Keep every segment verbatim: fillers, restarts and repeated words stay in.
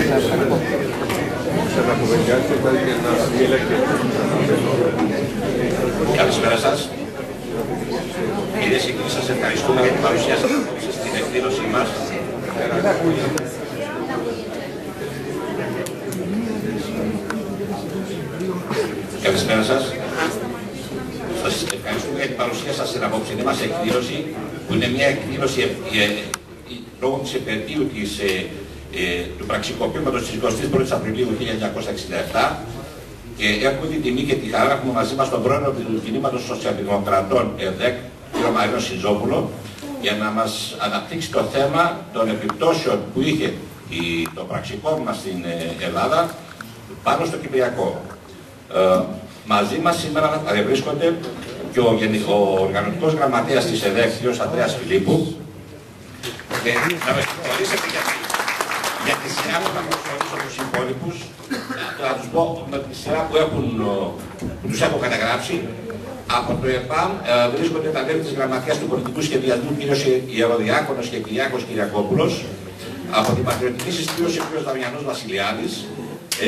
Καλησπέρα σας. Κυρίες και κύριοι, σας ευχαριστούμε για την παρουσία σας στην εκδήλωσή μας. Καλησπέρα σας. Σας ευχαριστούμε για την παρουσία σας στην απόψινή μας εκδήλωση, που είναι μια εκδήλωση ε, ε, λόγω της επαιτίου της, ε, ε, του πραξικοπήματος της εικοστής πρώτης Απριλίου χίλια εννιακόσια εξήντα επτά και έχουμε την τιμή και τη χαρά να έχουμε μαζί μας τον πρόεδρο του κινήματος Σοσιαλδημοκρατών ΕΔΕΚ, κ. Μαρίνο Σιζόπουλο, για να μας αναπτύξει το θέμα των επιπτώσεων που είχε η, το πραξικόπημα στην ε, Ελλάδα πάνω στο Κυπριακό. Ε, μαζί μας σήμερα παρευρίσκονται και ο, ο οργανωτικός γραμματέας της ΕΔΕΚ, κ. Ανδρέας Φιλίππου, και να με συγχωρήσετε για, για τη σειρά που θα προσχωρήσω τους υπόλοιπους, θα τους πω με τη σειρά που, έχουν, που τους έχω καταγράψει. Από το ΕΠΑΜ ε, βρίσκονται τα μέλη της Γραμματείας του Πολιτικού Σχεδιασμού, κ. Ιεροδιάκονος και Κυριάκος Κυριακόπουλος. Από την Πατριωτική Συσπήρωση, κ. Δαμιανός Βασιλιάδης. Ε,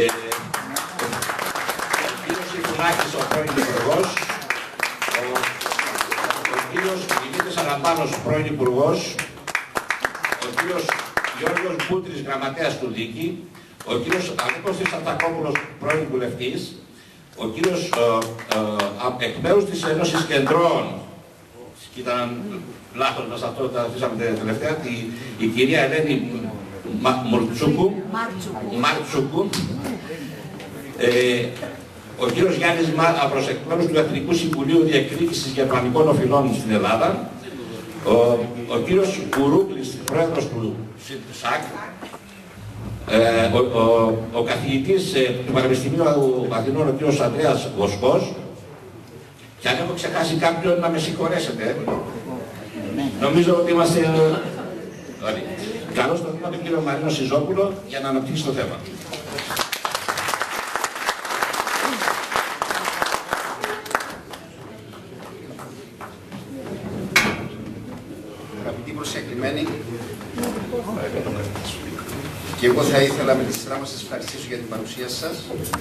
ο κ. Ιφουνάκης, ο πρώην Υπουργός. Ο, ο κ. Δημήτρης Αλαμπάνος, πρώην Υπουργός. Ο κ. Γιώργος Μπούτρης, Γραμματέας του Δίκη. Ο κ. Αλέκος Αρτακόπουλος, πρώην Βουλευτής. Ο κύριος ε, ε, εκ μέρους της Ένωσης Κεντρών, και ήταν λάθος μας αυτό, τα αφήσαμε τελευταία, η, η κυρία Ελένη Μουρτσούκου, Μαρτσούκου, ε, ο κύριος Γιάννης Μαύρος, εκ μέρους του Εθνικού Συμβουλίου Διεκδίκησης Γερμανικών Οφειλών στην Ελλάδα, ο, ο κύριος Κουρούκλης, πρόεδρος του ΣΑΚ, Ε, ο, ο, ο καθηγητής ε, του Πανεπιστημίου Αθηνών, ο κ. Ανδρέας Βοσκός, και αν έχω ξεχάσει κάποιον να με συγχωρέσετε, νομίζω ότι είμαστε... Ε, καλώς το δούμε τον κ. Μαρίνο Σιζόπουλο για να αναπτύξει το θέμα. Αγαπητοί προσκεκλημένοι, και εγώ θα ήθελα με τη σειρά μας να σας ευχαριστήσω για την παρουσία σας.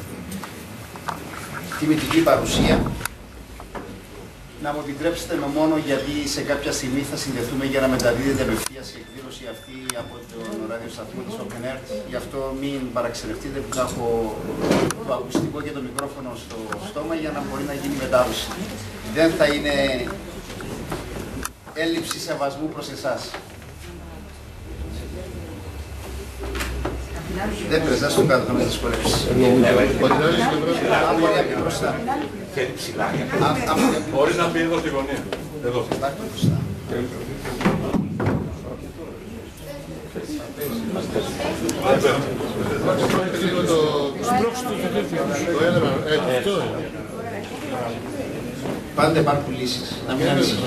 Τιμητική παρουσία. Να μου επιτρέψετε με μόνο γιατί σε κάποια στιγμή θα συνδεθούμε για να μεταδίδεται απευθείας η εκδήλωση αυτή από τον ραδιοσταθμό της Open Air. Γι' αυτό μην παραξενευτείτε που θα έχω το ακουστικό και το μικρόφωνο στο στόμα για να μπορεί να γίνει μετάδοση. Δεν θα είναι έλλειψη σεβασμού προς εσάς. Δεν πρεζά στον κάτω, θα με δυσκολεύσεις. Αν μπορεί να πει μπροστά. Μπορείς να πει εδώ στη γωνία. Εδώ. Πάντα υπάρχουν λύσεις. Να μην ανησυχεί.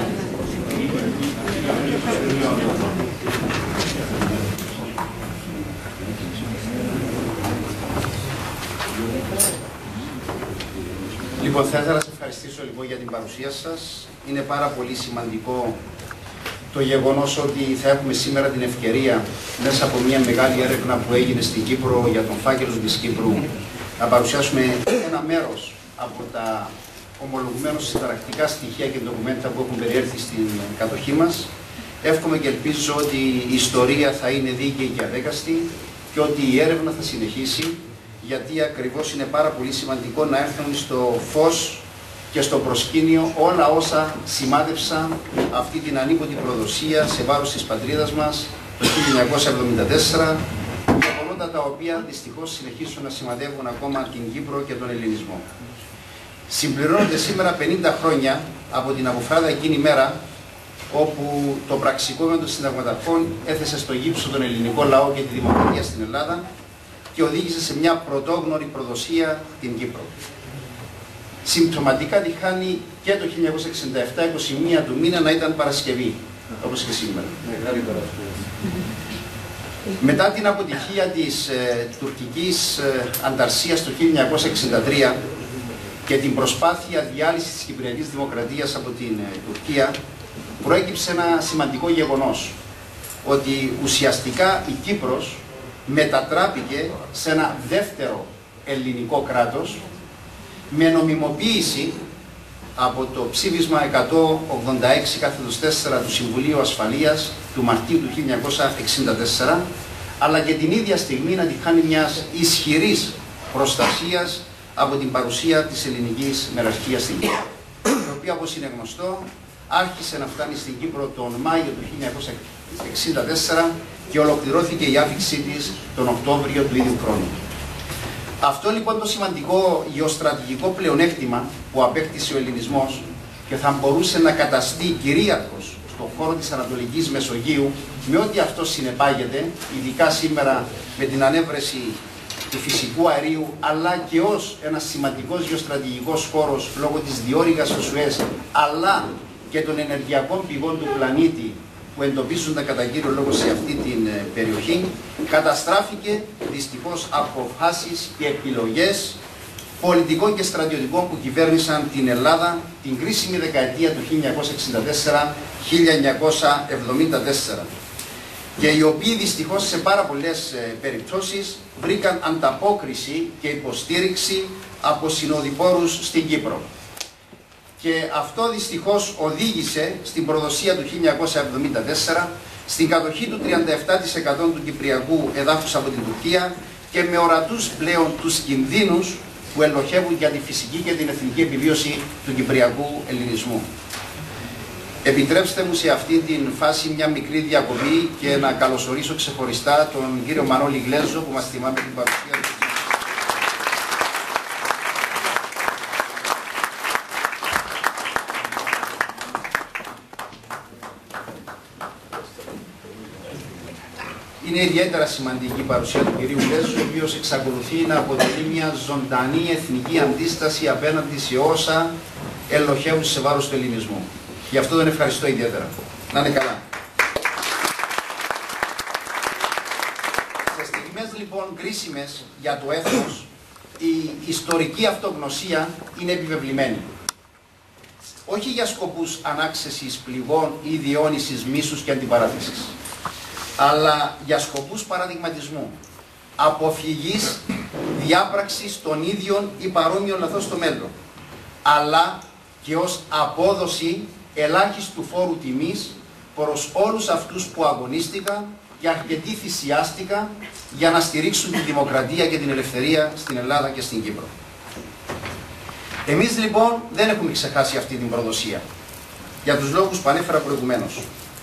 Λοιπόν, θα ήθελα να σας ευχαριστήσω λοιπόν για την παρουσία σας. Είναι πάρα πολύ σημαντικό το γεγονός ότι θα έχουμε σήμερα την ευκαιρία μέσα από μια μεγάλη έρευνα που έγινε στην Κύπρο για τον φάκελο της Κύπρου να παρουσιάσουμε ένα μέρος από τα ομολογουμένως συνταρακτικά στοιχεία και ντοκουμέντα που έχουν περιέρθει στην κατοχή μας. Εύχομαι και ελπίζω ότι η ιστορία θα είναι δίκαιη και αδέκαστη και ότι η έρευνα θα συνεχίσει, γιατί ακριβώς είναι πάρα πολύ σημαντικό να έρθουν στο φως και στο προσκήνιο όλα όσα σημάδεψαν αυτή την ανίποτη προδοσία σε βάρος της πατρίδας μας το χίλια εννιακόσια εβδομήντα τέσσερα, γεγονότα τα οποία δυστυχώς συνεχίσουν να σημαδεύουν ακόμα την Κύπρο και τον Ελληνισμό. Συμπληρώνονται σήμερα πενήντα χρόνια από την αποφράδα εκείνη μέρα όπου το πραξικόπημα των συνταγματαρχών έθεσε στο γύψο τον ελληνικό λαό και τη δημοκρατία στην Ελλάδα και οδήγησε σε μια πρωτόγνωρη προδοσία την Κύπρο. Συμπτωματικά τη χάνει και το χίλια εννιακόσια εξήντα επτά, είκοσι μία του μήνα να ήταν Παρασκευή, όπως και σήμερα. Μετά την αποτυχία της ε, τουρκικής ε, ανταρσίας το χίλια εννιακόσια εξήντα τρία και την προσπάθεια διάλυσης της Κυπριακής Δημοκρατίας από την ε, Τουρκία, προέκυψε ένα σημαντικό γεγονός, ότι ουσιαστικά η Κύπρος μετατράπηκε σε ένα δεύτερο ελληνικό κράτος με νομιμοποίηση από το ψήφισμα εκατόν ογδόντα έξι κάθετος τέσσερα του Συμβουλίου Ασφαλείας του Μαρτίου του χίλια εννιακόσια εξήντα τέσσερα, αλλά και την ίδια στιγμή να τη χάνει μιας ισχυρής προστασίας από την παρουσία της ελληνικής μεραρχίας στην Κύπρο, η οποία, όπως είναι γνωστό, άρχισε να φτάνει στην Κύπρο τον Μάιο του χίλια εννιακόσια εξήντα τέσσερα και ολοκληρώθηκε η άφιξή της τον Οκτώβριο του ίδιου χρόνου. Αυτό λοιπόν το σημαντικό γεωστρατηγικό πλεονέκτημα που απέκτησε ο ελληνισμός και θα μπορούσε να καταστεί κυρίαρχος στον χώρο της Ανατολικής Μεσογείου με ό,τι αυτό συνεπάγεται, ειδικά σήμερα με την ανέβρεση του φυσικού αερίου, αλλά και ως ένας σημαντικός γεωστρατηγικός χώρος λόγω της διόρυγας του Σουέζ, αλλά και των ενεργειακών πηγών του πλανήτη που εντοπίζονται κατά κύριο λόγο σε αυτή την περιοχή, καταστράφηκε δυστυχώς από αποφάσεις και επιλογές πολιτικών και στρατιωτικών που κυβέρνησαν την Ελλάδα την κρίσιμη δεκαετία του χίλια εννιακόσια εξήντα τέσσερα με χίλια εννιακόσια εβδομήντα τέσσερα και οι οποίοι δυστυχώς σε πάρα πολλές περιπτώσεις βρήκαν ανταπόκριση και υποστήριξη από συνοδοιπόρους στην Κύπρο. Και αυτό δυστυχώς οδήγησε στην προδοσία του χίλια εννιακόσια εβδομήντα τέσσερα, στην κατοχή του τριάντα επτά τοις εκατό του κυπριακού εδάφους από την Τουρκία και με ορατούς πλέον τους κινδύνους που ελοχεύουν για τη φυσική και την εθνική επιβίωση του κυπριακού ελληνισμού. Επιτρέψτε μου σε αυτή την φάση μια μικρή διακοπή και να καλωσορίσω ξεχωριστά τον κύριο Μανώλη Γλέζο που μας θυμάμαι την παρουσία του. Είναι ιδιαίτερα σημαντική η παρουσία του κυρίου Γλέζου, ο οποίος εξακολουθεί να αποτελεί μια ζωντανή εθνική αντίσταση απέναντι σε όσα ελοχεύουν σε βάρος του ελληνισμού. Γι' αυτό τον ευχαριστώ ιδιαίτερα. Να είναι καλά. Σε στιγμές λοιπόν κρίσιμες για το έθνος, η ιστορική αυτογνωσία είναι επιβεβλημένη. Όχι για σκοπούς ανάξεσης πληγών ή διαιώνισης μίσους και αντιπαράθεσης, αλλά για σκοπούς παραδειγματισμού, αποφυγής διάπραξης των ίδιων ή παρόμοιων λαθών στο μέλλον, αλλά και ως απόδοση ελάχιστου φόρου τιμής προς όλους αυτούς που αγωνίστηκαν και αρκετοί θυσιάστηκαν για να στηρίξουν τη δημοκρατία και την ελευθερία στην Ελλάδα και στην Κύπρο. Εμείς λοιπόν δεν έχουμε ξεχάσει αυτή την προδοσία, για τους λόγους που ανέφερα προηγουμένως.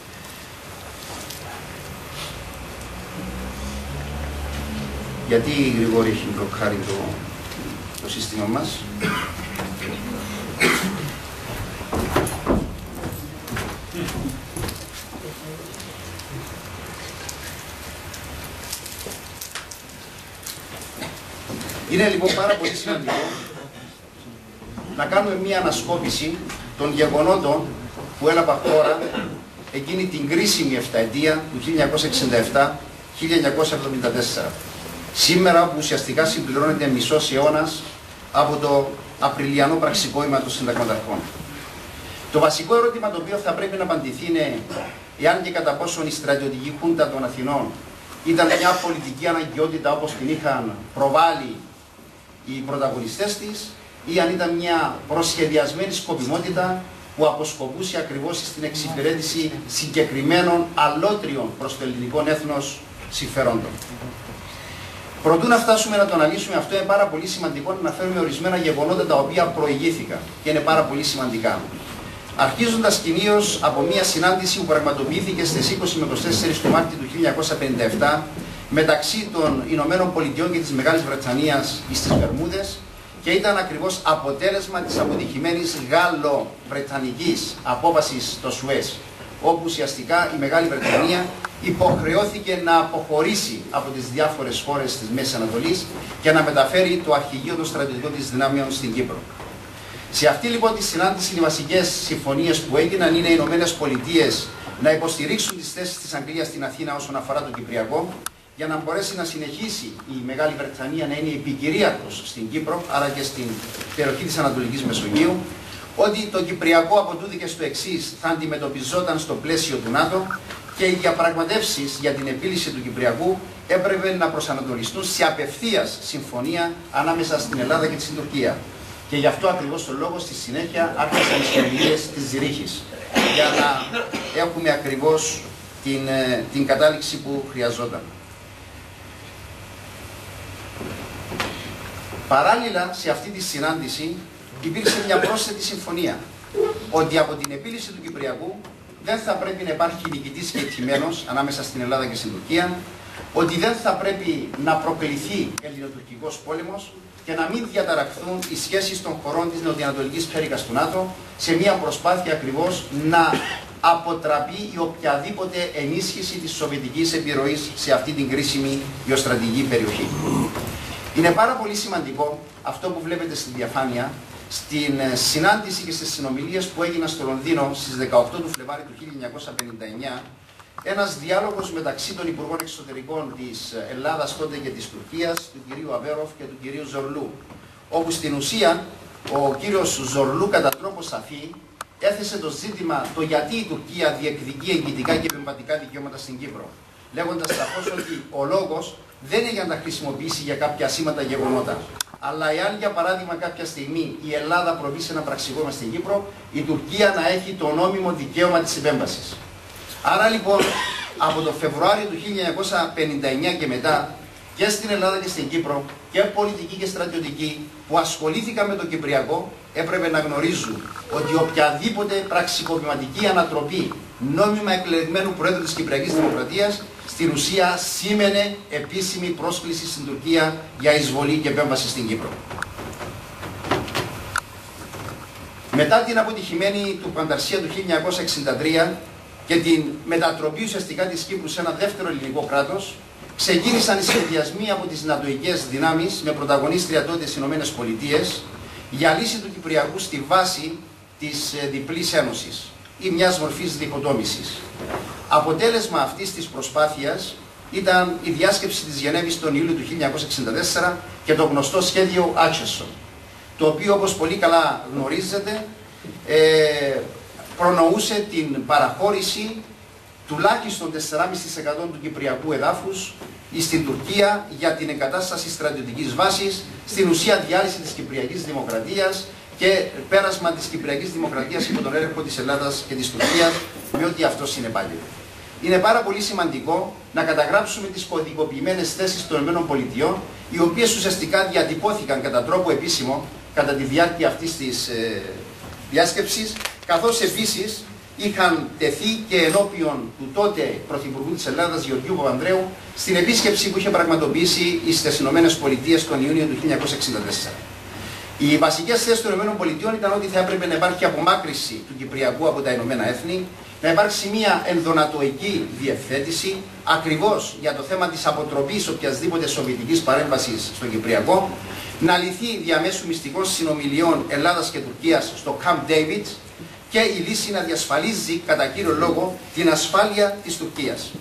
Γιατί η Γρηγόρη έχει μπλοκάρει το, το σύστημα μας. Είναι λοιπόν πάρα πολύ σημαντικό να κάνουμε μία ανασκόπηση των γεγονότων που έλαβαν χώρα εκείνη την κρίσιμη εφταετία του χίλια εννιακόσια εξήντα επτά με χίλια εννιακόσια εβδομήντα τέσσερα. Σήμερα που ουσιαστικά συμπληρώνεται μισός αιώνας από το Απριλιανό πραξικόπημα των συνταγματαρχών. Το βασικό ερώτημα το οποίο θα πρέπει να απαντηθεί είναι εάν και κατά πόσον η στρατιωτική χούντα των Αθηνών ήταν μια πολιτική αναγκαιότητα όπως την είχαν προβάλει οι πρωταγωνιστές της, ή αν ήταν μια προσχεδιασμένη σκοπιμότητα που αποσκοπούσε ακριβώς στην εξυπηρέτηση συγκεκριμένων αλότριων προς το ελληνικό έθνος συμφερόντων. Προτού να φτάσουμε να το αναλύσουμε αυτό, είναι πάρα πολύ σημαντικό να αναφέρουμε ορισμένα γεγονότα τα οποία προηγήθηκαν και είναι πάρα πολύ σημαντικά. Αρχίζοντας κυρίως από μια συνάντηση που πραγματοποιήθηκε στις είκοσι με είκοσι τέσσερα του Μάρτη του χίλια εννιακόσια πενήντα επτά μεταξύ των Ηνωμένων Πολιτειών και της Μεγάλης Βρετανίας στις Βερμούδες και ήταν ακριβώς αποτέλεσμα της αποτυχημένης Γάλλο-Βρετανικής απόβασης στο Σουέζ, όπου ουσιαστικά η Μεγάλη Βρετανία υποχρεώθηκε να αποχωρήσει από τις διάφορες χώρες της Μέσης Ανατολής και να μεταφέρει το αρχηγείο των στρατιωτικών της δυνάμεων στην Κύπρο. Σε αυτή λοιπόν τη συνάντηση, οι βασικές συμφωνίες που έγιναν είναι οι Ηνωμένες Πολιτείες να υποστηρίξουν τις θέσεις της Αγγλίας στην Αθήνα όσον αφορά το Κυπριακό, για να μπορέσει να συνεχίσει η Μεγάλη Βρετανία να είναι επικυρίαρχος στην Κύπρο, αλλά και στην περιοχή της Ανατολικής Μεσογείου, ότι το Κυπριακό από τούδη και στο εξής θα αντιμετωπιζόταν στο πλαίσιο του ΝΑΤΟ και οι διαπραγματεύσεις για την επίλυση του Κυπριακού έπρεπε να προσανατολιστούν σε απευθείας συμφωνία ανάμεσα στην Ελλάδα και την Τουρκία. Και γι' αυτό ακριβώς το λόγο στη συνέχεια άρχισαν οι συνομιλίες της Ζηρίχης, για να έχουμε ακριβώς την, την κατάληξη που χρειαζόταν. Παράλληλα σε αυτή τη συνάντηση υπήρξε μια πρόσθετη συμφωνία ότι από την επίλυση του Κυπριακού δεν θα πρέπει να υπάρχει διοικητής και κεκτημένος ανάμεσα στην Ελλάδα και στην Τουρκία, ότι δεν θα πρέπει να προκληθεί ελληνοτουρκικός πόλεμος και να μην διαταραχθούν οι σχέσεις των χωρών της νοτιοανατολικής πτέρυγας του ΝΑΤΟ σε μια προσπάθεια ακριβώς να αποτραπεί η οποιαδήποτε ενίσχυση της σοβιετικής επιρροής σε αυτή την κρίσιμη γεωστρατηγική περιοχή. Είναι πάρα πολύ σημαντικό αυτό που βλέπετε στη διαφάνεια, στην συνάντηση και στις συνομιλίες που έγιναν στο Λονδίνο στις δεκαοκτώ του Φλεβάρι του χίλια εννιακόσια πενήντα εννιά, ένας διάλογος μεταξύ των Υπουργών Εξωτερικών της Ελλάδας τότε και της Τουρκίας, του κυρίου Αβέροφ και του κυρίου Ζορλού, όπου στην ουσία ο κύριος Ζορλού κατά τρόπο σαφή έθεσε το ζήτημα το γιατί η Τουρκία διεκδικεί εγγυητικά και επεμβατικά δικαιώματα στην Κύπρο, λέγοντας σαφώς ότι ο λόγος δεν είναι για να τα χρησιμοποιήσει για κάποια ασήμαντα γεγονότα, αλλά εάν για παράδειγμα κάποια στιγμή η Ελλάδα προβεί σε ένα πραξικόπημα στην Κύπρο, η Τουρκία να έχει το νόμιμο δικαίωμα της επέμβασης. Άρα λοιπόν από το Φεβρουάριο του χίλια εννιακόσια πενήντα εννιά και μετά και στην Ελλάδα και στην Κύπρο και πολιτικοί και στρατιωτικοί που ασχολήθηκαν με το Κυπριακό έπρεπε να γνωρίζουν ότι οποιαδήποτε πραξικοπηματική ανατροπή νόμιμα εκλεγμένου Προέδρου της Κυπριακής Δημοκρατίας στην ουσία σήμαινε επίσημη πρόσκληση στην Τουρκία για εισβολή και επέμβαση στην Κύπρο. Μετά την αποτυχημένη του Πανταρσία του χίλια εννιακόσια εξήντα τρία και την μετατροπή ουσιαστικά της Κύπρου σε ένα δεύτερο ελληνικό κράτος, ξεκίνησαν οι σχεδιασμοί από τις νατοικές δυνάμεις με πρωταγωνίστρια τότε τις Ηνωμένες Πολιτείες για λύση του Κυπριακού στη βάση της διπλής ένωσης ή μιας μορφής διχοτόμησης. Αποτέλεσμα αυτής της προσπάθειας ήταν η διάσκεψη της Γενέβης τον Ιούλιο του χίλια εννιακόσια εξήντα τέσσερα και το γνωστό σχέδιο Άτσεσον, το οποίο όπως πολύ καλά γνωρίζετε ε, προνοούσε την παραχώρηση τουλάχιστον τέσσερα κόμμα πέντε τοις εκατό του Κυπριακού εδάφους στην Τουρκία για την εγκατάσταση στρατιωτικής βάσης, στην ουσία διάλυση της Κυπριακής Δημοκρατίας και πέρασμα της Κυπριακής Δημοκρατίας υπό τον έλεγχο της Ελλάδας και της Τουρκίας με ό,τι αυτό συνεπάγεται. Είναι πάρα πολύ σημαντικό να καταγράψουμε τις κωδικοποιημένες θέσεις των ΗΠΑ, οι οποίες ουσιαστικά διατυπώθηκαν κατά τρόπο επίσημο κατά τη διάρκεια αυτής της ε, διάσκεψης, καθώς επίσης είχαν τεθεί και ενώπιον του τότε Πρωθυπουργού της Ελλάδας Γεωργίου Παπανδρέου στην επίσκεψη που είχε πραγματοποιήσει στις Ηνωμένες Πολιτείες τον Ιούνιο του χίλια εννιακόσια εξήντα τέσσερα. Οι βασικές θέσεις των ΗΠΑ ήταν ότι θα έπρεπε να υπάρχει απομάκρυνση του Κυπριακού από τα Ηνωμένα Έθνη, να υπάρξει μια ενδονατοϊκή διευθέτηση ακριβώς για το θέμα της αποτροπής οποιασδήποτε σοβιετικής παρέμβασης στο Κυπριακό, να λυθεί διαμέσου μυστικών συνομιλιών Ελλάδας και Τουρκίας στο Camp David και η λύση να διασφαλίζει κατά κύριο λόγο την ασφάλεια της Τουρκίας.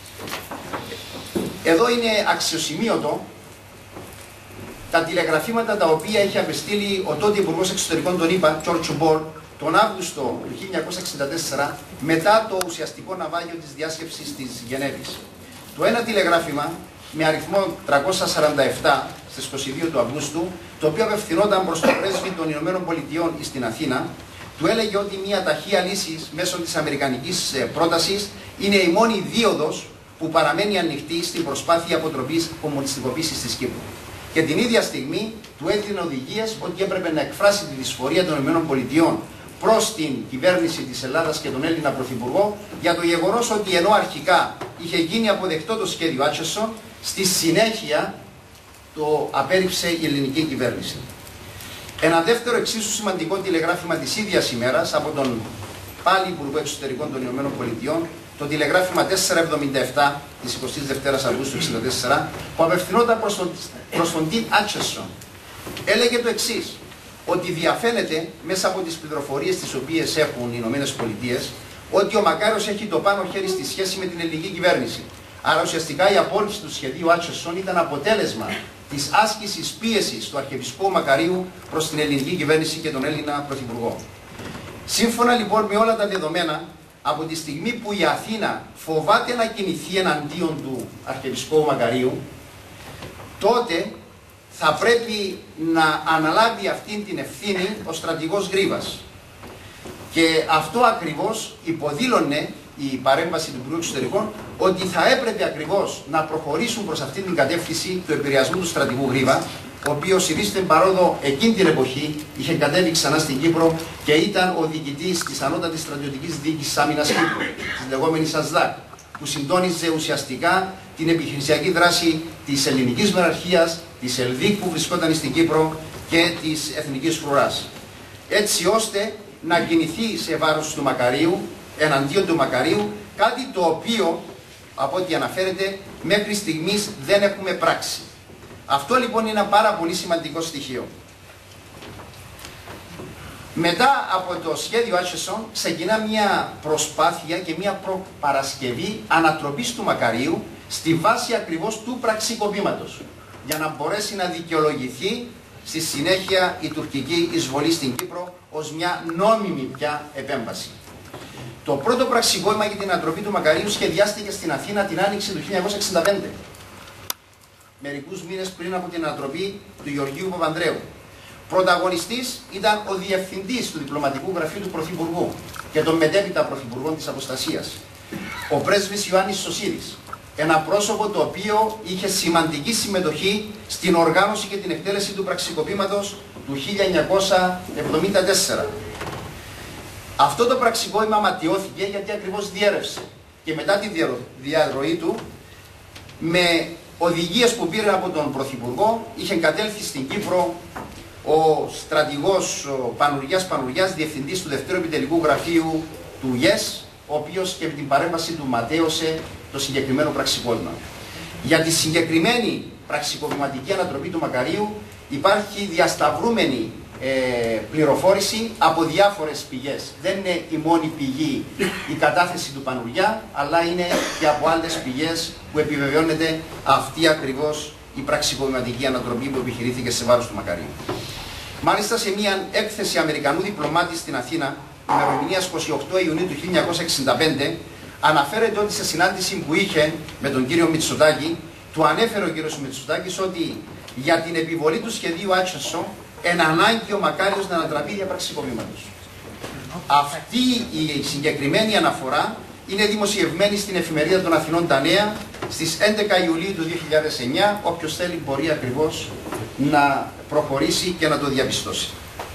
Εδώ είναι αξιοσημείωτο τα τηλεγραφήματα τα οποία έχει απεστείλει ο τότε Υπουργός Εξωτερικών των ΗΠΑ, George Bull, τον Αύγουστο του χίλια εννιακόσια εξήντα τέσσερα, μετά το ουσιαστικό ναυάγιο της διάσκεψης της Γενέβης. Το ένα τηλεγράφημα με αριθμό τριακόσια σαράντα επτά στις είκοσι δύο του Αυγούστου, το οποίο απευθυνόταν προς τον πρέσβη των Ηνωμένων Πολιτειών στην Αθήνα, του έλεγε ότι μια ταχεία λύση μέσω της αμερικανικής πρότασης είναι η μόνη δίωδος που παραμένει ανοιχτή στην προσπάθεια αποτροπής κομμουνιστικοποίησης της Κύπρου. Και την ίδια στιγμή του έδινε οδηγίες ότι έπρεπε να εκφράσει τη δυσφορία των ΗΠΑ προς την κυβέρνηση της Ελλάδας και τον Έλληνα Πρωθυπουργό για το γεγονός ότι ενώ αρχικά είχε γίνει αποδεκτό το σχέδιο Άτσεσον, στη συνέχεια το απέρριψε η ελληνική κυβέρνηση. Ένα δεύτερο εξίσου σημαντικό τηλεγράφημα της ίδιας ημέρας από τον πάλι Υπουργό Εξωτερικών των ΗΠΑ, το τηλεγράφημα τετρακόσια εβδομήντα επτά της εικοστής δεύτερης Αυγούστου χίλια εννιακόσια εξήντα τέσσερα, που απευθυνόταν προς τον, προς τον Τιμ Άτσεσον, έλεγε το εξής, ότι διαφαίνεται μέσα από τις πληροφορίες τις οποίες έχουν οι Ηνωμένες Πολιτείες ότι ο Μακάριος έχει το πάνω χέρι στη σχέση με την ελληνική κυβέρνηση. Άρα ουσιαστικά η απόρριψη του σχεδίου Άτσεσον ήταν αποτέλεσμα της άσκησης πίεσης του Αρχιεπισκόπου Μακαρίου προς την ελληνική κυβέρνηση και τον Έλληνα Πρωθυπουργό. Σύμφωνα λοιπόν με όλα τα δεδομένα, από τη στιγμή που η Αθήνα φοβάται να κινηθεί εναντίον του Αρχιεπισκόπου Μακαρίου, τότε θα πρέπει να αναλάβει αυτή την ευθύνη ο στρατηγός Γρίβας. Και αυτό ακριβώς υποδήλωνε η παρέμβαση του Υπουργού Εξωτερικών, ότι θα έπρεπε ακριβώς να προχωρήσουν προς αυτή την κατεύθυνση του επηρεασμού του στρατηγού Γρίβα, ο οποίος ηρίστην παρόδο εκείνη την εποχή είχε κατέβει ξανά στην Κύπρο και ήταν ο διοικητής της Ανώτατης Στρατιωτικής Διοίκησης Άμυνας Κύπρου, της λεγόμενης ΑΣΔΑΚ, που συντόνιζε ουσιαστικά την επιχειρησιακή δράση της ελληνικής μεραρχίας, της ΕΛΔΙΚ που βρισκόταν στην Κύπρο και της Εθνικής Φρουράς. Έτσι ώστε να κινηθεί σε βάρος του Μακαρίου, εναντίον του Μακαρίου, κάτι το οποίο, από ό,τι αναφέρεται, μέχρι στιγμής δεν έχουμε πράξει. Αυτό λοιπόν είναι ένα πάρα πολύ σημαντικό στοιχείο. Μετά από το σχέδιο Άσχεσον ξεκινά μια προσπάθεια και μια προπαρασκευή ανατροπής του Μακαρίου στη βάση ακριβώς του πραξικοπήματος, για να μπορέσει να δικαιολογηθεί στη συνέχεια η τουρκική εισβολή στην Κύπρο ως μια νόμιμη πια επέμβαση. Το πρώτο πραξικόπημα για την ανατροπή του Μακαρίου σχεδιάστηκε στην Αθήνα την άνοιξη του χίλια εννιακόσια εξήντα πέντε. Μερικούς μήνες πριν από την ανατροπή του Γεωργίου Παπανδρέου. Πρωταγωνιστής ήταν ο διευθυντής του διπλωματικού γραφείου του Πρωθυπουργού και των μετέπειτα Πρωθυπουργών της Αποστασίας, ο πρέσβης Ιωάννης Σωσίδης. Ένα πρόσωπο το οποίο είχε σημαντική συμμετοχή στην οργάνωση και την εκτέλεση του πραξικοπήματος του χίλια εννιακόσια εβδομήντα τέσσερα. Αυτό το πραξικόπημα ματιώθηκε γιατί ακριβώς διέρευσε και μετά τη διαρροή του, με οδηγίες που πήρε από τον Πρωθυπουργό, είχε κατέλθει στην Κύπρο ο στρατηγός Πανουργιάς Πανουργιάς, διευθυντής του Δευτέρου Επιτελικού Γραφείου του ΙΕΣ, ο οποίος και με την παρέμβαση του ματέωσε το συγκεκριμένο πραξικόπημα. Για τη συγκεκριμένη πραξικοπηματική ανατροπή του Μακαρίου υπάρχει διασταυρούμενη ε, πληροφόρηση από διάφορες πηγές. Δεν είναι η μόνη πηγή η κατάθεση του Πανουργιά, αλλά είναι και από άλλες πηγές που επιβεβαιώνεται αυτή ακριβώς η πραξικοπηματική ανατροπή που επιχειρήθηκε σε βάρος του Μακαρίου. Μάλιστα, σε μια έκθεση Αμερικανού διπλωμάτη στην Αθήνα, ημερομηνία είκοσι οκτώ Ιουνίου του χίλια εννιακόσια εξήντα πέντε, αναφέρεται ότι σε συνάντηση που είχε με τον κύριο Μητσοτάκη, του ανέφερε ο κύριος Μητσοτάκης ότι για την επιβολή του σχεδίου Άσχεσον εν ανάγκη ο Μακάριος να ανατραπεί για πραξικοπήματος. Αυτή η συγκεκριμένη αναφορά είναι δημοσιευμένη στην εφημερίδα των Αθηνών Τα Νέα στις έντεκα Ιουλίου του δύο χιλιάδες εννιά. Όποιος θέλει μπορεί ακριβώς να προχωρήσει και να το διαπιστώσει.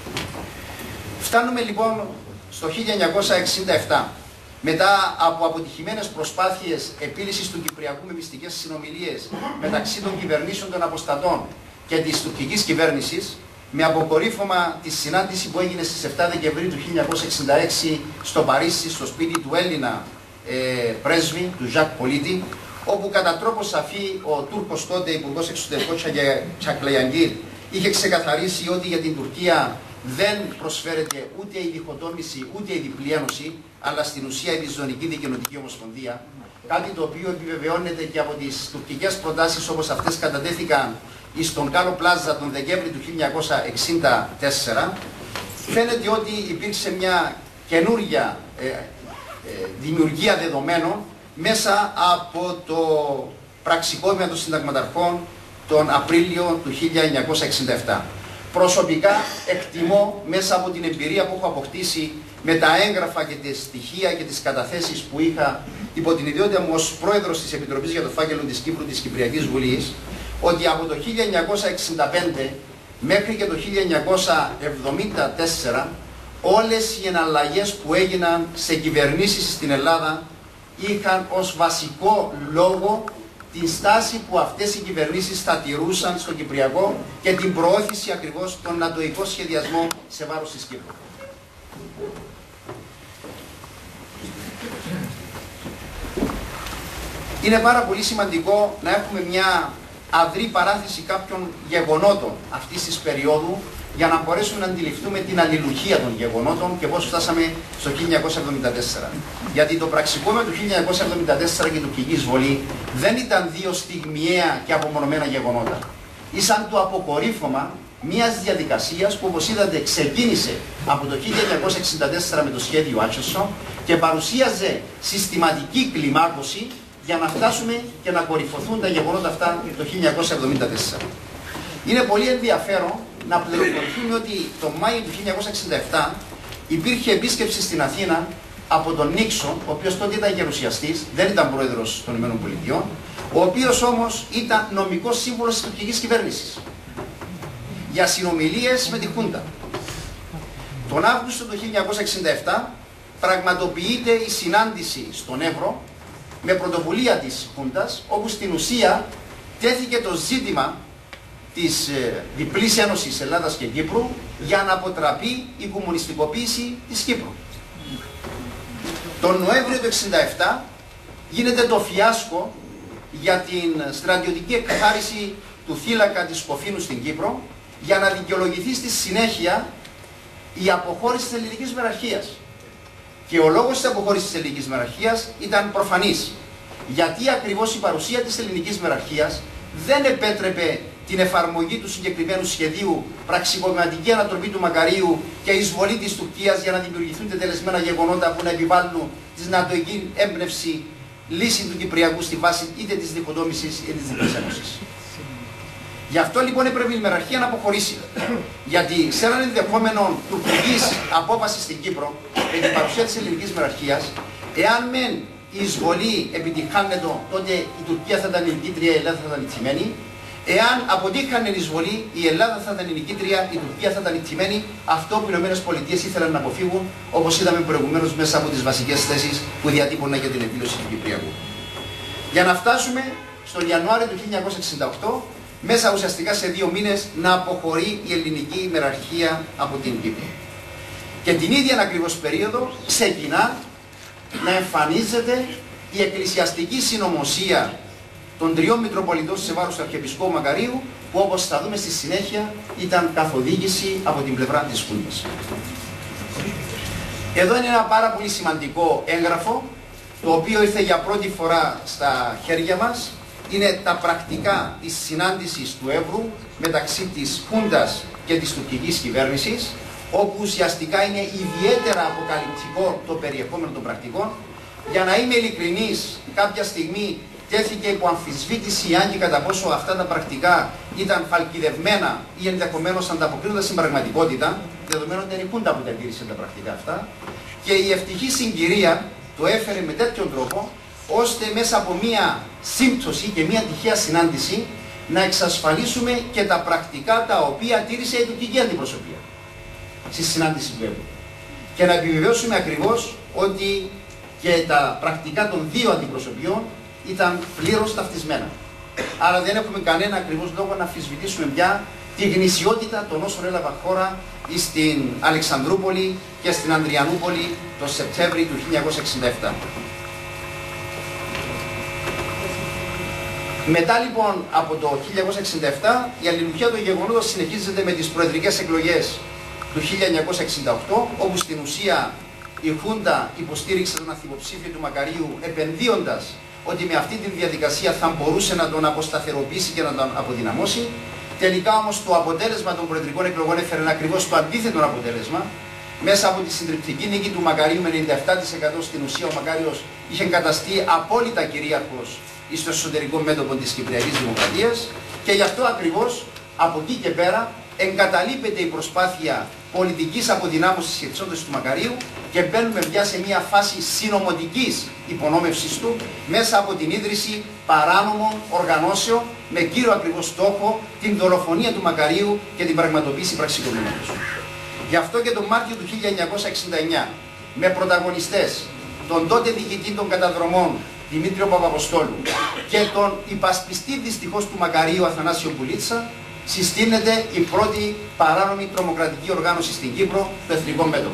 Φτάνουμε λοιπόν στο χίλια εννιακόσια εξήντα επτά. Μετά από αποτυχημένες προσπάθειες επίλυσης του Κυπριακού με μυστικές συνομιλίες μεταξύ των κυβερνήσεων των αποστατών και της τουρκικής κυβέρνησης, με αποκορύφωμα τη συνάντηση που έγινε στις επτά Δεκεμβρίου του χίλια εννιακόσια εξήντα έξι στο Παρίσι, στο σπίτι του Έλληνα ε, πρέσβη, του Ζακ Πολίτη, όπου κατά τρόπο σαφή ο Τούρκος τότε Υπουργός Εξωτερικών Τσακλαγιάνγκιρ είχε ξεκαθαρίσει ότι για την Τουρκία δεν προσφέρεται ούτε η διχοτόμηση ούτε η διπλή ένωση, αλλά στην ουσία η διζωνική δικαιωτική ομοσπονδία. Κάτι το οποίο επιβεβαιώνεται και από τις τουρκικές προτάσεις όπως αυτές κατατέθηκαν στον Κάρο Πλάζα τον Δεκέμβρη του χίλια εννιακόσια εξήντα τέσσερα. Φαίνεται ότι υπήρξε μια καινούργια ε, ε, δημιουργία δεδομένων μέσα από το πραξικόπημα των συνταγματαρχών τον Απρίλιο του χίλια εννιακόσια εξήντα επτά. Προσωπικά εκτιμώ μέσα από την εμπειρία που έχω αποκτήσει με τα έγγραφα και τις στοιχεία και τις καταθέσεις που είχα υπό την ιδιότητα μου ως πρόεδρος της Επιτροπής για το Φάκελο της Κύπρου της Κυπριακής Βουλής, ότι από το χίλια εννιακόσια εξήντα πέντε μέχρι και το χίλια εννιακόσια εβδομήντα τέσσερα όλες οι εναλλαγές που έγιναν σε κυβερνήσεις στην Ελλάδα είχαν ως βασικό λόγο την στάση που αυτές οι κυβερνήσεις θα τηρούσαν στο Κυπριακό και την προώθηση ακριβώς των νατοϊκών σχεδιασμών σε βάρος της Κύπρου. Είναι πάρα πολύ σημαντικό να έχουμε μια αδρή παράθεση κάποιων γεγονότων αυτής της περίοδου για να μπορέσουμε να αντιληφθούμε την αλληλουχία των γεγονότων και πώς φτάσαμε στο χίλια εννιακόσια εβδομήντα τέσσερα. Γιατί το πραξικόπημα του χίλια εννιακόσια εβδομήντα τέσσερα και η τουρκική εισβολή δεν ήταν δύο στιγμιαία και απομονωμένα γεγονότα. Ήσαν το αποκορύφωμα μιας διαδικασίας που, όπως είδατε, ξεκίνησε από το χίλια εννιακόσια εξήντα τέσσερα με το σχέδιο Άχερσον και παρουσίαζε συστηματική κλιμάκωση για να φτάσουμε και να κορυφωθούν τα γεγονότα αυτά το χίλια εννιακόσια εβδομήντα τέσσερα. Είναι πολύ ενδιαφέρον να πληροφορηθούμε ότι το Μάιο του χίλια εννιακόσια εξήντα επτά υπήρχε επίσκεψη στην Αθήνα από τον Νίξον, ο οποίος τότε ήταν γερουσιαστής, δεν ήταν πρόεδρος των ΗΠΑ, ο οποίος όμως ήταν νομικός σύμβουλος της τουρκικής κυβέρνησης για συνομιλίες με τη Χούντα. Τον Αύγουστο του χίλια εννιακόσια εξήντα επτά πραγματοποιείται η συνάντηση στον Εύρο με πρωτοβουλία της Χούντας, όπου στην ουσία τέθηκε το ζήτημα της ε, διπλής ένωσης Ελλάδας και Κύπρου για να αποτραπεί η κομμουνιστικοποίηση της Κύπρου. Τον Νοέμβριο του χίλια εννιακόσια εξήντα επτά γίνεται το φιάσκο για την στρατιωτική εκχάρηση του θύλακα της Σκοφίνου στην Κύπρο για να δικαιολογηθεί στη συνέχεια η αποχώρηση της ελληνικής μεραρχίας. Και ο λόγος της αποχώρησης της ελληνικής μεραρχίας ήταν προφανής. Γιατί ακριβώς η παρουσία της ελληνικής μεραρχίας δεν επέτρεπε την εφαρμογή του συγκεκριμένου σχεδίου, πραξικοπηματική ανατροπή του Μακαρίου και εισβολή της Τουρκίας για να δημιουργηθούν τελεσμένα γεγονότα που να επιβάλλουν τη νατοική έμπνευση λύση του Κυπριακού στη βάση είτε της διχοτόμησης είτε της διπλής ένωσης. Γι' αυτό λοιπόν έπρεπε η μεραρχία να αποχωρήσει. Γιατί σε έναν ενδεχόμενο τουρκικής απόβαση στην Κύπρο, με την παρουσία της ελληνικής μεραρχίας, εάν μεν η εισβολή επιτυχάνεται, τότε η Τουρκία θα ήταν νικήτρια, η Ελλάδα θα ήταν νικημένη. Εάν αποτύχανε η εισβολή, η Ελλάδα θα ήταν νικήτρια, η Τουρκία θα ήταν νικημένη. Αυτό που οι ΗΠΑ ήθελαν να αποφύγουν, όπως είδαμε προηγουμένως μέσα από τις βασικές θέσεις που διατύπωνα για την επίλυση του Κυπριακού. Για να φτάσουμε στον Ιανουάριο του χίλια εννιακόσια εξήντα οκτώ, μέσα ουσιαστικά σε δύο μήνες να αποχωρεί η ελληνική μεραρχία από την Κύπρο. Και την ίδια ακριβώς περίοδο ξεκινά να εμφανίζεται η εκκλησιαστική συνωμοσία των τριών Μητροπολιτών σε βάρος του Αρχιεπισκόπου Μακαρίου, που όπως θα δούμε στη συνέχεια ήταν καθοδήγηση από την πλευρά της Χούντας. Εδώ είναι ένα πάρα πολύ σημαντικό έγγραφο, το οποίο ήρθε για πρώτη φορά στα χέρια μας. Είναι τα πρακτικά της συνάντησης του Εύρου μεταξύ της Χούντας και της τουρκικής κυβέρνησης, όπου ουσιαστικά είναι ιδιαίτερα αποκαλυπτικό το περιεχόμενο των πρακτικών. Για να είμαι ειλικρινής, κάποια στιγμή τέθηκε υπό αμφισβήτηση αν και κατά πόσο αυτά τα πρακτικά ήταν φαλκιδευμένα ή ενδεχομένως ανταποκρίνονταν στην πραγματικότητα, δεδομένου ότι είναι η Χούντα που τα τήρησε τα πρακτικά αυτά, και η ευτυχή συγκυρία το έφερε με τέτοιον τρόπο, ώστε μέσα από μία σύμπτωση και μία τυχαία συνάντηση να εξασφαλίσουμε και τα πρακτικά τα οποία τήρησε η τουρκική αντιπροσωπεία στη συνάντηση του Εύρου. Και να επιβεβαιώσουμε ακριβώς ότι και τα πρακτικά των δύο αντιπροσωπιών ήταν πλήρως ταυτισμένα. Άρα δεν έχουμε κανένα ακριβώς λόγο να αμφισβητήσουμε πια τη γνησιότητα των όσων έλαβαν χώρα στην Αλεξανδρούπολη και στην Ανδριανούπολη το Σεπτέμβριο του χίλια εννιακόσια εξήντα επτά. Μετά λοιπόν από το χίλια εννιακόσια εξήντα επτά η αλληλουχία των γεγονότων συνεχίζεται με τις προεδρικές εκλογές του χίλια εννιακόσια εξήντα οκτώ, όπου στην ουσία η Χούντα υποστήριξε τον ανθυποψήφιο του Μακαρίου, επενδύοντας ότι με αυτή τη διαδικασία θα μπορούσε να τον αποσταθεροποιήσει και να τον αποδυναμώσει. Τελικά όμως το αποτέλεσμα των προεδρικών εκλογών έφερε ακριβώς το αντίθετο αποτέλεσμα. Μέσα από τη συντριπτική νίκη του Μακαρίου με ενενήντα επτά τοις εκατό στην ουσία ο Μακάριος είχε καταστεί απόλυτα κυρίαρχος στο εσωτερικό μέτωπο της Κυπριακής Δημοκρατίας, και γι' αυτό ακριβώς από εκεί και πέρα εγκαταλείπεται η προσπάθεια πολιτικής αποδυνάμωσης και εξόντωσης του Μακαρίου και μπαίνουμε πια σε μια φάση συνωμοτικής υπονόμευσης του μέσα από την ίδρυση παράνομων οργανώσεων με κύριο ακριβώς στόχο την δολοφονία του Μακαρίου και την πραγματοποίηση πραξικοπήματος. Γι' αυτό και τον Μάρτιο του χίλια εννιακόσια εξήντα εννιά με πρωταγωνιστές τον τότε διοικητή των καταδρομών Δημήτριο Παπαποστόλου και τον υπασπιστή δυστυχώς του Μακαρίου Αθανάσιο Πουλίτσα συστήνεται η πρώτη παράνομη τρομοκρατική οργάνωση στην Κύπρο, το Εθνικό Μέτωπο.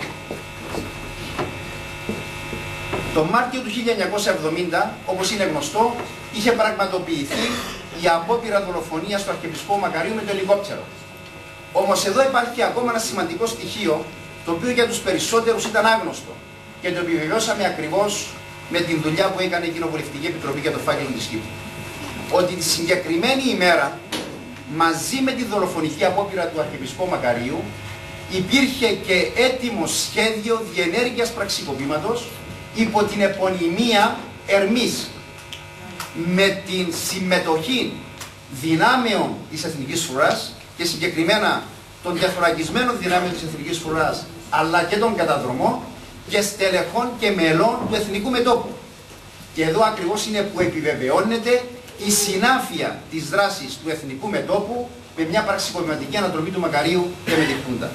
Το Μάρτιο του χίλια εννιακόσια εβδομήντα, όπως είναι γνωστό, είχε πραγματοποιηθεί η απόπειρα δολοφονίας του Αρχιεπισκόπου Μακαρίου με το ελικόπτερο. Όμως εδώ υπάρχει ακόμα ένα σημαντικό στοιχείο, το οποίο για τους περισσότερους ήταν άγνωστο και το επιβεβαιώσαμε ακριβώς με την δουλειά που έκανε η Κοινοβουλευτική Επιτροπή για το φάκελο της Κύπρου. Ότι τη συγκεκριμένη ημέρα μαζί με τη δολοφονική απόπειρα του Αρχιεπισκόπου Μακαρίου υπήρχε και έτοιμο σχέδιο διενέργειας πραξικοπήματος υπό την επωνυμία Ερμής, με την συμμετοχή δυνάμεων της Εθνικής Φρουράς και συγκεκριμένα των διαφορακισμένων δυνάμεων της Εθνικής Φρουράς αλλά και των καταδρομών και στελεχών και μελών του Εθνικού Μετώπου. Και εδώ ακριβώς είναι που επιβεβαιώνεται η συνάφεια της δράσης του Εθνικού Μετώπου με μια πραξικοπηματική ανατροπή του Μακαρίου και με τη Χούντα.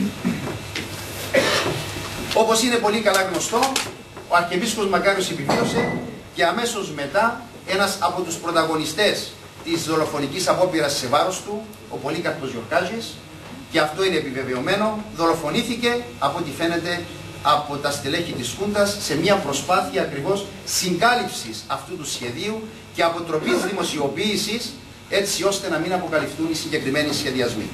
Όπως είναι πολύ καλά γνωστό, ο Αρχιεπίσκοπος Μακάριος επιβίωσε και αμέσως μετά ένας από τους πρωταγωνιστές της δολοφονικής απόπειρας σε βάρος του, ο Πολύκαρπος Γιορκάζης, και αυτό είναι επιβεβαιωμένο, δολοφονήθηκε από ό,τι φαίνεται από τα στελέχη της Χούντας σε μια προσπάθεια ακριβώς συγκάλυψης αυτού του σχεδίου και αποτροπής δημοσιοποίησης, έτσι ώστε να μην αποκαλυφθούν οι συγκεκριμένοι σχεδιασμοί.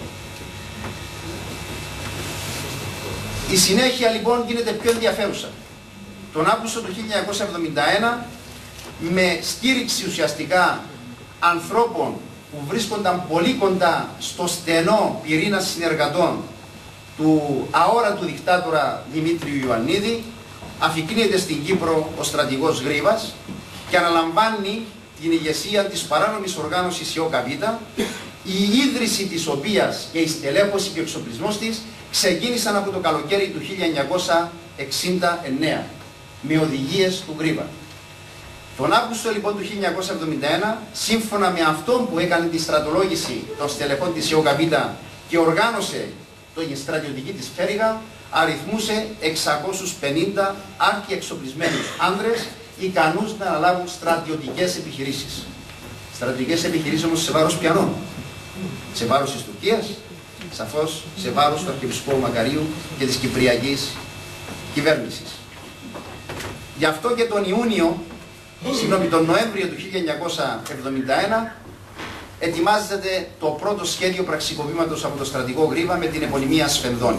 Η συνέχεια λοιπόν γίνεται πιο ενδιαφέρουσα. Τον Αύγουστο του χίλια εννιακόσια εβδομήντα ένα, με στήριξη ουσιαστικά ανθρώπων που βρίσκονταν πολύ κοντά στο στενό πυρήνα συνεργατών του αόρατου δικτάτορα Δημήτριου Ιωαννίδη, αφικνύεται στην Κύπρο ο στρατηγός Γρίβας και αναλαμβάνει την ηγεσία της παράνομης οργάνωσης ΙΟΚΑΒ, η ίδρυση της οποίας και η στελέχωση και ο εξοπλισμός της ξεκίνησαν από το καλοκαίρι του χίλια εννιακόσια εξήντα εννέα με οδηγίες του Γρίβα. Τον Αύγουστο λοιπόν του χίλια εννιακόσια εβδομήντα ένα, σύμφωνα με αυτόν που έκανε τη στρατολόγηση των στελεχών της ΙΟΚΑΒ και οργάνωσε την στρατιωτική της φέριγα, αριθμούσε εξακόσιους πενήντα άρκοι εξοπλισμένους άνδρες ικανούς να αναλάβουν στρατιωτικές επιχειρήσεις. Στρατιωτικές επιχειρήσεις όμως σε βάρος ποιανών? Σε βάρος της Τουρκίας, σαφώς σε βάρος του Αρχιεπισκόπου Μακαρίου και της Κυπριακής κυβέρνησης. Γι' αυτό και τον Ιούνιο, συγγνώμη, τον Νοέμβριο του χίλια εννιακόσια εβδομήντα ένα, ετοιμάζεται το πρώτο σχέδιο πραξικοπήματος από το στρατηγό Γρίβα με την επωνυμία Σφενδόνη.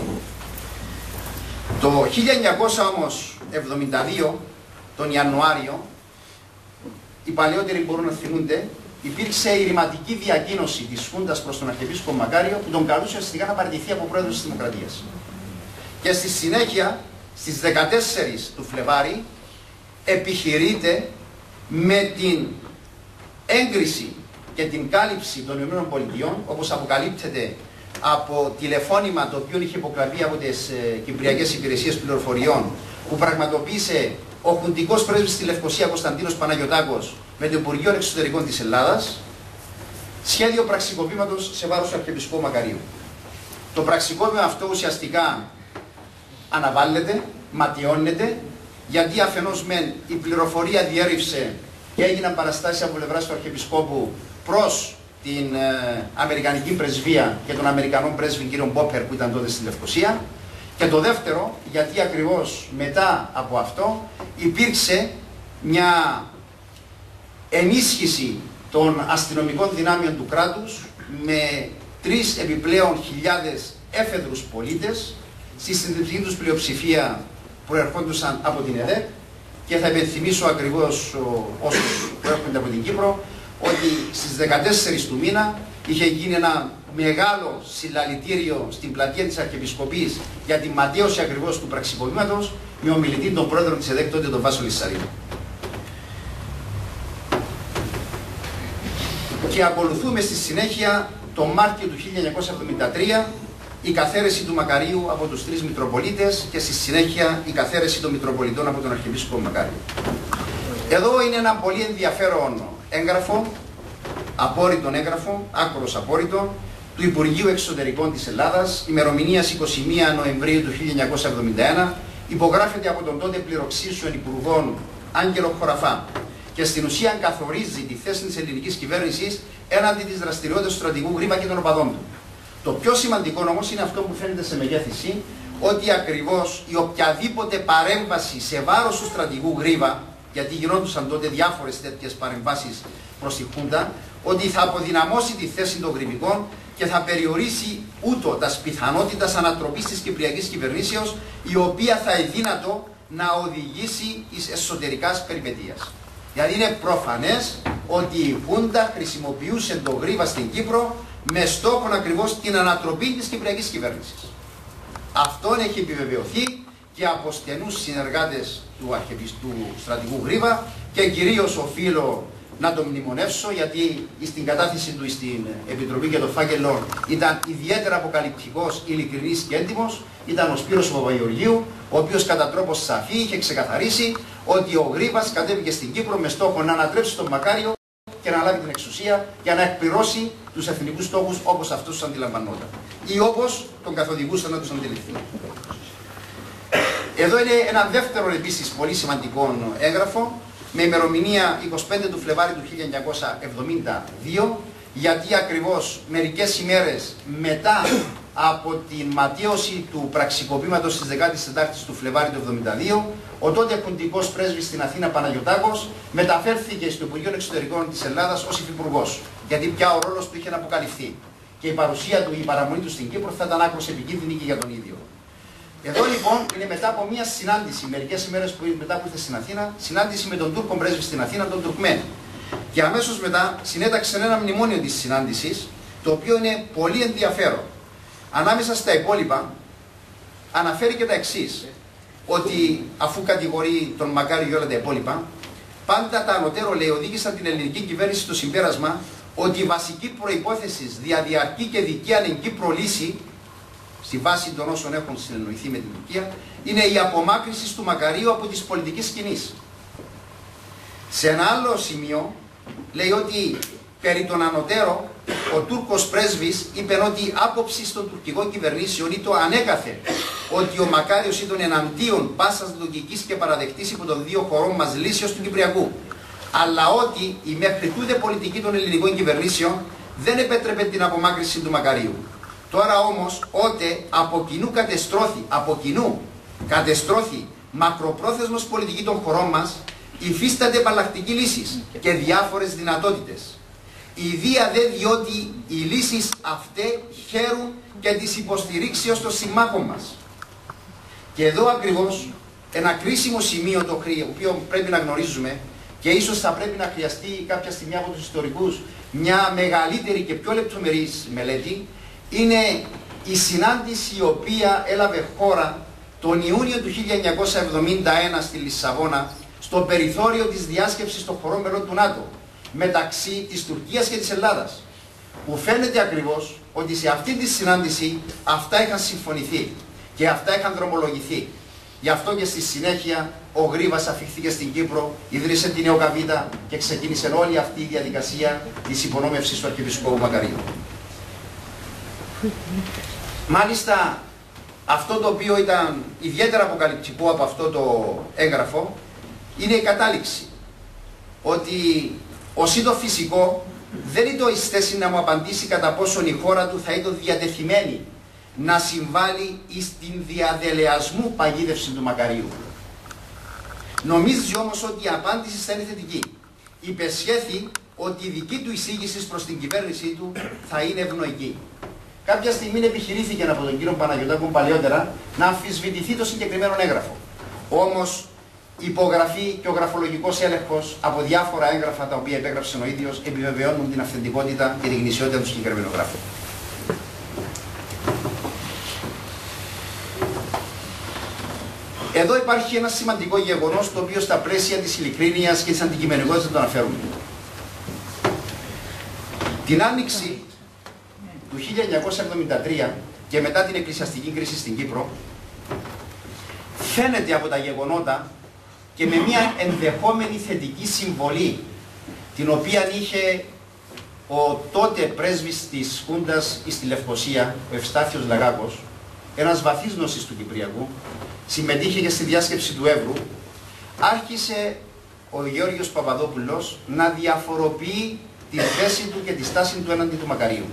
Το χίλια εννιακόσια εβδομήντα δύο, τον Ιανουάριο, οι παλαιότεροι μπορούν να θυμούνται, υπήρξε η ρηματική διακοίνωση της Χούντας προς τον Αρχιεπίσκοπο Μακάριο που τον καλούσε ουσιαστικά να παραιτηθεί από πρόεδρος της Δημοκρατίας. Και στη συνέχεια, στις δεκατέσσερις του Φλεβάρι, επιχειρείται με την έγκριση και την κάλυψη των ΗΠΑ, όπως αποκαλύπτεται από τηλεφώνημα το οποίο είχε υποκλαβεί από τις ε, Κυπριακές Υπηρεσίες Πληροφοριών, που πραγματοποίησε ο χουντικός πρέσβης στη Λευκοσία Κωνσταντίνος Παναγιωτάκος με το Υπουργείο Εξωτερικών της Ελλάδας, σχέδιο πραξικοπήματος σε βάρος του Αρχιεπισκόπου Μακαρίου. Το πραξικόπημα αυτό ουσιαστικά αναβάλλεται, ματιώνεται, γιατί αφενός μεν η πληροφορία διέρρευσε και έγιναν παραστάσεις από πλευράς του Αρχιεπισκόπου προς την ε, Αμερικανική πρεσβεία και τον Αμερικανό πρέσβη κύριο Μπόπερ που ήταν τότε στη Λευκοσία. Και το δεύτερο, γιατί ακριβώς μετά από αυτό υπήρξε μια ενίσχυση των αστυνομικών δυνάμεων του κράτους με τρεις επιπλέον χιλιάδες έφεδρους πολίτες, στη συντριπτική τους πλειοψηφία προερχόντουσαν από την ΕΔΕΚ, και θα υπενθυμίσω ακριβώς όσους προέρχονται από την Κύπρο ότι στις δεκατέσσερις του μήνα είχε γίνει ένα μεγάλο συλλαλητήριο στην πλατεία της Αρχιεπισκοπής για τη ματαίωση ακριβώς του πραξικοπήματος με ομιλητή τον πρόεδρο της ΕΔΕΚ τότε τον Βάσο Λισσαρίδη. Και ακολουθούμε στη συνέχεια το Μάρτιο του χίλια εννιακόσια εβδομήντα τρία η καθαίρεση του Μακαρίου από τους τρεις Μητροπολίτες και στη συνέχεια η καθαίρεση των Μητροπολιτών από τον Αρχιεπίσκοπο Μακάριο. Εδώ είναι ένα πολύ ενδιαφέρον έγγραφο, απόρριτον έγγραφο, άκρος απόρριτο, του Υπουργείου Εξωτερικών της Ελλάδας, ημερομηνίας εικοστή πρώτη Νοεμβρίου του χίλια εννιακόσια εβδομήντα ένα, υπογράφεται από τον τότε πληροξήσεων Υπουργών Άγγελο Χωραφά και στην ουσία καθορίζει τη θέση της ελληνικής κυβέρνησης έναντι της δραστηριότητας του στρατηγού Γρίβα και των οπαδών του. Το πιο σημαντικό όμως είναι αυτό που φαίνεται σε μεγέθυνση, ότι ακριβώς η οποιαδήποτε παρέμβαση σε βάρος του στρατηγού Γρίβα, γιατί γινόντουσαν τότε διάφορες τέτοιες παρεμβάσεις προς τη Χούντα, ότι θα αποδυναμώσει τη θέση των Γρυβικών και θα περιορίσει ούτω τας πιθανότητας ανατροπής της Κυπριακής κυβερνήσεως, η οποία θα εδύνατο να οδηγήσει εις εσωτερικάς περιπετειίας. Δηλαδή είναι προφανές ότι η Χούντα χρησιμοποιούσε τον Γρίβα στην Κύπρο με στόχο ακριβώς την ανατροπή της κυπριακής κυβέρνησης. Αυτόν έχει επιβεβαιωθεί και από στενούς συνεργάτες του, αρχιεπιστού στρατηγού Γρίβα και κυρίως οφείλω να τον μνημονεύσω, γιατί στην κατάθεση του στην Επιτροπή για το φάκελο ήταν ιδιαίτερα αποκαλυπτικός, ειλικρινής και έντιμος. Ήταν ο Σπύρος Παπαγεωργίου, ο οποίος κατά τρόπο σαφή είχε ξεκαθαρίσει ότι ο Γρίβας κατέβηκε στην Κύπρο με στόχο να ανατρέψει τον Μακάριο και να λάβει την εξουσία για να εκπληρώσει τους εθνικούς στόχους όπως αυτούς τους αντιλαμβανόταν ή όπως τον καθοδηγούσαν να τους αντιληφθεί. Εδώ είναι ένα δεύτερο επίσης πολύ σημαντικό έγγραφο με ημερομηνία εικοστή πέμπτη του Φλεβάρι του χίλια εννιακόσια εβδομήντα δύο, γιατί ακριβώς μερικές ημέρες μετά από την ματίωση του πραξικοπήματος της δεκάτης τετάρτης του Φλεβάρι του εβδομήντα δύο, ο τότε χουντικός πρέσβης στην Αθήνα Παναγιωτάκος μεταφέρθηκε στο Υπουργείο Εξωτερικών της Ελλάδας ως υφυπουργός, γιατί πια ο ρόλος του είχε να αποκαλυφθεί και η παρουσία του, η παραμονή του στην Κύπρο θα ήταν άκρως επικίνδυνη και για τον ίδιο. Εδώ λοιπόν είναι μετά από μια συνάντηση, μερικές ημέρες που μετά που ήρθε στην Αθήνα, συνάντηση με τον Τούρκο πρέσβη στην Αθήνα, τον Τουρκμέν. Και αμέσως μετά συνέταξε ένα μνημόνιο της συνάντησης, το οποίο είναι πολύ ενδιαφέρον. Ανάμεσα στα υπόλοιπα, αναφέρει και τα εξής, ότι αφού κατηγορεί τον Μακάριο και όλα τα υπόλοιπα, πάντα τα ανωτέρω λέει οδήγησαν την ελληνική κυβέρνηση στο συμπέρασμα ότι η βασική προϋπόθεση διαδιαρκή και δικαία ελληνική προλύση, στη βάση των όσων έχουν συνεννοηθεί με την Τουρκία, είναι η απομάκρυνση του Μακαρίου από της πολιτικής σκηνής. Σε ένα άλλο σημείο λέει ότι περί τον ανωτέρω ο Τούρκος πρέσβης είπε ότι η άποψη των τουρκικών κυβερνήσεων ή το ανέκαθε ότι ο Μακάριος ήταν εναντίον πάσας λογικής και παραδεκτής υπό των δύο χωρών μας λύσεως του Κυπριακού, αλλά ότι η μέχρι τούδε πολιτική των ελληνικών κυβερνήσεων δεν επέτρεπε την απομάκρυνση του Μακαρίου. Τώρα όμως, ότε από κοινού κατεστρώθη, από κοινού κατεστρώθη μακροπρόθεσμος πολιτική των χωρών μας, υφίστανται επαλλακτική λύσεις και διάφορες δυνατότητες. Ιδία δε διότι οι λύσεις αυτές χαίρουν και τις υποστηρίξεως των συμμάχων μας. Και εδώ ακριβώς ένα κρίσιμο σημείο το οποίο πρέπει να γνωρίζουμε και ίσως θα πρέπει να χρειαστεί κάποια στιγμή από τους ιστορικούς μια μεγαλύτερη και πιο λεπτομερής μελέτη, είναι η συνάντηση η οποία έλαβε χώρα τον Ιούνιο του χίλια εννιακόσια εβδομήντα ένα στη Λισαβόνα, στο περιθώριο της διάσκεψης των χωρών μελών του ΝΑΤΟ, μεταξύ της Τουρκίας και της Ελλάδας, που φαίνεται ακριβώς ότι σε αυτή τη συνάντηση αυτά είχαν συμφωνηθεί και αυτά είχαν δρομολογηθεί. Γι' αυτό και στη συνέχεια ο Γρίβας αφήχθηκε στην Κύπρο, ιδρύσε την ΕΟΚΑΒΙΤΑ και ξεκίνησε όλη αυτή η διαδικασία της υπονόμευσης του Αρχιεπισκόπου Μακαρίου. Μάλιστα, αυτό το οποίο ήταν ιδιαίτερα αποκαλυπτικό από αυτό το έγγραφο είναι η κατάληξη. Ότι ως είδο φυσικό δεν είναι το εις θέση να μου απαντήσει κατά πόσον η χώρα του θα ήταν διατεθειμένη να συμβάλλει στην διαδελεασμού παγίδευση του Μακαρίου. Νομίζει όμως ότι η απάντηση θα είναι θετική. Υπεσχέθη ότι η δική του εισήγηση προς την κυβέρνησή του θα είναι ευνοϊκή. Κάποια στιγμή επιχειρήθηκε από τον κύριο Παναγιωτάκου παλαιότερα να αμφισβητηθεί το συγκεκριμένο έγγραφο. Όμως η υπογραφή και ο γραφολογικός έλεγχος από διάφορα έγγραφα τα οποία επέγραψε ο ίδιος επιβεβαιώνουν την αυθεντικότητα και την γνησιότητα του συγκεκριμένου γράφου. Εδώ υπάρχει ένα σημαντικό γεγονός το οποίο στα πλαίσια της ειλικρίνειας και της αντικειμενικότητας το αναφέρουμε. Την άνοιξη του χίλια εννιακόσια εβδομήντα τρία και μετά την εκκλησιαστική κρίση στην Κύπρο, φαίνεται από τα γεγονότα και με μια ενδεχόμενη θετική συμβολή την οποία είχε ο τότε πρέσβης της Χούντας στη Λευκοσία, ο Ευστάθιος Λαγάκος, ένας βαθύς γνώσης του Κυπριακού, συμμετείχε και στη διάσκεψη του Εύρου, άρχισε ο Γεώργιος Παπαδόπουλος να διαφοροποιεί τη θέση του και τη στάση του έναντι του Μακαρίου.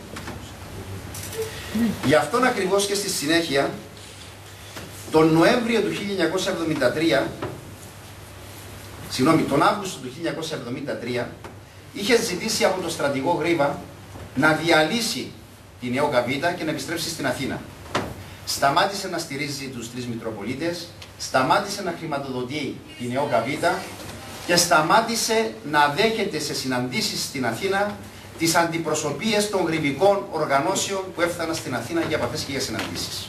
Γι' αυτόν ακριβώς και στη συνέχεια, τον Νοέμβριο του χίλια εννιακόσια εβδομήντα τρία, συγγνώμη, τον Αύγουστο του χίλια εννιακόσια εβδομήντα τρία, είχε ζητήσει από τον στρατηγό Γρίβα να διαλύσει την ΕΟΚΑΒΙΤΑ και να επιστρέψει στην Αθήνα. Σταμάτησε να στηρίζει τους τρεις Μητροπολίτες, σταμάτησε να χρηματοδοτεί την ΕΟΚΑΒΙΤΑ και σταμάτησε να δέχεται σε συναντήσεις στην Αθήνα τις αντιπροσωπείες των γρηβικών οργανώσεων που έφταναν στην Αθήνα για επαφές και για συναντήσεις.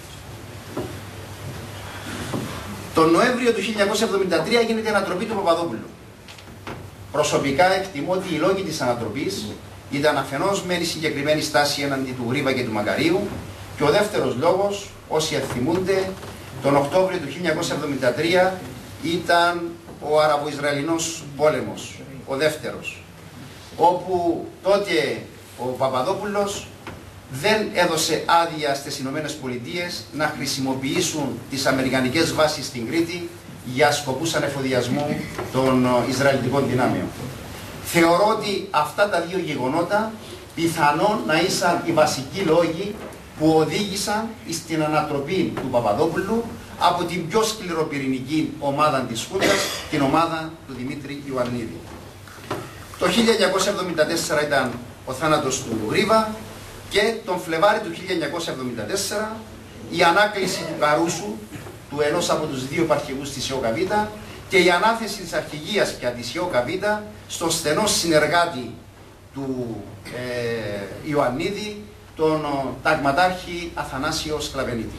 Τον Νοέμβριο του χίλια εννιακόσια εβδομήντα τρία γίνεται η ανατροπή του Παπαδόπουλου. Προσωπικά εκτιμώ ότι οι λόγοι της ανατροπής ήταν αφενός μεν η συγκεκριμένη στάση έναντι του Γρίβα και του Μακαρίου, και ο δεύτερος λόγος, όσοι θυμούνται, τον Οκτώβριο του χίλια εννιακόσια εβδομήντα τρία ήταν ο Αραβο-Ισραηλινός πόλεμος, ο δεύτερος, όπου τότε ο Παπαδόπουλος δεν έδωσε άδεια στις Ηνωμένες Πολιτείες να χρησιμοποιήσουν τις αμερικανικές βάσεις στην Κρήτη για σκοπούς ανεφοδιασμού των Ισραηλιτικών δυνάμεων. Θεωρώ ότι αυτά τα δύο γεγονότα πιθανόν να ήσαν οι βασικοί λόγοι που οδήγησαν στην ανατροπή του Παπαδόπουλου από την πιο σκληροπυρηνική ομάδα της Χούντας, την ομάδα του Δημήτρη Ιωαννίδη. Το χίλια εννιακόσια εβδομήντα τέσσερα ήταν ο θάνατος του Γρίβα και τον Φλεβάρι του χίλια εννιακόσια εβδομήντα τέσσερα η ανάκληση του Καρούσου, του ενός από τους δύο επαρχηγούς της ΙΟΚΑΒ, και η ανάθεση της αρχηγίας πια της ΙΟΚΑΒ στον στενό συνεργάτη του ε, Ιωαννίδη, τον ταγματάρχη Αθανάσιο Σκλαβενίτη.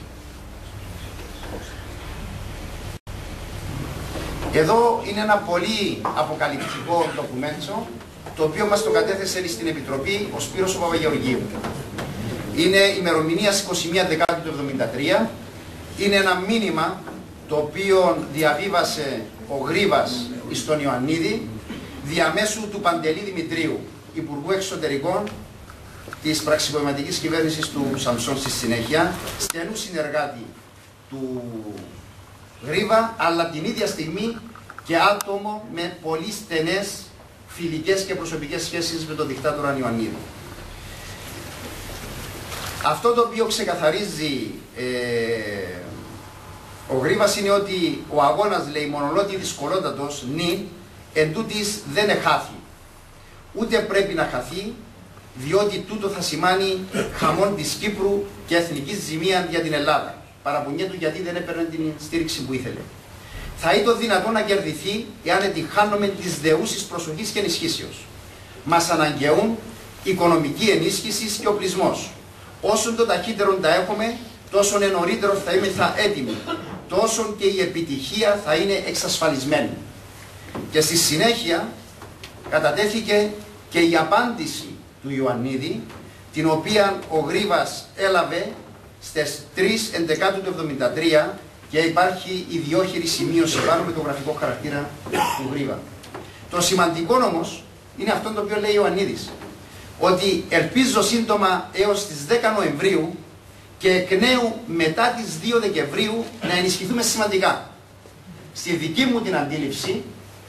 Εδώ είναι ένα πολύ αποκαλυπτικό ντοκουμέντο, το οποίο μας το κατέθεσε στην Επιτροπή ο Σπύρος ο Παπαγεωργίου. Είναι ημερομηνία είκοσι μία Δεκάτου του εβδομήντα τρία. Είναι ένα μήνυμα το οποίο διαβίβασε ο Γρίβας στον Ιωαννίδη διαμέσου του Παντελή Δημητρίου, Υπουργού Εξωτερικών της πραξικοπηματικής κυβέρνησης του Σαμψόν στη συνέχεια, στενού συνεργάτη του Γρίβα, αλλά την ίδια στιγμή και άτομο με πολύ στενές φιλικές και προσωπικές σχέσεις με τον δικτάτορα Ιωαννίδη. Αυτό το οποίο ξεκαθαρίζει ε, ο Γρίβας είναι ότι ο αγώνας, λέει, μονολότι δυσκολότατος νυν, εν τούτης δεν εχάθη. Ούτε πρέπει να χαθεί, διότι τούτο θα σημάνει χαμόν της Κύπρου και εθνική ζημία για την Ελλάδα. Παραπονιέται του γιατί δεν έπαιρνε την στήριξη που ήθελε. Θα ήταν δυνατό να κερδιθεί εάν ετυχάνομαι της δεούσης προσοχής και ενισχύσεως. Μας αναγκαιούν οικονομική ενίσχυση και οπλισμός. Όσο το ταχύτερο τα έχουμε, τόσο νωρίτερο θα είμαστε έτοιμοι, τόσο και η επιτυχία θα είναι εξασφαλισμένη. Και στη συνέχεια κατατέθηκε και η απάντηση του Ιωαννίδη, την οποία ο Γρίβας έλαβε στις τρεις Ενδεκάτου του εβδομήντα τρία, και υπάρχει ιδιόχειρη σημείωση πάνω με το γραφικό χαρακτήρα του Γρίβα. Το σημαντικό όμως είναι αυτό το οποίο λέει ο Ιωαννίδης, ότι ελπίζω σύντομα έως τις δέκα Νοεμβρίου και εκ νέου μετά τις δύο Δεκεμβρίου να ενισχυθούμε σημαντικά. Στη δική μου την αντίληψη,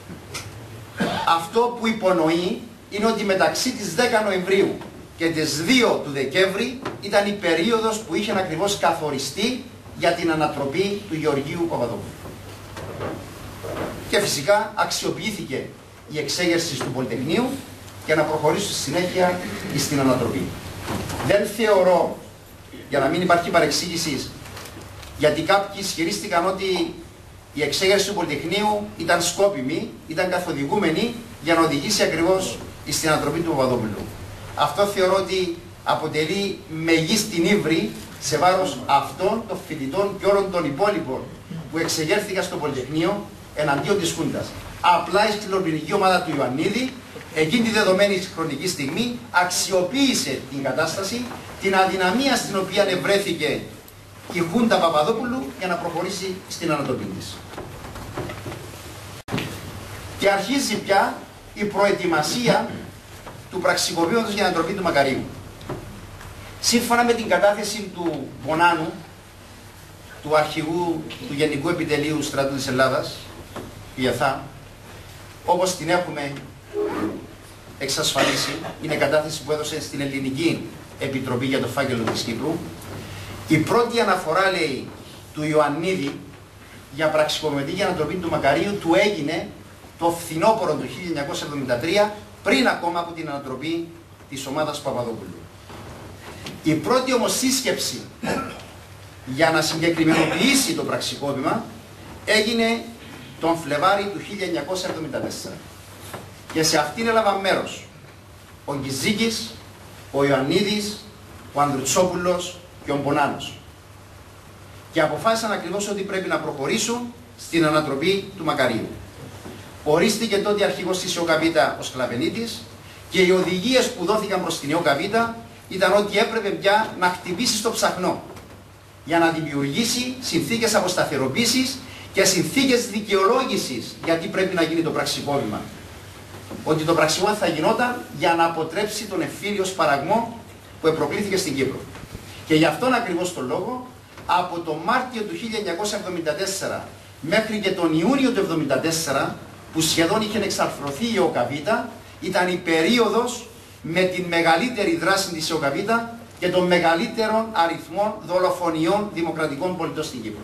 αυτό που υπονοεί είναι ότι μεταξύ της δέκα Νοεμβρίου και τις δύο του Δεκέμβρη ήταν η περίοδος που είχε ακριβώς καθοριστεί για την ανατροπή του Γεωργίου Παπαδόπουλου. Και φυσικά αξιοποιήθηκε η εξέγερση του Πολυτεχνείου για να προχωρήσω στη συνέχεια στην ανατροπή. Δεν θεωρώ, για να μην υπάρχει παρεξήγηση, γιατί κάποιοι ισχυρίστηκαν ότι η εξέγερση του Πολυτεχνείου ήταν σκόπιμη, ήταν καθοδηγούμενη για να οδηγήσει ακριβώς στην ανατροπή του Παπαδόπουλου. Αυτό θεωρώ ότι αποτελεί μεγίστη ύβρι σε βάρος αυτών των φοιτητών και όλων των υπόλοιπων που εξεγέρθηκαν στο Πολυτεχνείο εναντίον της Χούντας. Απλά η σκληροπυρηνική ομάδα του Ιωαννίδη εκείνη τη δεδομένη χρονική στιγμή αξιοποίησε την κατάσταση, την αδυναμία στην οποία ευρέθηκε η Χούντα Παπαδόπουλου για να προχωρήσει στην ανατροπή της. Και αρχίζει πια η προετοιμασία του πραξικοπήματος για ανατροπή του Μακαρίου. Σύμφωνα με την κατάθεση του Μπονάνου, του αρχηγού του Γενικού Επιτελείου Στρατού της Ελλάδας, η ΕΘΑ, όπως την έχουμε εξασφαλίσει, είναι κατάθεση που έδωσε στην Ελληνική Επιτροπή για το Φάκελο της Κύπρου, η πρώτη αναφορά, λέει, του Ιωαννίδη για πραξικοπηματική ανατροπή του Μακαρίου του έγινε το φθινόπωρο του χίλια εννιακόσια εβδομήντα τρία, πριν ακόμα από την ανατροπή της ομάδας Παπαδόπουλου. Η πρώτη όμως σύσκεψη για να συγκεκριμενοποιήσει το πραξικόπημα έγινε τον Φλεβάρι του χίλια εννιακόσια εβδομήντα τέσσερα. Και σε αυτήν έλαβαν μέρος ο Γκυζίκης, ο Ιωαννίδης, ο Ανδρουτσόπουλος και ο Μπονάνος. Και αποφάσισαν ακριβώς ότι πρέπει να προχωρήσουν στην ανατροπή του Μακαρίου. Ορίστηκε τότε αρχηγός της ΙΟΚΑΒΙΤΑ ο Σκλαβενίτης και οι οδηγίες που δόθηκαν προς την ΙΟΚΑΒΙΤΑ ήταν ότι έπρεπε πια να χτυπήσει στο ψαχνό για να δημιουργήσει συνθήκες αποσταθεροποίησης και συνθήκες δικαιολόγησης γιατί πρέπει να γίνει το πραξικόπημα. Ότι το πραξικόπημα θα γινόταν για να αποτρέψει τον εμφύλιο σπαραγμό που προκλήθηκε στην Κύπρο. Και γι' αυτόν ακριβώς τον λόγο, από τον Μάρτιο του χίλια εννιακόσια εβδομήντα τέσσερα μέχρι και τον Ιούνιο του χίλια εννιακόσια εβδομήντα τέσσερα, που σχεδόν είχε εξαρθρωθεί η ΙΟΚΑΒΙΤΑ, ήταν η περίοδος με την μεγαλύτερη δράση της ΙΟΚΑΒΙΤΑ και των μεγαλύτερων αριθμών δολοφονιών δημοκρατικών πολιτών στην Κύπρο.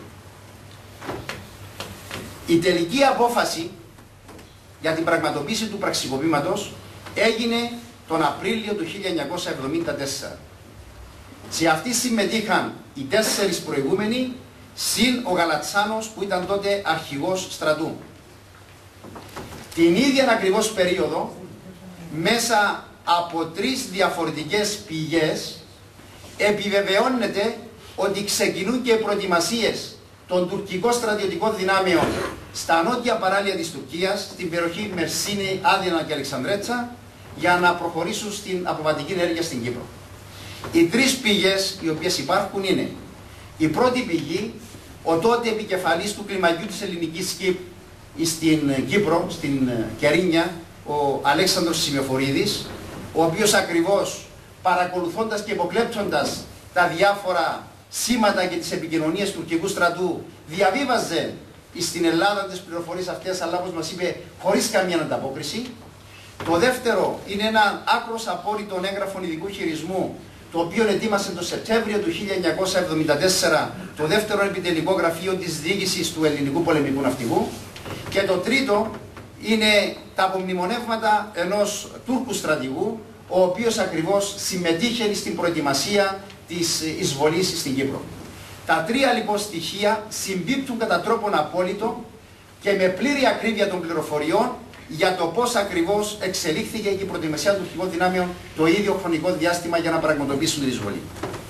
Η τελική απόφαση για την πραγματοποίηση του πραξικοπήματος έγινε τον Απρίλιο του χίλια εννιακόσια εβδομήντα τέσσερα. Σε αυτή συμμετείχαν οι τέσσερις προηγούμενοι, συν ο Γαλατσάνος που ήταν τότε αρχηγός στρατού. Την ίδια ακριβώς περίοδο, μέσα από τρεις διαφορετικές πηγές, επιβεβαιώνεται ότι ξεκινούν και προετοιμασίες των τουρκικών στρατιωτικών δυνάμεων στα νότια παράλια της Τουρκίας, στην περιοχή Μερσίνη, Άδινα και Αλεξανδρέτσα, για να προχωρήσουν στην αποβατική ενέργεια στην Κύπρο. Οι τρεις πηγές οι οποίες υπάρχουν είναι η πρώτη πηγή, ο τότε επικεφαλής του κλιμακιού της ελληνικής ΚΥΠ στην Κύπρο, στην Κερίνια, ο Αλέξανδρος Σημειοφορίδης, ο οποίος ακριβώς παρακολουθώντας και υποκλέπτοντας τα διάφορα σήματα και τις επικοινωνίες του τουρκικού στρατού, διαβίβαζε στην Ελλάδα τις πληροφορίες αυτές, αλλά όπως μας είπε, χωρίς καμία ανταπόκριση. Το δεύτερο είναι ένα άκρος απόρριτο έγγραφο ειδικού χειρισμού, το οποίο ετοίμασε το Σεπτέμβριο του χίλια εννιακόσια εβδομήντα τέσσερα το δεύτερο επιτελικό γραφείο της διοίκησης του Ελληνικού Πολεμικού Ναυτικού. Και το τρίτο είναι τα απομνημονεύματα ενός Τούρκου στρατηγού, ο οποίος ακριβώς συμμετείχε στην προετοιμασία της εισβολής στην Κύπρο. Τα τρία λοιπόν στοιχεία συμπίπτουν κατά τρόπον απόλυτο και με πλήρη ακρίβεια των πληροφοριών για το πώς ακριβώς εξελίχθηκε η προετοιμασία των τουρκικών δυνάμεων το ίδιο χρονικό διάστημα για να πραγματοποιήσουν την εισβολή.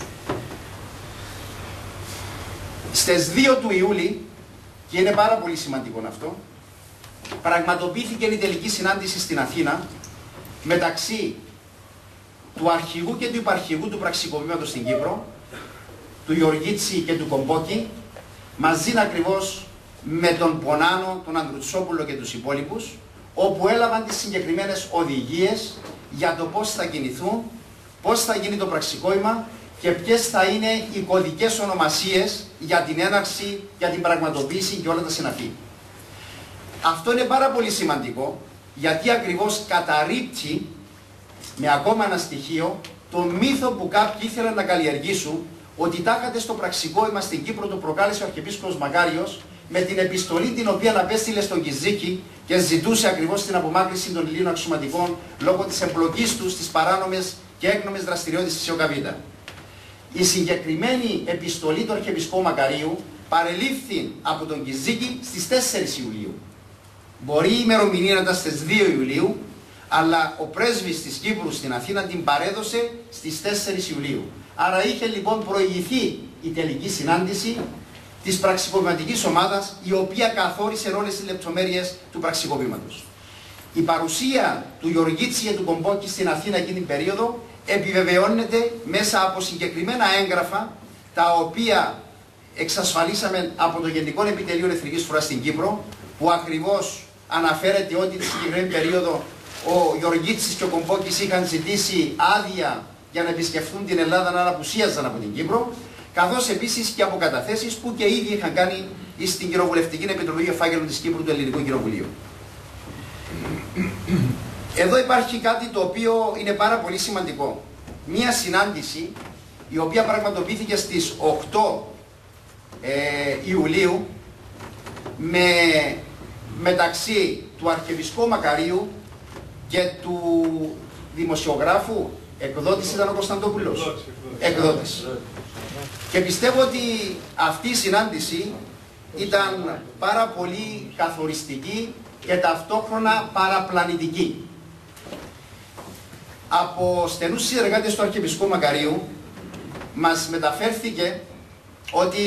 Στις δύο του Ιούλη, και είναι πάρα πολύ σημαντικό αυτό, πραγματοποιήθηκε η τελική συνάντηση στην Αθήνα μεταξύ του αρχηγού και του υπαρχηγού του πραξικοπήματος στην Κύπρο, του Γεωργίτση και του Κομπόκη, μαζί ακριβώς με τον Πονάνο, τον Ανδρουτσόπουλο και τους υπόλοιπους, όπου έλαβαν τις συγκεκριμένες οδηγίες για το πώς θα κινηθούν, πώς θα γίνει το πραξικόπημα και ποιες θα είναι οι κωδικές ονομασίες για την έναρξη, για την πραγματοποίηση και όλα τα συναφή. Αυτό είναι πάρα πολύ σημαντικό, γιατί ακριβώς καταρρίπτει με ακόμα ένα στοιχείο το μύθο που κάποιοι ήθελαν να καλλιεργήσουν, ότι τάχατε στο πραξικόπημα στην Κύπρο το προκάλεσε ο Αρχιεπίσκοπος Μακάριος με την επιστολή την οποία απέστειλε στον Κιζίκη και ζητούσε ακριβώς την απομάκρυνση των Ελλήνων αξιωματικών λόγω της εμπλοκής τους στις παράνομες και έγνομες δραστηριότητες της ΙΟΚΑΒΙΤΑ. Η συγκεκριμένη επιστολή του Αρχιεπισκόπου Μακαρίου παρελήφθη από τον Κιζίκη στις τέσσερις Ιουλίου. Μπορεί η ημερομηνία να ήταν στις δύο Ιουλίου, αλλά ο πρέσβης της Κύπρου στην Αθήνα την παρέδωσε στις τέσσερις Ιουλίου. Άρα είχε λοιπόν προηγηθεί η τελική συνάντηση της πραξικοπηματικής ομάδας, η οποία καθόρισε όλες τις λεπτομέρειες του πραξικοπήματος. Η παρουσία του Γεωργίτση και του Κομπόκη στην Αθήνα εκείνη την περίοδο επιβεβαιώνεται μέσα από συγκεκριμένα έγγραφα, τα οποία εξασφαλίσαμε από το Γενικό Επιτελείο Εθνικής Φρουράς στην Κύπρο, που ακριβώς αναφέρεται ότι τη συγκεκριμένη περίοδο ο Γεωργίτσης και ο Κομπόκης είχαν ζητήσει άδεια για να επισκεφθούν την Ελλάδα, να απουσίαζαν από την Κύπρο, καθώς επίσης και από καταθέσεις που και ήδη είχαν κάνει στην Κοινοβουλευτική Επιτροπή Εφάγγελων της Κύπρου του Ελληνικού Κοινοβουλίου. Εδώ υπάρχει κάτι το οποίο είναι πάρα πολύ σημαντικό. Μία συνάντηση η οποία πραγματοποιήθηκε στις οκτώ ε, Ιουλίου με, μεταξύ του Αρχιεπισκόπου Μακαρίου και του δημοσιογράφου, εκδότης ήταν ο Κωνσταντόπουλος. Εκδότης. Και πιστεύω ότι αυτή η συνάντηση ήταν πάρα πολύ καθοριστική και ταυτόχρονα παραπλανητική. Από στενούς συνεργάτες του Αρχιεπισκόπου Μακαρίου μας μεταφέρθηκε ότι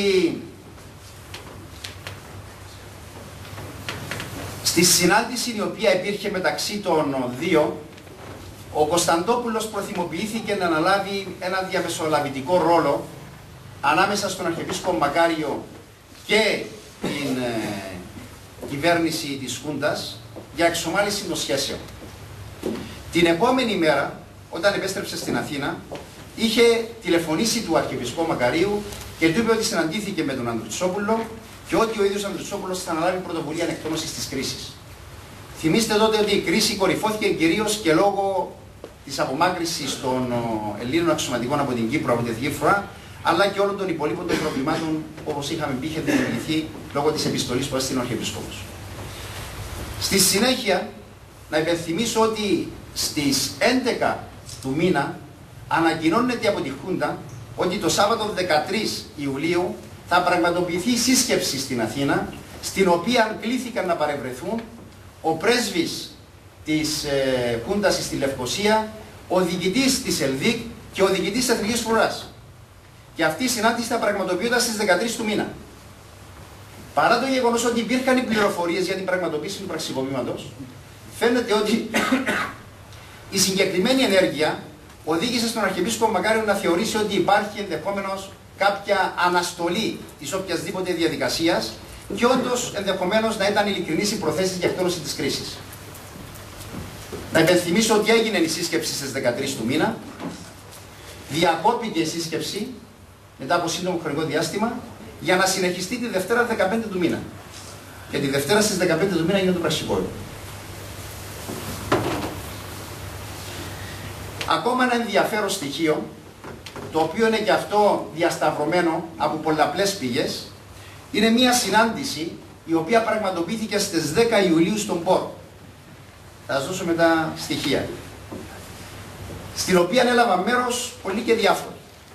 στη συνάντηση η οποία υπήρχε μεταξύ των δύο, ο Κωνσταντόπουλος προθυμοποιήθηκε να αναλάβει ένα διαμεσολαβητικό ρόλο ανάμεσα στον Αρχιεπίσκοπο Μακάριο και την ε, κυβέρνηση της Χούντας για εξομάλυνση των σχέσεων. Την επόμενη μέρα, όταν επέστρεψε στην Αθήνα, είχε τηλεφωνήσει του Αρχιεπισκόπου Μακαρίου και του είπε ότι συναντήθηκε με τον Ανδρουτσόπουλο και ότι ο ίδιος Ανδρουτσόπουλος θα αναλάβει πρωτοβουλία ανεκτόνωσης της κρίσης. Θυμήστε τότε ότι η κρίση κορυφώθηκε κυρίως και λόγω της απομάκρυσης των Ελλήνων αξιωματικών από την Κύπρο, από την Εθνική Φορά, αλλά και όλων των υπολείπων των προβλημάτων, όπως είχαμε πει, είχε δημιουργηθεί λόγω της επιστολής που έστειλε ο Αρχιεπίσκοπος. Στη συνέχεια, να υπενθυμίσω ότι στις έντεκα του μήνα ανακοινώνεται από τη Χούντα ότι το Σάββατο δεκατρείς Ιουλίου θα πραγματοποιηθεί σύσκεψη στην Αθήνα, στην οποία κλήθηκαν να παρευρεθούν ο πρέσβης της ε, Χούντας στη Λευκοσία, ο διοικητής της ΕΛΔΙΚ και ο διοικητής της Εθνικής Φοράς. Και αυτή η συνάντηση θα πραγματοποιούνταν στις δεκατρείς του μήνα. Παρά το γεγονός ότι υπήρχαν οι πληροφορίες για την πραγματοποίηση του πραξικοπήματος, φαίνεται ότι η συγκεκριμένη ενέργεια οδήγησε στον Αρχιεπίσκοπο Μακάριο να θεωρήσει ότι υπάρχει ενδεχόμενος κάποια αναστολή της οποιασδήποτε διαδικασίας και όντως ενδεχομένως να ήταν ειλικρινής η προθέση για εκτόνωση της κρίσης. Να υπενθυμίσω ότι έγινε η σύσκεψη στις δεκατρείς του μήνα, διακόπηκε η σύσκεψη μετά από σύντομο χρονικό διάστημα για να συνεχιστεί τη Δευτέρα δεκαπέντε του μήνα. Και τη Δευτέρα στις δεκαπέντε του μήνα έγινε το πραξικόπημα. Ακόμα ένα ενδιαφέρον στοιχείο, το οποίο είναι και αυτό διασταυρωμένο από πολλαπλές πηγές, είναι μια συνάντηση η οποία πραγματοποιήθηκε στις δέκα Ιουλίου στον Πόρο. Θα σας δώσω μετά στοιχεία. Στην οποία έλαβα μέρος πολλοί και διάφοροι.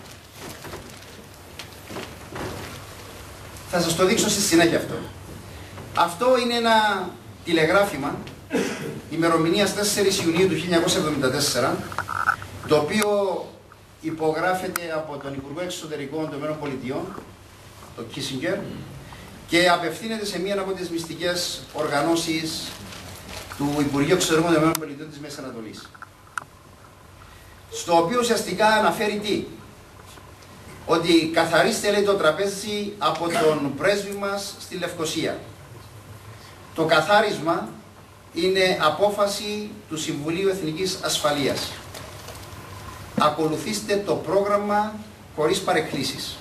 Θα σας το δείξω στη συνέχεια αυτό. Αυτό είναι ένα τηλεγράφημα ημερομηνίας τέσσερις Ιουνίου του χίλια εννιακόσια εβδομήντα τέσσερα, το οποίο υπογράφεται από τον Υπουργό Εξωτερικών των ΗΠΑ, τον Κίσιγκερ, και απευθύνεται σε μία από τις μυστικές οργανώσεις του Υπουργείου Εξωτερικών των ΗΠΑ της Μέσης Ανατολής. Στο οποίο ουσιαστικά αναφέρει τι? Ότι καθαρίστε, λέει, το τραπέζι από τον πρέσβη μας στη Λευκοσία. Το καθάρισμα είναι απόφαση του Συμβουλίου Εθνικής Ασφαλείας. Ακολουθήστε το πρόγραμμα χωρίς παρεκκλήσεις.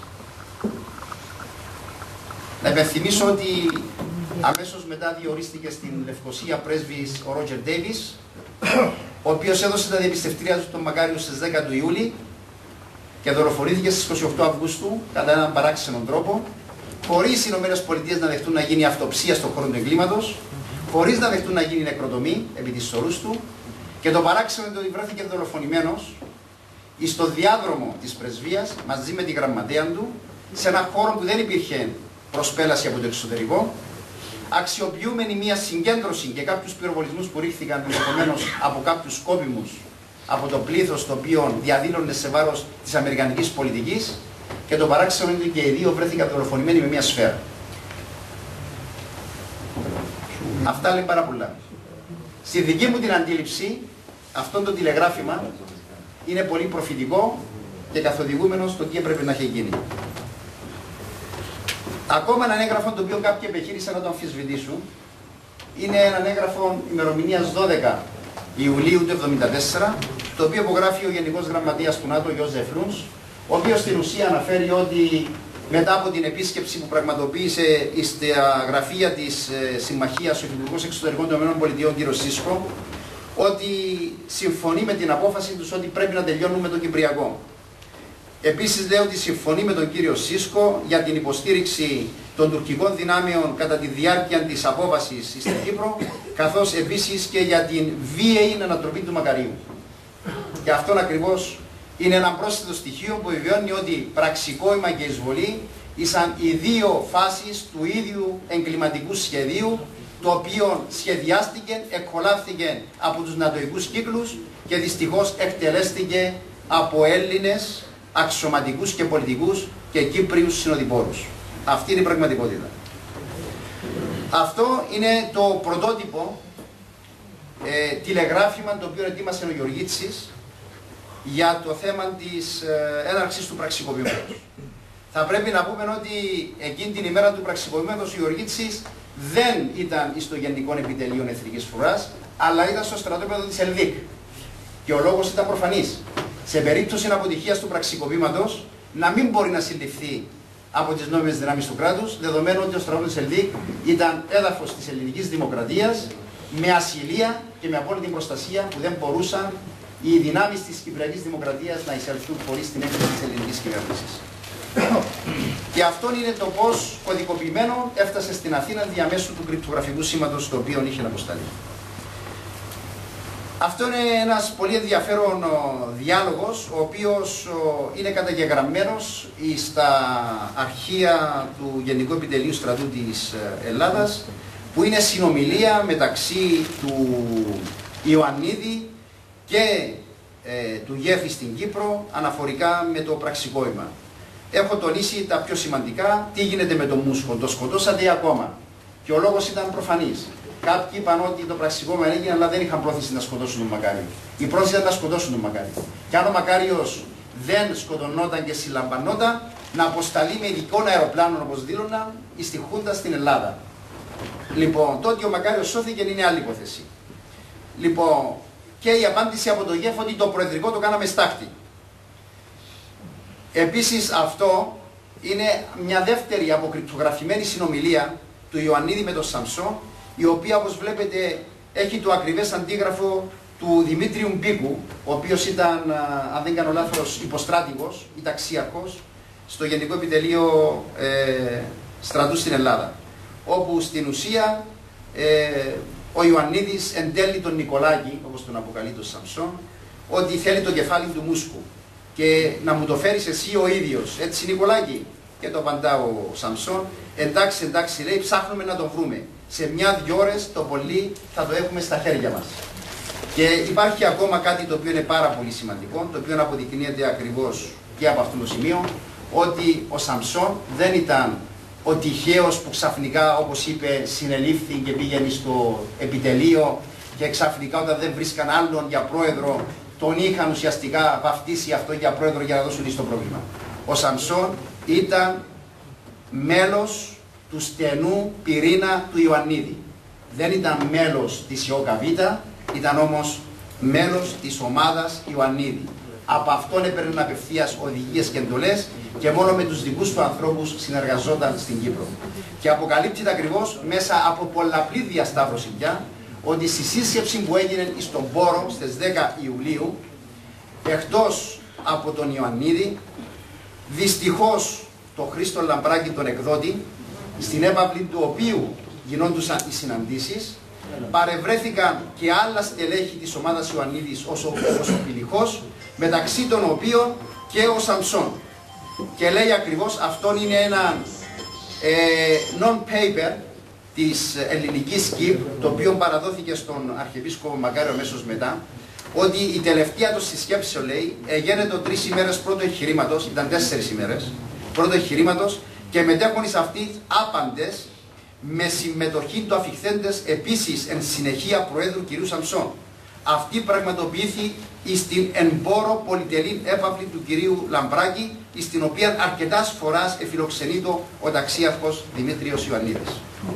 Να υπενθυμίσω ότι αμέσως μετά διορίστηκε στην Λευκοσία πρέσβης ο Ρότζερ Ντέιβις, ο οποίος έδωσε τα διαπιστευτήρια του στον Μακάριο στις δέκα του Ιούλη και δολοφονήθηκε στις είκοσι οκτώ Αυγούστου κατά έναν παράξενο τρόπο, χωρίς οι ΗΠΑ να δεχτούν να γίνει αυτοψία στον χώρο του εγκλήματος, χωρίς να δεχτούν να γίνει νεκροτομή επί της σωρούς του, και το παράξενο είναι ότι βρέθηκε δολοφονημένος στο διάδρομο της πρεσβείας μαζί με τη γραμματέα του, σε έναν χώρο που δεν υπήρχε προσπέλαση από το εξωτερικό, αξιοποιούμενη μια συγκέντρωση και κάποιους πυροβολισμούς που ρίχθηκαν ενδεχομένως από κάποιους σκόπιμους από το πλήθος το οποίο διαδήλωνε σε βάρος της αμερικανικής πολιτικής, και το παράξενο είναι ότι και οι δύο βρέθηκαν δολοφονημένοι με μια σφαίρα. Αυτά λέει πάρα πολλά. Στη δική μου την αντίληψη, αυτό το τηλεγράφημα είναι πολύ προφητικό και καθοδηγούμενο στο τι έπρεπε να έχει γίνει. Ακόμα ένα έγγραφο το οποίο κάποιοι επιχείρησαν να το αμφισβητήσουν είναι ένα έγγραφο ημερομηνίας δώδεκα Ιουλίου του χίλια εννιακόσια εβδομήντα τέσσερα, το οποίο υπογράφει ο Γενικός Γραμματέας του ΝΑΤΟ, Γιώζεφ Λούνς, ο οποίος στην ουσία αναφέρει ότι μετά από την επίσκεψη που πραγματοποίησε στα γραφεία της Συμμαχίας ο Υπουργός Εξωτερικών των ΗΠΑ, κ. Σίσκο, ότι συμφωνεί με την απόφαση τους ότι πρέπει να τελειώνουμε τον Κυπριακό. Επίσης λέει ότι συμφωνεί με τον κύριο Σίσκο για την υποστήριξη των τουρκικών δυνάμεων κατά τη διάρκεια της απόβασης στην Κύπρο, καθώς επίσης και για την βίαιη ανατροπή του Μακαρίου. Και αυτόν ακριβώς είναι ένα πρόσθετο στοιχείο που επιβεβαιώνει ότι πραξικόπημα και εισβολή ήσαν οι δύο φάσεις του ίδιου εγκληματικού σχεδίου, το οποίο σχεδιάστηκε, εκκολάφθηκε από τους νατοικούς κύκλους και δυστυχώς εκτελέστηκε από Έλληνες αξιωματικούς και πολιτικούς και Κύπριους συνοδοιπόρους. Αυτή είναι η πραγματικότητα. Αυτό είναι το πρωτότυπο ε, τηλεγράφημα το οποίο ετοίμασε ο Γεωργίτσης για το θέμα της ε, έναρξης του πραξικοπήματος. Θα πρέπει να πούμε ότι εκείνη την ημέρα του πραξικοπήματος ο Γεωργίτσης δεν ήταν στο Γενικό Επιτελείο Εθνικής Φρουράς, αλλά ήταν στο στρατόπεδο της Ελβίκ. Και ο λόγος ήταν προφανής. Σε περίπτωση αποτυχίας του πραξικοπήματος, να μην μπορεί να συλληφθεί από τις νόμιμες δυνάμεις του κράτους, δεδομένου ότι ο στρατόπεδος της Ελβίκ ήταν έδαφος της ελληνικής δημοκρατίας, με ασυλία και με απόλυτη προστασία που δεν μπορούσαν οι δυνάμεις της Κυπριακής Δημοκρατίας να εισελθούν χωρίς την έγκριση της ελληνικής κυβέρνησης. Και αυτό είναι το πώς κωδικοποιημένο έφτασε στην Αθήνα διαμέσου του κρυπτογραφικού σήματος το οποίο είχε αποσταλεί. Αυτό είναι ένας πολύ ενδιαφέρον διάλογος, ο οποίος είναι καταγεγραμμένος στα αρχεία του Γενικού Επιτελείου Στρατού της Ελλάδας, που είναι συνομιλία μεταξύ του Ιωαννίδη και ε, του Γέφη στην Κύπρο αναφορικά με το πραξικόπημα. Έχω τονίσει τα πιο σημαντικά, τι γίνεται με τον Μούσχο, το σκοτώσατε ή ακόμα. Και ο λόγος ήταν προφανής. Κάποιοι είπαν ότι το πραξικόπημα έγινε, αλλά δεν είχαν πρόθεση να σκοτώσουν τον Μακάριο. Η πρόθεση ήταν να σκοτώσουν τον Μακάριο. Και αν ο Μακάριος δεν σκοτωνόταν και συλλαμβανόταν, να αποσταλεί με ειδικών αεροπλάνων, όπως δήλωναν, εις τη Χούντα στην Ελλάδα. Λοιπόν, το ότι ο Μακάριος σώθηκε είναι άλλη υπόθεση. Λοιπόν, και η απάντηση από το Γέφ ότι το προεδρικό το κάναμε στάχτη. Επίσης αυτό είναι μια δεύτερη αποκρυπτογραφημένη συνομιλία του Ιωαννίδη με τον Σαμσό, η οποία όπως βλέπετε έχει το ακριβές αντίγραφο του Δημήτριου Μπίκου, ο οποίος ήταν, αν δεν κάνω λάθος, υποστράτηγος ή ταξίαρχος στο Γενικό Επιτελείο ε, Στρατού στην Ελλάδα, όπου στην ουσία ε, ο Ιωαννίδης εντέλει τον Νικολάκη, όπως τον αποκαλεί τον Σαμσόν, ότι θέλει το κεφάλι του Μούσκου και να μου το φέρεις εσύ ο ίδιος, έτσι Νικολάκη? Και το απαντά ο Σαμσόν, εντάξει, εντάξει, λέει, ψάχνουμε να το βρούμε. Σε μια-δυο ώρες το πολύ θα το έχουμε στα χέρια μας. Και υπάρχει ακόμα κάτι το οποίο είναι πάρα πολύ σημαντικό, το οποίο αποδεικνύεται ακριβώς και από αυτό το σημείο, ότι ο Σαμσόν δεν ήταν ο τυχαίος που ξαφνικά, όπως είπε, συνελήφθη και πήγαινε στο επιτελείο και ξαφνικά όταν δεν βρίσκαν άλλον για πρόεδρο, τον είχαν ουσιαστικά βαφτίσει αυτό για πρόεδρο για να δώσουν λύση στο πρόβλημα. Ο Σαμσόν ήταν μέλος του στενού πυρήνα του Ιωαννίδη. Δεν ήταν μέλος της ΙΟΚΑΒ, ήταν όμως μέλος της ομάδας Ιωαννίδη. Από αυτόν έπαιρνε απευθείας οδηγίες και εντολές και μόνο με τους δικούς του ανθρώπους συνεργαζόταν στην Κύπρο. Και αποκαλύπτεται ακριβώς μέσα από πολλαπλή διασταύρωση πια ότι στη σύσκεψη που έγινε στον Πόρο στις δέκα Ιουλίου, εκτός από τον Ιωαννίδη, δυστυχώς τον Χρήστο Λαμπράκη τον εκδότη, στην έπαυλη του οποίου γινόντουσαν οι συναντήσεις, παρευρέθηκαν και άλλα στελέχη της ομάδας Ιωαννίδης ως ο, ως ο Πηλιχός, μεταξύ των οποίων και ο Σαμσόν. Και λέει ακριβώς, αυτόν είναι ένα ε, non-paper της ελληνικής ΚΙΠ, το οποίο παραδόθηκε στον Αρχιεπίσκοπο Μακάριο αμέσως μετά, ότι η τελευταία του συσκέψεω, λέει, εγένετο τρεις ημέρες πρώτο εγχειρήματος, ήταν τέσσερις ημέρες, πρώτο εγχειρήματος, και μετέχουν εις αυτοί άπαντες, με συμμετοχή του αφιχθέντες επίσης εν συνεχεία Προέδρου κ. Σαμσόν. Αυτή πραγματοποιήθη στην εμπόρο πολυτελήν έπαυλη του κυρίου Λαμπράκη, στην οποία αρκετάς φοράς εφιλοξενείτο ο ταξίαρχος Δημήτριος Ιωαννίδης.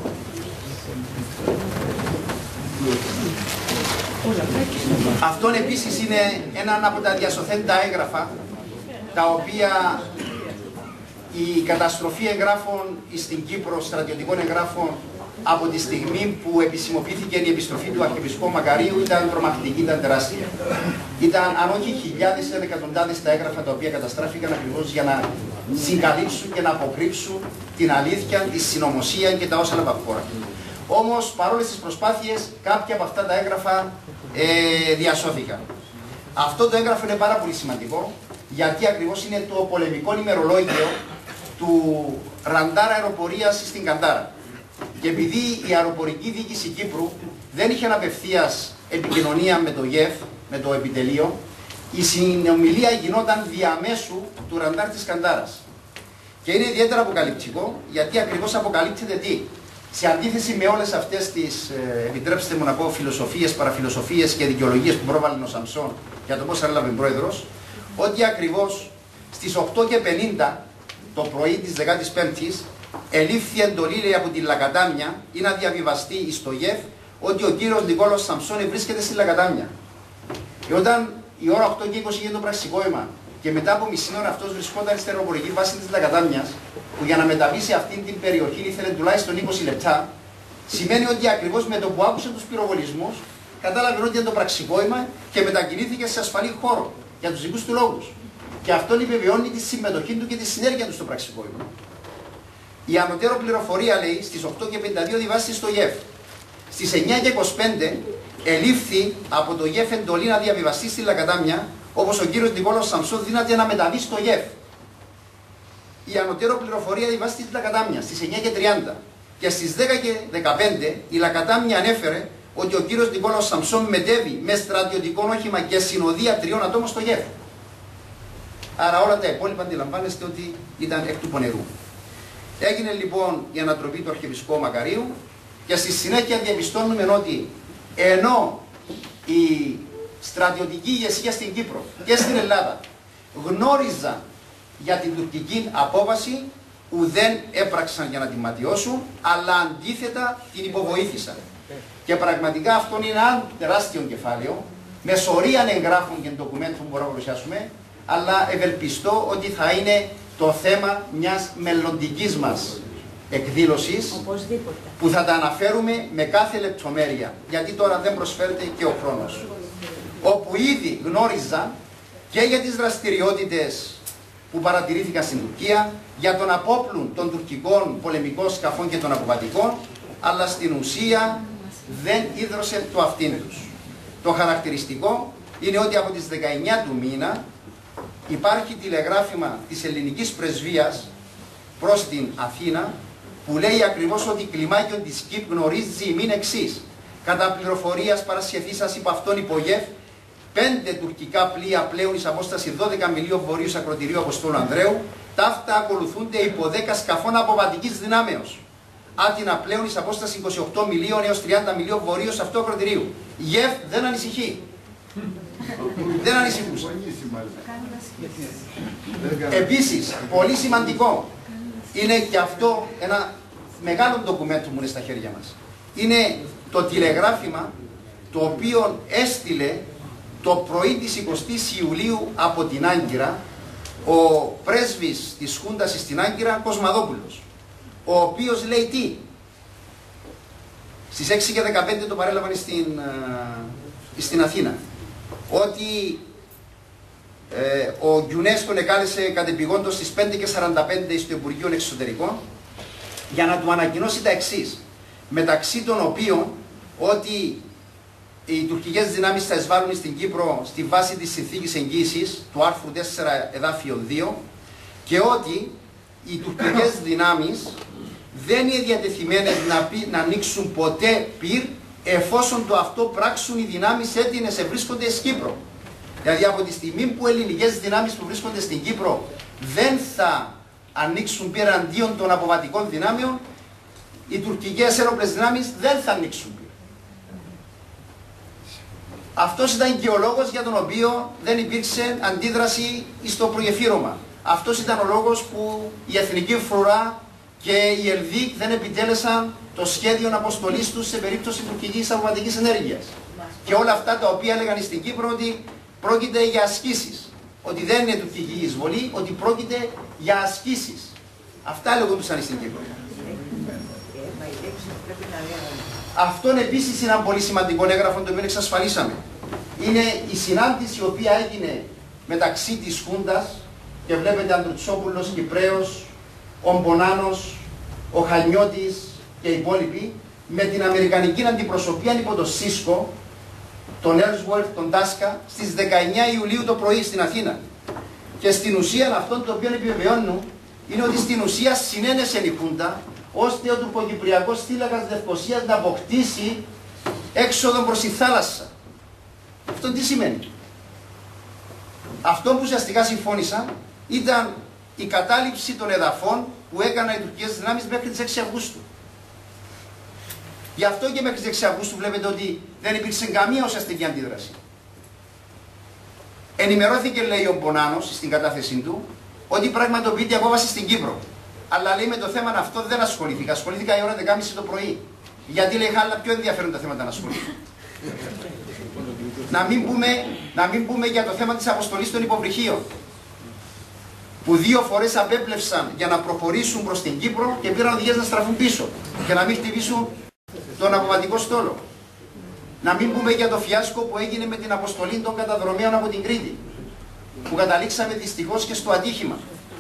Αυτόν επίσης είναι ένα από τα διασωθέντα έγγραφα, τα οποία η καταστροφή εγγράφων στην Κύπρο, στρατιωτικών εγγράφων, από τη στιγμή που επισημοποιήθηκε η επιστροφή του Αρχιεπισκόπου Μακαρίου ήταν τρομακτική, ήταν τεράστια. Ήταν, αν όχι χιλιάδες, ήταν εκατοντάδες τα έγγραφα τα οποία καταστράφηκαν ακριβώς για να συγκαλύψουν και να αποκρύψουν την αλήθεια, τη συνωμοσία και τα όσα αναπαυκόρα. Όμως, παρόλες τις προσπάθειες, κάποια από αυτά τα έγγραφα ε, διασώθηκαν. Αυτό το έγγραφο είναι πάρα πολύ σημαντικό, γιατί ακριβώς είναι το πολεμικό ημερολόγιο του ραντάρ αεροπορίας στην Καντάρα. Και επειδή η αεροπορική διοίκηση Κύπρου δεν είχε απευθείας επικοινωνία με το ΓΕΦ, με το επιτελείο, η συνομιλία γινόταν διαμέσου του ραντάρ της Καντάρας. Και είναι ιδιαίτερα αποκαλυπτικό, γιατί ακριβώς αποκαλύπτεται τι. Σε αντίθεση με όλες αυτές τις, ε, επιτρέψτε μου να πω, φιλοσοφίες, παραφιλοσοφίες και δικαιολογίες που πρόβαλε ο Σαμψόν για το πώς έλαβε πρόεδρος, ότι ακριβώς στις οκτώ και πενήντα το πρωί της δεκαπέμπτης ελήφθη εντολή, λέει, από τη Λακατάμια ή να διαβιβαστεί στο ΓΕΦ ότι ο κύριος Νικόλαος Σαμψόν βρίσκεται στη Λακατάμια. Και όταν η ώρα οκτώ και είκοσι γίνεται το πραξικόπημα και μετά από μισή ώρα αυτός βρισκόταν στην αεροπορική βάση της Λακατάμιας, που για να μεταβεί σε αυτήν την περιοχή ήθελε τουλάχιστον είκοσι λεπτά, σημαίνει ότι ακριβώς με το που άκουσε τους πυροβολισμούς κατάλαβε ότι είναι το πραξικόπημα και μετακινήθηκε σε ασφαλή χώρο για τους δικούς του λόγους. Και αυτό επιβεβαιώνει τη συμμετοχή του και τη συνέργεια του στο πραξικόπημα. Η ανωτέρω πληροφορία, λέει, στις οκτώ και πενήντα δύο διβάστηκε στο ΓΕΦ. Στις εννιά και είκοσι πέντε ελήφθη από το ΓΕΦ εντολή να διαβιβαστεί στη Λακατάμια, όπως ο κύριος Νικόλαος Σαμψόν δύναται να μεταβεί στο ΓΕΦ. Η ανωτέρω πληροφορία διβάστηκε στη Λακατάμια στις εννιά και τριάντα. Και στις δέκα και δεκαπέντε η Λακατάμια ανέφερε ότι ο κύριος Νικόλαος Σαμψόν μετέβη με στρατιωτικό όχημα και συνοδεία τριών ατόμων στο ΓΕΦ. Άρα όλα τα υπόλοιπα αντιλαμβάνεστε ότι ήταν εκ του πονηρού. Έγινε λοιπόν η ανατροπή του Αρχιεπισκόπου Μακαρίου και στη συνέχεια διαπιστώνουμε ότι ενώ η στρατιωτική ηγεσία στην Κύπρο και στην Ελλάδα γνώριζαν για την τουρκική απόβαση, ουδέν έπραξαν για να την ματιώσουν, αλλά αντίθετα την υποβοήθησαν. Και πραγματικά αυτό είναι ένα τεράστιο κεφάλαιο, με σωρία εγγράφων και ντοκουμέντων που μπορούμε να παρουσιάσουμε, αλλά ευελπιστώ ότι θα είναι το θέμα μιας μελλοντικής μας εκδήλωσης, οπωσδήποτε, που θα τα αναφέρουμε με κάθε λεπτομέρεια, γιατί τώρα δεν προσφέρεται και ο χρόνος. Όπου ήδη γνώριζαν και για τις δραστηριότητες που παρατηρήθηκαν στην Τουρκία, για τον απόπλουν των τουρκικών πολεμικών σκαφών και των αποβατικών, αλλά στην ουσία δεν ίδρωσε το αυτήν τους. Το χαρακτηριστικό είναι ότι από τις δεκαεννιά του μήνα υπάρχει τηλεγράφημα της ελληνικής πρεσβείας προς την Αθήνα, που λέει ακριβώς ότι κλιμάκιον της ΚΙΠ γνωρίζει ημίν εξής. Κατά πληροφορίας παρασχεθήσας υπ' αυτόν υπογεύ, πέντε τουρκικά πλοία πλέον εις απόσταση δώδεκα μιλίων βορείους ακροτηρίου Αποστόλου Ανδρέου, ταύτα ακολουθούνται υπό δέκα σκαφών αποβατικής δυνάμεως. Άτινα πλέον εις απόσταση είκοσι οκτώ μιλίων έως τριάντα μιλίων βορείους αυτού ακροτηρίου. Η ΓΕΦ δεν ανησυχεί. Δεν ανησυχούσε. Επίσης, πολύ σημαντικό, είναι και αυτό ένα μεγάλο ντοκουμέντο που είναι στα χέρια μας. Είναι το τηλεγράφημα το οποίο έστειλε το πρωί της εικοστής Ιουλίου από την Άγκυρα ο πρέσβης της Χούντας στην Άγκυρα, Κοσμαδόπουλος, ο οποίος λέει τι. Στις έξι και δεκαπέντε το παρέλαβαν στην, στην Αθήνα. Ότι ε, ο Γιουνές τον εκάλεσε κατεπηγόντως στις πέντε και σαράντα πέντε στο Υπουργείο Εξωτερικών για να του ανακοινώσει τα εξής. Μεταξύ των οποίων ότι οι τουρκικές δυνάμεις θα εισβάλλουν στην Κύπρο στη βάση της συνθήκης εγγύησης του άρθρου τέσσερα εδάφιο δύο και ότι οι τουρκικές δυνάμεις δεν είναι διατεθειμένες να, πει, να ανοίξουν ποτέ πυρ εφόσον το αυτό πράξουν οι δυνάμεις έτοιμες βρίσκονται στην Κύπρο. Δηλαδή από τη στιγμή που οι ελληνικές δυνάμεις που βρίσκονται στην Κύπρο δεν θα ανοίξουν πυρ αντίον των αποβατικών δυνάμεων, οι τουρκικές ένοπλες δυνάμεις δεν θα ανοίξουν πυρ. Αυτός ήταν και ο λόγος για τον οποίο δεν υπήρξε αντίδραση στο προγεφύρωμα. Αυτός ήταν ο λόγος που η Εθνική Φρουρά και η ΕΛΔΙΚ δεν επιτέλεσαν το σχέδιο αποστολής τους σε περίπτωση τουρκικής αποβατικής ενέργειας. Και όλα αυτά τα οποία έλεγαν στην Κύπρο ότι πρόκειται για ασκήσεις. Ότι δεν είναι τουρκική εισβολή, ότι πρόκειται για ασκήσεις. Αυτά λέγονταν στην Κύπρο. Αυτόν επίσης είναι ένα πολύ σημαντικό έγγραφο το οποίο εξασφαλίσαμε. Είναι η συνάντηση η οποία έγινε μεταξύ της Χούντας και βλέπετε Αντρουτσόπουλος, Κυπραίος, ο Μπονάνος, ο Χανιώτης και οι υπόλοιποι με την Αμερικανική αντιπροσωπεία υπό το ΣΥΣΚΟ, τον Έλσουερθ, τον Τάσκα, στις δεκαεννιά Ιουλίου το πρωί στην Αθήνα. Και στην ουσία αυτόν το οποίο επιβεβαιώνουν είναι ότι στην ουσία συνένεσε η Χούντα ώστε ο τουρκοκυπριακός θύλακας Λευκωσίας να αποκτήσει έξοδο προς τη θάλασσα. Αυτό τι σημαίνει? Αυτό που ουσιαστικά συμφώνησαν ήταν η κατάληψη των εδαφών που έκαναν οι τουρκικές δυνάμεις μέχρι τις έξι Αυγούστου. Γι' αυτό και μέχρι τις έξι Αυγούστου βλέπετε ότι δεν υπήρξε καμία ουσιαστική αντίδραση. Ενημερώθηκε, λέει ο Μπονάνος στην κατάθεσή του, ότι πραγματοποιείται η απόβαση στην Κύπρο. Αλλά λέει με το θέμα αυτό δεν ασχολήθηκα. Ασχολήθηκα η ώρα δέκα και μισή το πρωί. Γιατί λέει είχα άλλα πιο ενδιαφέροντα θέματα να ασχοληθώ. να, μην πούμε, να μην πούμε για το θέμα της αποστολής των υποβρυχίων. Που δύο φορές απέπλευσαν για να προχωρήσουν προς την Κύπρο και πήραν οδηγίες να στραφούν πίσω και να μην χτυπήσουν τον αποβατικό στόλο. Να μην πούμε για το φιάσκο που έγινε με την αποστολή των καταδρομέων από την Κρήτη, που καταλήξαμε δυστυχώς και στο ατύχημα.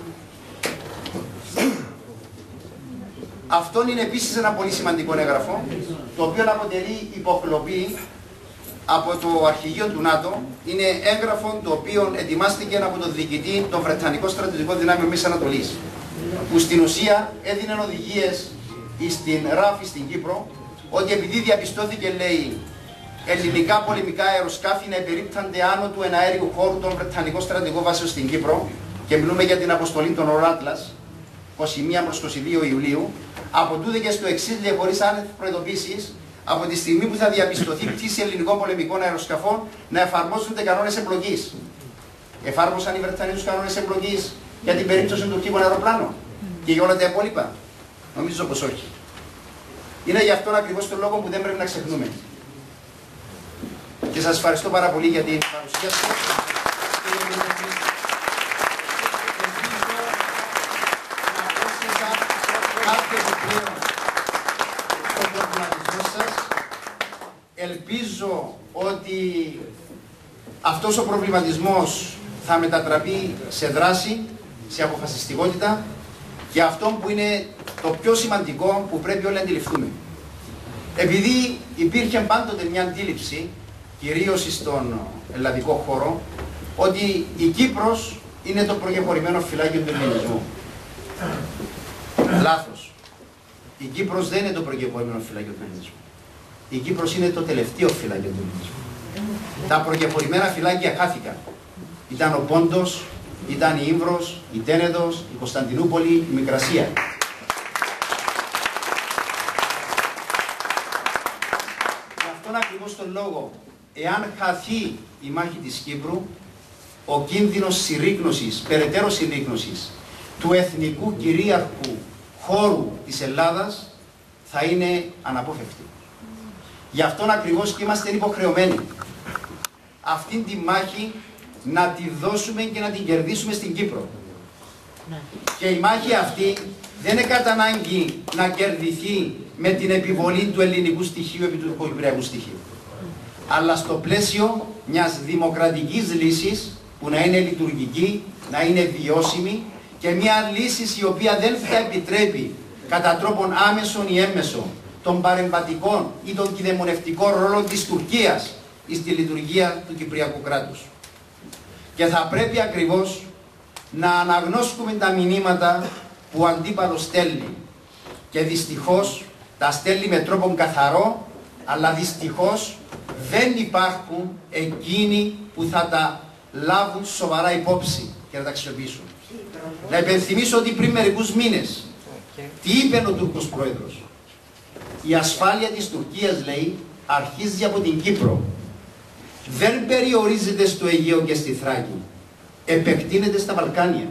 Αυτό είναι επίσης ένα πολύ σημαντικό έγγραφο, το οποίο αποτελεί υποκλοπή από το αρχηγείο του ΝΑΤΟ. Είναι έγγραφο το οποίο ετοιμάστηκε από τον διοικητή των Βρετανικών Στρατιωτικών Δυνάμεων Μέσης Ανατολής, που στην ουσία έδινε οδηγίες στην ράφη στην Κύπρο, ότι επειδή διαπιστώθηκε, λέει, ελληνικά πολεμικά αεροσκάφη να επερίπτανται άνω του εναέριου χώρου των Βρετανικών Στρατιωτικών Βάσεων στην Κύπρο, και μιλούμε για την αποστολή των Οράτλας, είκοσι μία προς είκοσι δύο Ιουλίου, από τούδε και στο εξής, λέει, χωρίς άνευ προειδοποίησης, από τη στιγμή που θα διαπιστωθεί πτήση ελληνικών πολεμικών αεροσκαφών, να εφαρμόσονται κανόνες εμπλοκής. Εφάρμοσαν οι Βρετανοί τους κανόνες εμπλοκής για την περίπτωση των τουρκικών αεροπλάνων και για όλα τα υπόλοιπα? Νομίζω πως όχι. Είναι γι' αυτόν ακριβώς τον λόγο που δεν πρέπει να ξεχνούμε. Και σας ευχαριστώ πάρα πολύ για την παρουσία σας. Ελπίζω ότι αυτός ο προβληματισμός θα μετατραπεί σε δράση, σε αποφασιστικότητα, και αυτό που είναι το πιο σημαντικό που πρέπει όλοι να αντιληφθούμε. Επειδή υπήρχε πάντοτε μια αντίληψη, κυρίως στον ελλαδικό χώρο, ότι η Κύπρος είναι το προκεχωρημένο φυλάκιο του ελληνισμού. Λάθος. Η Κύπρος δεν είναι το προκεχωρημένο φυλάκιο του ελληνισμού. Η Κύπρος είναι το τελευταίο φυλάκιο του ελληνισμού. Τα προκεχωρημένα φυλάκια χάθηκαν. Ήταν ο Πόντος, ήταν η Ήμβρος, η Τένεδος, η Κωνσταντινούπολη, η Μικρασία. Γι' αυτόν ακριβώς τον λόγο, εάν χαθεί η μάχη της Κύπρου, ο κίνδυνος συρρίκνωσης, περαιτέρω συρρίκνωσης του εθνικού κυρίαρχου χώρου της Ελλάδας θα είναι αναπόφευκτη. Γι' αυτόν ακριβώς και είμαστε υποχρεωμένοι αυτήν τη μάχη να τη δώσουμε και να την κερδίσουμε στην Κύπρο. Ναι. Και η μάχη αυτή δεν είναι κατά ανάγκη να κερδιθεί με την επιβολή του ελληνικού στοιχείου επί του τουρκοκυπριακού στοιχείου. Αλλά στο πλαίσιο μιας δημοκρατικής λύσης που να είναι λειτουργική, να είναι βιώσιμη και μια λύση η οποία δεν θα επιτρέπει κατά τρόπον άμεσον ή έμμεσον των παρεμβατικών ή των κυδαιμονευτικών ρόλων της Τουρκίας στη λειτουργία του Κυπριακού κράτους. Και θα πρέπει ακριβώς να αναγνώσκουμε τα μηνύματα που ο αντίπαλος στέλνει. Και δυστυχώς τα στέλνει με τρόπο καθαρό, αλλά δυστυχώς δεν υπάρχουν εκείνοι που θα τα λάβουν σοβαρά υπόψη και να τα αξιοποιήσουν. Να υπενθυμίσω ότι πριν μερικούς μήνες, τι είπε ο Τούρκος Πρόεδρος? Η ασφάλεια της Τουρκίας, λέει, αρχίζει από την Κύπρο. Δεν περιορίζεται στο Αιγαίο και στη Θράκη. Επεκτείνεται στα Βαλκάνια.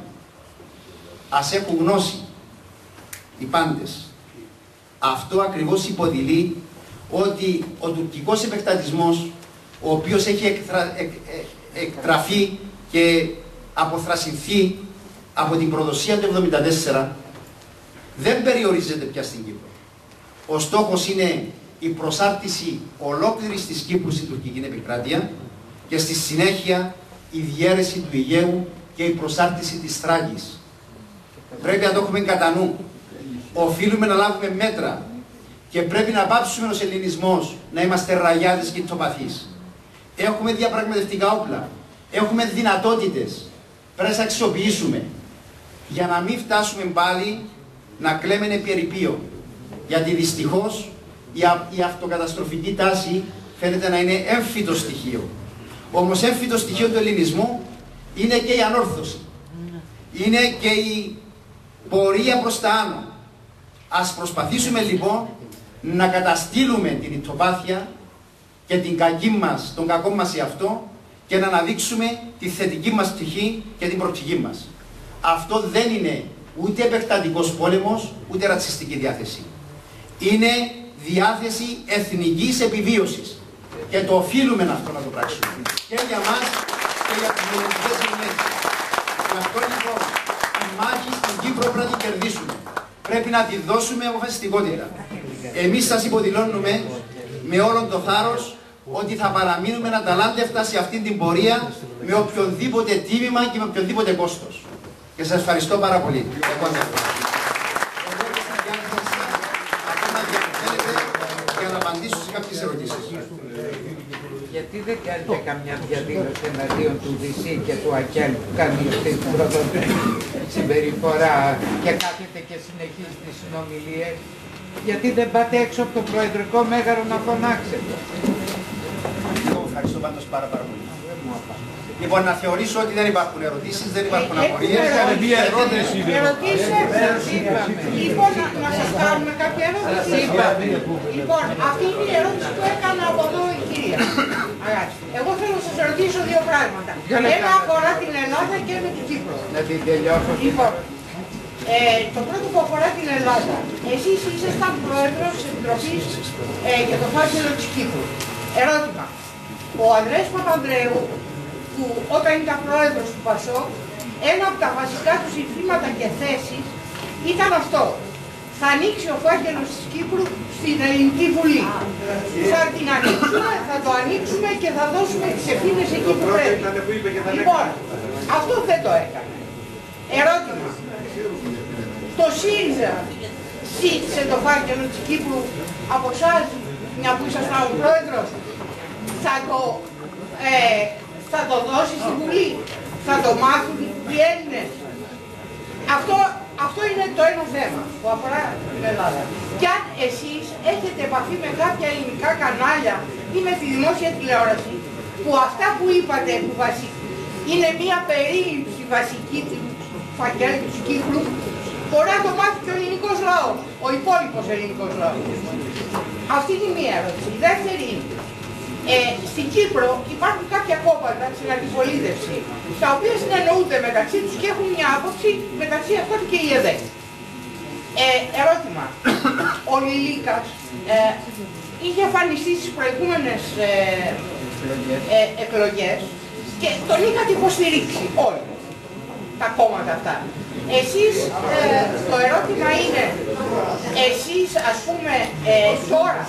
Ας έχουν γνώση οι πάντες. Αυτό ακριβώς υποδηλεί ότι ο τουρκικός επεκτατισμός, ο οποίος έχει εκτρα... εκ... εκτραφεί και αποθρασινθεί από την προδοσία του εβδομήντα τέσσερα, δεν περιορίζεται πια στην Κύπρο. Ο στόχος είναι η προσάρτηση ολόκληρης της Κύπρου στην τουρκική επικράτεια και στη συνέχεια η διαίρεση του Αιγαίου και η προσάρτηση της Θράκης. Πρέπει να το έχουμε κατά νου. Οφείλουμε να λάβουμε μέτρα και πρέπει να πάψουμε ως ελληνισμός να είμαστε ραγιάδες και ηττοπαθείς. Έχουμε διαπραγματευτικά όπλα. Έχουμε δυνατότητες. Πρέπει να τις αξιοποιήσουμε. για να μην φτάσουμε πάλι να κλαίμε επί ερειπίων. Γιατί δυστυχώς η, α, η αυτοκαταστροφική τάση φαίνεται να είναι έμφυτο στοιχείο. Όμως έμφυτο στοιχείο του ελληνισμού είναι και η ανόρθωση. Είναι και η πορεία προς τα άνω. Ας προσπαθήσουμε λοιπόν να καταστήλουμε την ηττοπάθεια και την κακή μας, τον κακό μας εαυτό και να αναδείξουμε τη θετική μας πτυχή και την προοπτική μας. Αυτό δεν είναι ούτε επεκτατικός πόλεμος, ούτε ρατσιστική διάθεση. Είναι διάθεση εθνικής επιβίωσης και το οφείλουμε αυτό να το πράξουμε. Και για μας και για τις μελλοντικές γενιές. Γι' αυτό λοιπόν η μάχη στην Κύπρο πρέπει να την κερδίσουμε. Πρέπει να τη δώσουμε αποφασιστικότητα. Εμείς σας υποδηλώνουμε με όλον το θάρρος ότι θα παραμείνουμε αταλάντευτα σε αυτή την πορεία με οποιοδήποτε τίμημα και με οποιοδήποτε κόστος. Και σας ευχαριστώ πάρα πολύ. Για να απαντήσω σε κάποιες ερωτήσεις. Γιατί δεν κάνετε καμιά διαδήλωση εναντίον του Δησί και του Ακέλ που κάνει αυτή την προδοτική συμπεριφορά και κάθεται και συνεχίζει τις συνομιλίες? Γιατί δεν πάτε έξω από το Προεδρικό Μέγαρο να φωνάξετε? Εγώ ευχαριστώ πάντως πάρα πάρα πολύ. Λοιπόν, να θεωρήσω ότι δεν υπάρχουν ερωτήσεις, δεν υπάρχουν απορίες. Ερωτήσεις, λοιπόν, να σας κάνουμε κάποια ερώτηση. Λοιπόν, αυτή είναι η ερώτηση που έκανα από εδώ η κυρία. Εγώ θέλω να σας ρωτήσω δύο πράγματα. Ένα αφορά την Ελλάδα και ένα την Κύπρο. Να την τελειώσω. Λοιπόν, ε, το πρώτο που αφορά την Ελλάδα. Εσείς ήσασταν πρόεδρος της Επιτροπής ε, για το φάκελο της Κύπρου. Ερώτημα. Ο Ανδρέας Παπανδρέου, που όταν ήταν πρόεδρος του ΠΑΣΟΚ, ένα από τα βασικά του συνθήματα και θέσεις ήταν αυτό. Θα ανοίξει ο φάκελος της Κύπρου στην Ελληνική Βουλή. Θα την ανοίξουμε, θα το ανοίξουμε και θα δώσουμε τις ευθύνες εκεί που πρέπει. Λοιπόν, αυτό δεν το έκανε. Ερώτημα. Το ΣΥΡΙΖΑ ζήτησε το φάκελο της Κύπρου από εσάς, μια που ήσασταν ο πρόεδρος, θα το, ε, θα το δώσει στη Βουλή, θα το μάθουν οι Έλληνες. Αυτό, αυτό είναι το ένα θέμα που αφορά την Ελλάδα. Και αν εσείς έχετε επαφή με κάποια ελληνικά κανάλια ή με τη δημόσια τηλεόραση, που αυτά που είπατε που βασι... είναι μια περίληψη βασική του φακέλου της Κύπρου, μπορεί να το μάθει και ο ελληνικός λαός, ο υπόλοιπος ελληνικός λαός. Αυτή είναι μία ερώτηση. Η δεύτερη είναι, ε, στην Κύπρο υπάρχουν κάποια κόμματα στην αντιπολίτευση, τα οποία συνεννοούνται μεταξύ τους και έχουν μια άποψη, μεταξύ αυτών και η ΕΔΕ. Ε, ερώτημα. Ο Λιλίκας ε, είχε εμφανιστεί στις προηγούμενες ε, ε, εκλογές και τον είχατε υποστηρίξει όλοι τα κόμματα αυτά. Εσείς, ε, το ερώτημα είναι, εσείς ας πούμε ε, τώρα,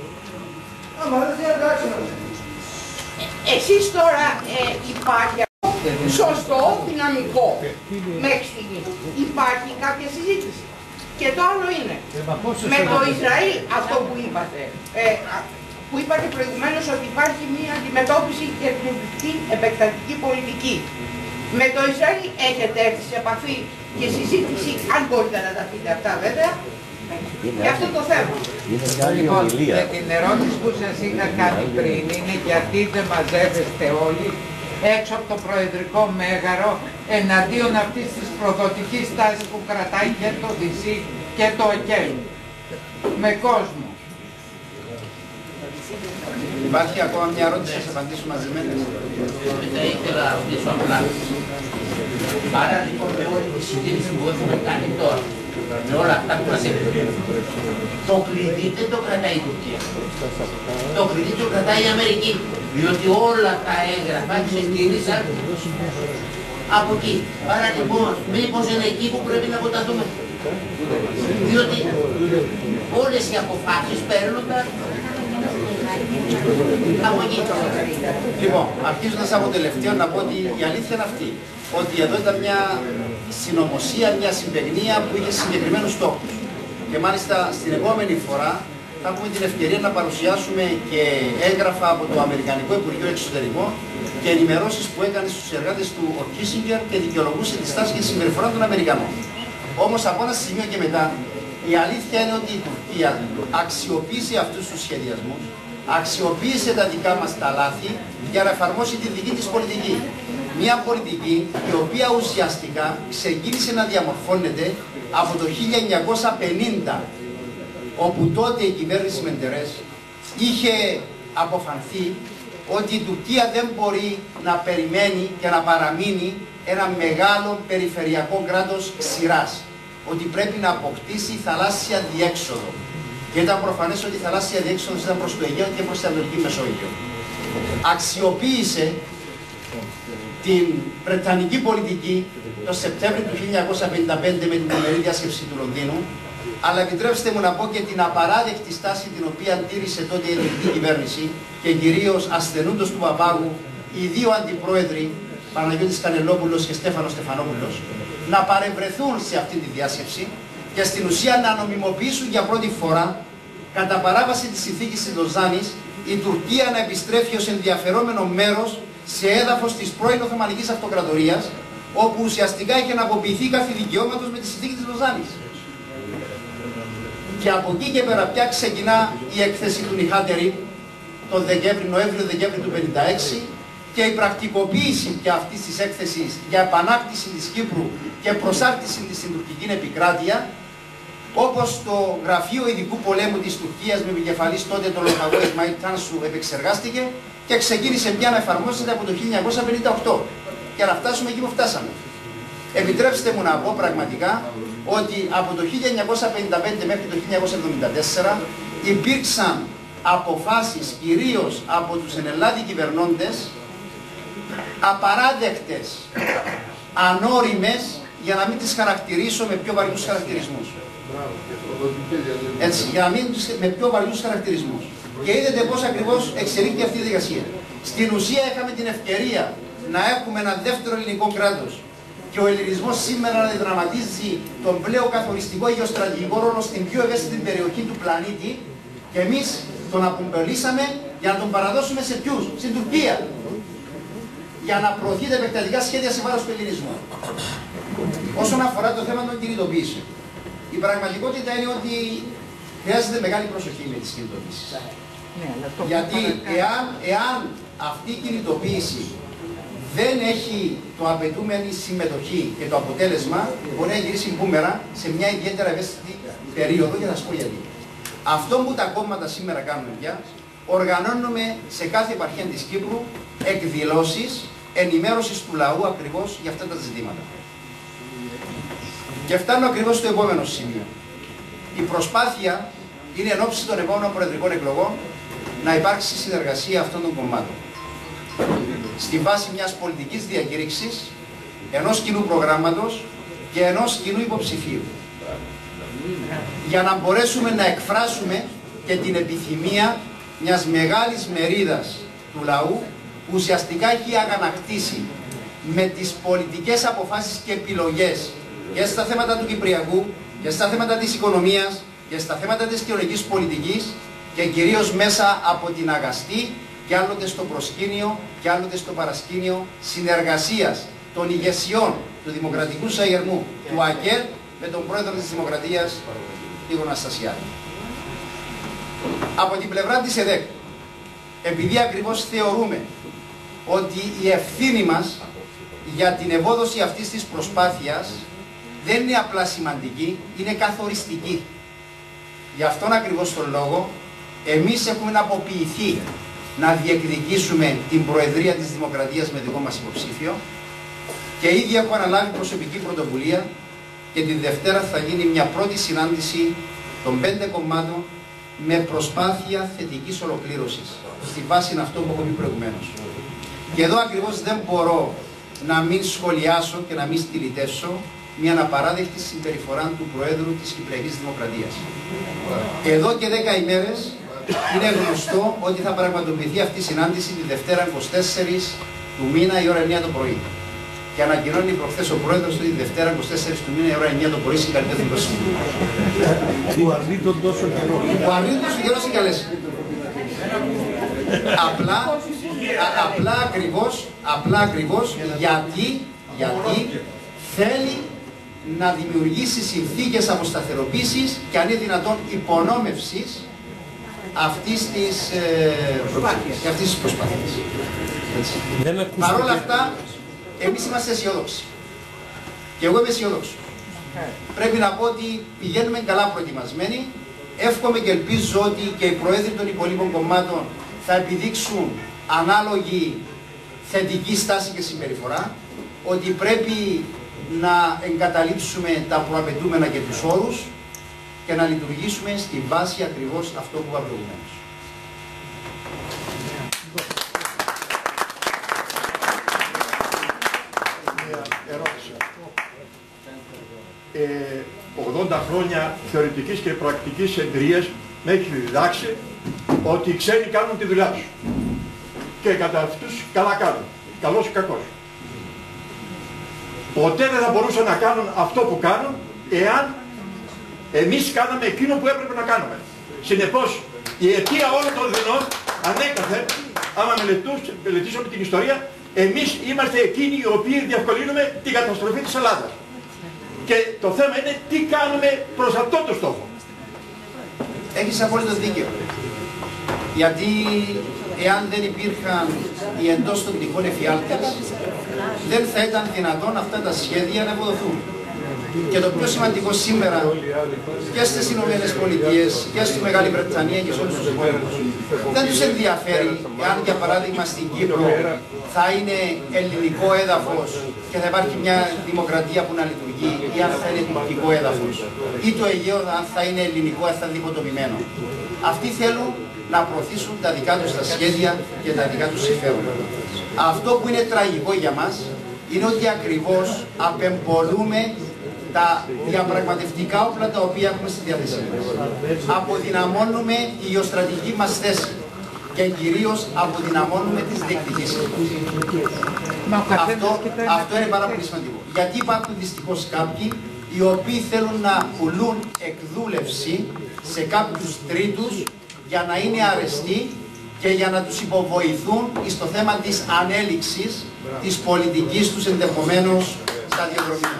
εσείς τώρα ε, υπάρχει σωστό, δυναμικό μέχρι στιγμής. Υπάρχει κάποια συζήτηση. Και το άλλο είναι, με το Ισραήλ αυτό που είπατε, ε, που είπατε προηγουμένως ότι υπάρχει μια αντιμετώπιση και την επεκτατική πολιτική. Με το Ισραήλ έχετε έρθει σε επαφή και συζήτηση, αν μπορείτε να τα πείτε αυτά βέβαια, για αυτό το θέμα. Λοιπόν, με την ερώτηση που σας είχα κάνει πριν είναι γιατί δεν μαζεύεστε όλοι έξω από το Προεδρικό Μέγαρο εναντίον αυτής της προδοτικής τάσης που κρατάει και το Δησί και το ΟΚΕΛ με κόσμο. Υπάρχει ακόμα μια ερώτηση, θα σας απαντήσω μαζεμένες. Θα ήθελα να ρωτήσω απλά. Άρα λοιπόν με όλη τη συζήτηση που έχουμε κάνει τώρα, με όλα αυτά που μας έφερε, το κλειδί δεν το κρατάει η Τουρκία. Το κλειδί το κρατάει η Αμερική. Διότι όλα τα έγγραφα ξεκίνησαν από εκεί. Άρα λοιπόν, μήπως είναι εκεί που πρέπει να αποταθούμε. Διότι όλες οι αποφάσεις παίρνονταν από εκεί. Λοιπόν, αρχίζοντας από τελευταίο να πω ότι η αλήθεια είναι αυτή. Ότι εδώ ήταν μια συνωμοσία, μια συμπαιγνία που είχε συγκεκριμένους στόχους. Και μάλιστα στην επόμενη φορά θα έχουμε την ευκαιρία να παρουσιάσουμε και έγγραφα από το Αμερικανικό Υπουργείο Εξωτερικών και ενημερώσεις που έκανε στους εργάτες του ο Κίσινγκερ και δικαιολογούσε τη στάση και τη συμπεριφορά των Αμερικανών. Όμως από ένα σημείο και μετά, η αλήθεια είναι ότι η Τουρκία αξιοποίησε αυτούς τους σχεδιασμούς, αξιοποίησε τα δικά μας τα λάθη για να εφαρμόσει τη δική της πολιτική. Μια πολιτική η οποία ουσιαστικά ξεκίνησε να διαμορφώνεται από το χίλια εννιακόσια πενήντα, όπου τότε η κυβέρνηση Μεντερές είχε αποφανθεί ότι η Τουρκία δεν μπορεί να περιμένει και να παραμείνει ένα μεγάλο περιφερειακό κράτος σειράς, ότι πρέπει να αποκτήσει θαλάσσια διέξοδο. Και ήταν προφανές ότι η θαλάσσια διέξοδος ήταν προς το Αιγαίο και προς την Ανατολική Μεσόγειο. Αξιοποίησε την Βρετανική πολιτική το Σεπτέμβριο του χίλια εννιακόσια πενήντα πέντε με την τριμερή διάσκεψη του Λονδίνου, αλλά επιτρέψτε μου να πω και την απαράδεκτη στάση την οποία τήρησε τότε η ελληνική κυβέρνηση και κυρίως ασθενούντος του Παπάγου οι δύο αντιπρόεδροι, Παναγιώτης Κανελόπουλος και Στέφανος Στεφανόπουλος, να παρευρεθούν σε αυτή τη διάσκεψη και στην ουσία να νομιμοποιήσουν για πρώτη φορά, κατά παράβαση της συνθήκης της Λοζάνης, η Τουρκία να επιστρέφει ως ενδιαφερόμενο μέρος σε έδαφος της πρώην Οθωμανικής Αυτοκρατορίας, όπου ουσιαστικά είχε να αποποιηθεί κάθε δικαιώματος με τη συνθήκη της Λοζάνης. Και από εκεί και πέρα πια ξεκινά η έκθεση του Νιχάτερη τον Νοέμβριο-Δεκέμβριο του χίλια εννιακόσια πενήντα έξι και η πρακτικοποίηση πια αυτής της έκθεσης για επανάκτηση της Κύπρου και προσάρτηση της στην τουρκική επικράτεια, όπως το Γραφείο Ειδικού Πολέμου της Τουρκίας με επικεφαλής τότε τον λογαγό Ισμαήλ Τάνσου επεξεργάστηκε και ξεκίνησε πια να εφαρμόζεται από το χίλια εννιακόσια πενήντα οκτώ. Και να φτάσουμε εκεί που φτάσαμε. Επιτρέψτε μου να πω πραγματικά ότι από το χίλια εννιακόσια πενήντα πέντε μέχρι το χίλια εννιακόσια εβδομήντα τέσσερα υπήρξαν αποφάσεις κυρίως από τους ενελλάδοι κυβερνώντες απαράδεκτες, ανώριμες, για να μην τις χαρακτηρίσω με πιο βαριούς χαρακτηρισμούς. Έτσι, για να μην τις με πιο βαριούς χαρακτηρισμούς. Και είδατε πώς ακριβώς εξελίχθηκε αυτή η διαδικασία. Στην ουσία είχαμε την ευκαιρία να έχουμε ένα δεύτερο ελληνικό κράτος και ο ελληνισμός σήμερα να διδραματίζει τον πλέον καθοριστικό γεωστρατηγικό ρόλο στην πιο ευαίσθητη περιοχή του πλανήτη και εμείς τον απομπελήσαμε για να τον παραδώσουμε σε ποιους? Στην Τουρκία. Για να προωθεί τα επεκτατικά σχέδια σε βάρος του ελληνισμού. Όσον αφορά το θέμα των κινητοποιήσεων, η πραγματικότητα είναι ότι χρειάζεται μεγάλη προσοχή με τις κινητοποιήσεις. Ναι, γιατί εάν, εάν αυτή η κινητοποίηση δεν έχει το απαιτούμενη συμμετοχή και το αποτέλεσμα, μπορεί να γυρίσει μπούμερα σε μια ιδιαίτερα ευαίσθητη περίοδο, και θα σας πω γιατί. Αυτό που τα κόμματα σήμερα κάνουμε πια, οργανώνουμε σε κάθε επαρχία της Κύπρου εκδηλώσεις ενημέρωσης του λαού ακριβώς για αυτά τα ζητήματα. Και φτάνω ακριβώς στο επόμενο σημείο. Η προσπάθεια είναι εν ώψη των επόμενων προεδρικών εκλογών να υπάρξει συνεργασία αυτών των κομμάτων. Στη βάση μιας πολιτικής διακήρυξης, ενός κοινού προγράμματος και ενός κοινού υποψηφίου. Για να μπορέσουμε να εκφράσουμε και την επιθυμία μιας μεγάλης μερίδας του λαού που ουσιαστικά έχει αγανακτήσει με τις πολιτικές αποφάσεις και επιλογές και στα θέματα του Κυπριακού και στα θέματα της οικονομίας και στα θέματα της κοινωνικής πολιτικής και κυρίως μέσα από την αγαστή και άλλοτε στο προσκήνιο και άλλοτε στο παρασκήνιο συνεργασίας των ηγεσιών του Δημοκρατικού Σαγερμού του ΑΚΕΛ με τον πρόεδρο της Δημοκρατίας, Νίκο Αναστασιάδη. Από την πλευρά της ΕΔΕΚ, επειδή ακριβώς θεωρούμε ότι η ευθύνη μας για την ευόδοση αυτής της προσπάθειας δεν είναι απλά σημαντική, είναι καθοριστική. Γι' αυτόν ακριβώς τον λόγο, εμείς έχουμε αποποιηθεί να διεκδικήσουμε την Προεδρία της Δημοκρατίας με δικό μας υποψήφιο και ήδη έχω αναλάβει προσωπική πρωτοβουλία και τη Δευτέρα θα γίνει μια πρώτη συνάντηση των πέντε κομμάτων με προσπάθεια θετικής ολοκλήρωσης στη βάση αυτό που έχω πει προηγουμένως. Και εδώ ακριβώς δεν μπορώ να μην σχολιάσω και να μην στυλιτεύσω μια απαράδεκτη συμπεριφορά του Προέδρου της Κυπριακής Δημοκρατίας. Εδώ και δέκα ημέρες είναι γνωστό ότι θα πραγματοποιηθεί αυτή η συνάντηση τη Δευτέρα είκοσι τέσσερα του μήνα η ώρα εννιά το πρωί. Και ανακοινώνει προχθές ο πρόεδρος ότι Δευτέρα εικοστή τέταρτη του μήνα η ώρα εννιά το πρωί συγκαλείται το Συμβούλιο. Που αρνείτον τόσο καιρό. Που αρνείτον τόσο καιρό συγκαλέσει. Απλά, α, απλά ακριβώς, απλά ακριβώς γιατί, γιατί θέλει να δημιουργήσει συνθήκες αποσταθεροποίησης και αν είναι δυνατόν υπονόμευσης αυτής της ε, προσπάθειας. Παρ' όλα αυτά, εμείς είμαστε αισιόδοξοι. Και εγώ είμαι αισιόδοξος. Πρέπει να πω ότι πηγαίνουμε καλά προετοιμασμένοι. Εύχομαι και ελπίζω ότι και οι προέδροι των υπολείπων κομμάτων θα επιδείξουν ανάλογη θετική στάση και συμπεριφορά. Ότι πρέπει να εγκαταλείψουμε τα προαπαιτούμενα και τους όρους και να λειτουργήσουμε στη βάση ακριβώς αυτό που είπα προηγουμένως. Ερώτηση. Ε, ογδόντα χρόνια θεωρητικής και πρακτικής εμπειρίας με έχει διδάξει ότι οι ξένοι κάνουν τη δουλειά τους. Και κατά αυτούς καλά κάνουν. Καλός ή κακός. Ποτέ δεν θα μπορούσαν να κάνουν αυτό που κάνουν εάν εμείς κάναμε εκείνο που έπρεπε να κάνουμε. Συνεπώς, η αιτία όλων των δεινών ανέκαθεν, άμα μελετήσουμε την ιστορία, εμείς είμαστε εκείνοι οι οποίοι διευκολύνουμε την καταστροφή της Ελλάδας. Και το θέμα είναι τι κάνουμε προς αυτό το στόχο. Έχεις απόλυτο δίκαιο. Γιατί εάν δεν υπήρχαν οι εντός των τυχών εφιάλτες, δεν θα ήταν δυνατόν αυτά τα σχέδια να αποδοθούν. Και το πιο σημαντικό σήμερα και στις Ηνωμένες Πολιτείες και στη Μεγάλη Βρετανία και σε όλους τους υπόλοιπους, δεν τους ενδιαφέρει εάν για παράδειγμα στην Κύπρο θα είναι ελληνικό έδαφος και θα υπάρχει μια δημοκρατία που να λειτουργεί ή αν θα είναι τουρκικό έδαφος ή το Αιγαίο αν θα είναι ελληνικό, αν θα είναι διχοτομημένο. Αυτοί θέλουν να προωθήσουν τα δικά τους τα σχέδια και τα δικά τους συμφέροντα. Αυτό που είναι τραγικό για μας είναι ότι ακριβώς απεμπολούμε τα διαπραγματευτικά όπλα τα οποία έχουμε στη διάθεσή μας. Αποδυναμώνουμε η γεωστρατηγική μας θέση και κυρίως αποδυναμώνουμε τις διεκδικήσεις. Αυτό, αυτό είναι πάρα πολύ σημαντικό. Γιατί υπάρχουν δυστυχώς κάποιοι οι οποίοι θέλουν να πουλούν εκδούλευση σε κάποιους τρίτους για να είναι αρεστοί και για να τους υποβοηθούν στο θέμα της ανέλυξης της πολιτικής τους ενδεχομένως σταδιοδρομίας.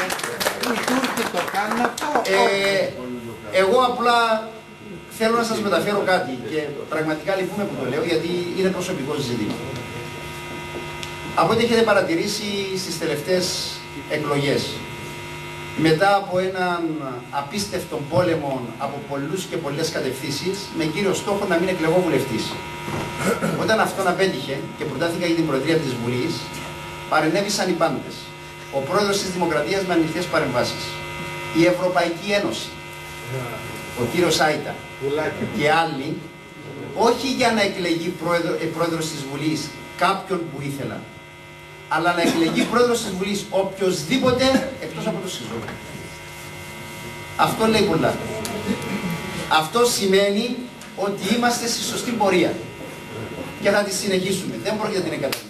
Ε, εγώ απλά θέλω να σας μεταφέρω κάτι και πραγματικά λυπούμε που το λέω γιατί είναι προσωπικό ζήτημα. Από ό,τι έχετε παρατηρήσει στις τελευταίες εκλογές, μετά από έναν απίστευτο πόλεμο από πολλούς και πολλές κατευθύνσεις, με κύριο στόχο να μην εκλεγώ βουλευτής. Όταν αυτόν απέτυχε και προτάθηκα για την Προεδρία της Βουλής, παρενέβησαν οι πάντες. Ο πρόεδρος της Δημοκρατίας με ανοιχτές παρεμβάσεις. Η Ευρωπαϊκή Ένωση, ο κύριος Άιτα και άλλοι, όχι για να εκλεγεί πρόεδρο, ε, πρόεδρος της Βουλής κάποιον που ήθελαν, αλλά να εκλεγεί πρόεδρος της Βουλής οποιοσδήποτε εκτός από το ΣΥΖΟ. Αυτό λέει πολλά. Αυτό σημαίνει ότι είμαστε στη σωστή πορεία και θα τη συνεχίσουμε. Δεν πρόκειται να την εγκαταλείψουμε.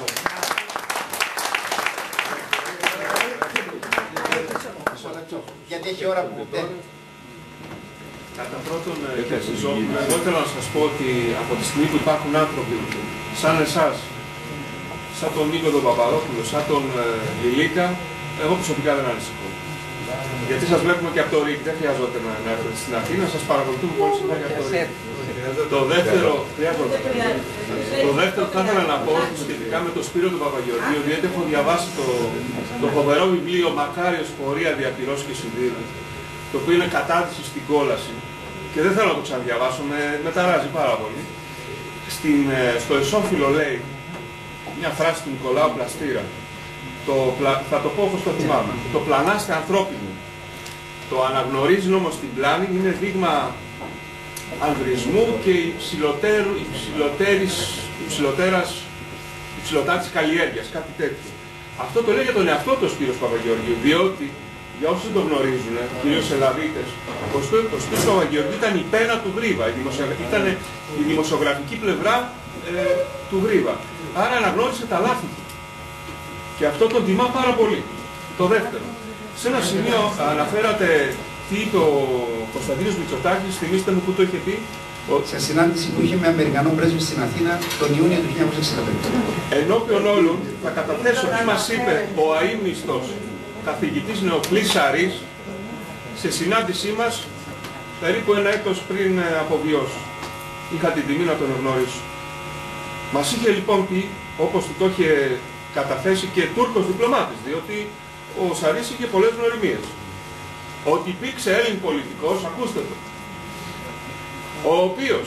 Γιατί έχει ώρα που παίρνει. Κατά πρώτον, κύριε Σιζόπουλο, εγώ θέλω να σας πω ότι από τη στιγμή που υπάρχουν άνθρωποι σαν εσάς, σαν τον Νίκο τον Παπαδόπουλο, σαν τον Λιλίκα, εγώ προσωπικά δεν ανησυχώ. Γιατί σας βλέπουμε και από το ΡΙΚ, δεν χρειαζόταν να, να έρθετε στην Αθήνα, σας παρακολουθούμε πολύ συχνά και από το ΡΙΚ. Το δεύτερο, το δεύτερο θα ήθελα να πω σχετικά με τον Σπύρο του Παπαγεωργίου, διότι έχω διαβάσει το, το φοβερό βιβλίο «Μακάριος πορεία διαπυρός και σιδήρου», το οποίο είναι κατάδυση στην κόλαση και δεν θέλω να το ξαναδιαβάσω, με, με ταράζει πάρα πολύ. Στην, στο εσώφυλλο λέει μια φράση του Νικολάου Πλαστήρα, το, θα το πω όπως το θυμάμαι, το πλανάστε ανθρώπινο. Το αναγνωρίζει όμως την πλάνη, είναι δείγμα ανδρισμού και υψηλοτέρας καλλιέργειας, κάτι τέτοιο. Αυτό το λέει για τον εαυτό του Σπύρος Παπαγεωργίου, διότι για όσους δεν το γνωρίζουν, κυρίως Ελλαδίτες, ο Σπύρος Παπαγεωργίου ήταν η πένα του Γρίβα, ήταν η δημοσιογραφική πλευρά ε, του Γρίβα. Άρα αναγνώρισε τα λάθη του. Και αυτό τον τιμά πάρα πολύ. Το δεύτερο. Σε ένα σημείο αναφέρατε τι είπε ο Κωνσταντίνος Μητσοτάκης, θυμίστε μου που το είχε πει. Σε συνάντηση που είχε με Αμερικανό πρέσβη στην Αθήνα τον Ιούνιο του χίλια εννιακόσια εξήντα πέντε. Ενώπιον όλων θα καταθέσω τι μας είπε ο αείμνηστος καθηγητής Νεοκλής Σαρής σε συνάντησή μας περίπου ένα έτος πριν αποβιώσει. Είχα την τιμή να τον γνωρίσω. Μας είχε λοιπόν πει, όπως του το είχε καταθέσει και Τούρκος διπλωμάτης, διότι ο Σαρής είχε πολλές γνωριμίες, ότι υπήρξε Έλλην πολιτικός, ακούστε το, ο οποίος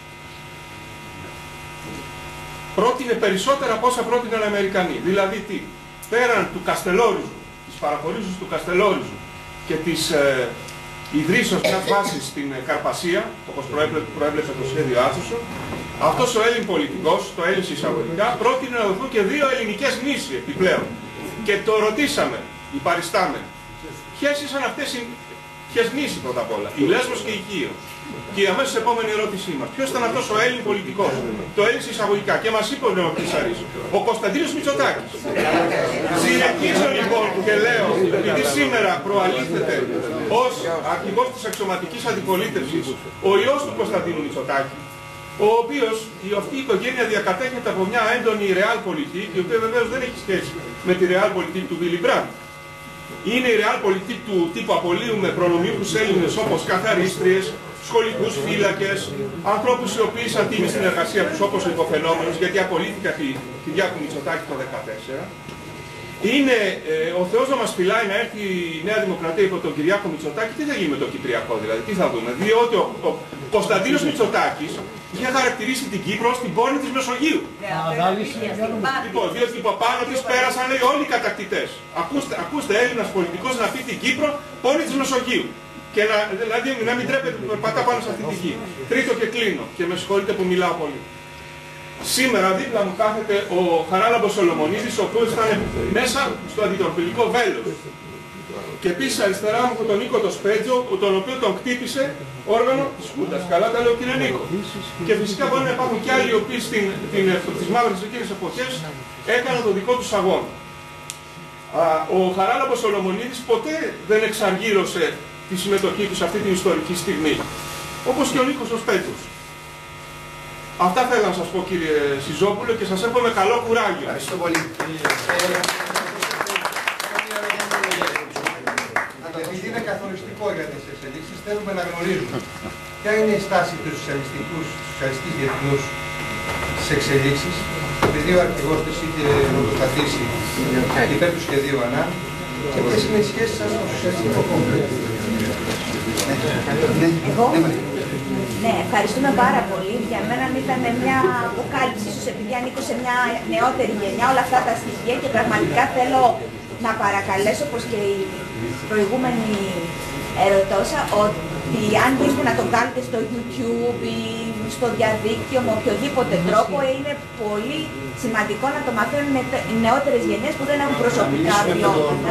πρότεινε περισσότερα από όσα πρότειναν οι Αμερικανοί. Δηλαδή τι, πέραν του Καστελόριζου, της παραχωρήσεως του Καστελόριζου και της ε, ιδρύσεως μιας βάσης στην Καρπασία, όπως προέβλεπε, προέβλεπε το σχέδιο Άσωσο, αυτός ο Έλλην πολιτικός, το Έλλην εισαγωγικά, πρότεινε να δοθούν και δύο ελληνικές νήσοι επιπλέον. Και το ρωτήσαμε, οι παριστάμενοι, ποιες ήσαν αυτές οι ποιες νήσοι πρώτα απ' όλα, η Λέσβος και η Κύο. Και η αμέσως επόμενη ερώτησή μας, ποιος ήταν αυτός ο Έλλην πολιτικός, το Έλλην εισαγωγικά, και μας είπε ο Νεοκλής Σαρής, ο Κωνσταντίνος Μητσοτάκης. Συνεχίζω λοιπόν και λέω, επειδή σήμερα προαλήθεται ως αρχηγός της αξιωματικής αντιπολίτευσης ο ιός του Κωνσταντίνου Μητσοτάκη, ο οποίος η αυτή η οικογένεια διακατέχεται από μια έντονη realpolitik, η οποία βεβαίως δεν έχει σχέση με τη realpolitik του Willy Brandt. Είναι η realpolitik του τύπου απολύουμε προνομιούχους Έλληνες όπως καθαρίστριες, σχολικούς φύλακες, ανθρώπους οι οποίοι ήσαν τίμοι στην εργασία τους όπως ο υποφαινόμενος, γιατί απολύθηκα τη Κυριάκου Μητσοτάκη το δύο χιλιάδες δεκατέσσερα. Είναι ε, ο Θεός να μας φυλάει να έρθει η Νέα Δημοκρατία υπό τον Κυριάκο Μητσοτάκη. Τι θα γίνει με το Κυπριακό δηλαδή, τι θα δούμε. Διότι ο, ο Κωνσταντίνος Μητσοτάκης είχε χαρακτηρίσει την Κύπρο στην πόρνη της Μεσογείου. Λοιπόν, διότι από πάνω της πέρασαν λέει, όλοι οι κατακτητές. Ακούστε, ακούστε Έλληνας πολιτικός να πει την Κύπρο πόρνη της Μεσογείου. Και να, δηλαδή να μην τρέπεται που περπατά πάνω σε αυτή τη γη. Τρίτο και κλείνω, και με συγχωρείτε που μιλάω πολύ. Σήμερα δίπλα μου κάθεται ο Χαράλαμπος Σολομονίδης, ο οποίος ήταν μέσα στο αντιτροπηλικό βέλος. Και επίσης αριστερά μου τον Νίκο το Σπέτζο, τον οποίο τον κτύπησε όργανο της Χούντας. Καλά τα λέω κύριε Νίκο. Και φυσικά μπορεί να υπάρχουν και άλλοι οι οποίοι στις μαύρες εκείνες εποχές έκαναν το δικό τους αγώνα. Ο Χαράλαμπος Σολομονίδης ποτέ δεν εξαργύρωσε τη συμμετοχή του σε αυτή την ιστορική στιγμή. Όπως και ο Νίκος ο Σπέτζος. Αυτά θέλω να σας πω κύριε Σιζόπουλε και σας εύχομαι καλό κουράγιο. Ευχαριστώ πολύ. Επειδή είναι καθοριστικό για τις εξελίξεις, θέλουμε να γνωρίζουμε ποια είναι η στάση του σοσιαλιστικής διεθνούς στις εξελίξεις, επειδή ο αρχηγός της είχε νομοθετήσει υπέρ του σχεδίου ΑΝΑ και ποιες είναι οι σχέσεις σας με το Σοσιαλιστικό Κόμμα. Εγώ, ναι, ευχαριστούμε πάρα πολύ. Για μένα ήταν μια αποκάλυψη, ίσως επειδή ανήκω σε μια νεότερη γενιά, όλα αυτά τα στοιχεία και πραγματικά θέλω να παρακαλέσω, όπως και η προηγούμενη ερωτώσα, ότι αν μπορείτε να το κάνετε στο YouTube ή στο διαδίκτυο με οποιοδήποτε τρόπο, είναι πολύ σημαντικό να το μαθαίνουν οι νεότερες γενιές που δεν έχουν προσωπικά βιώματα.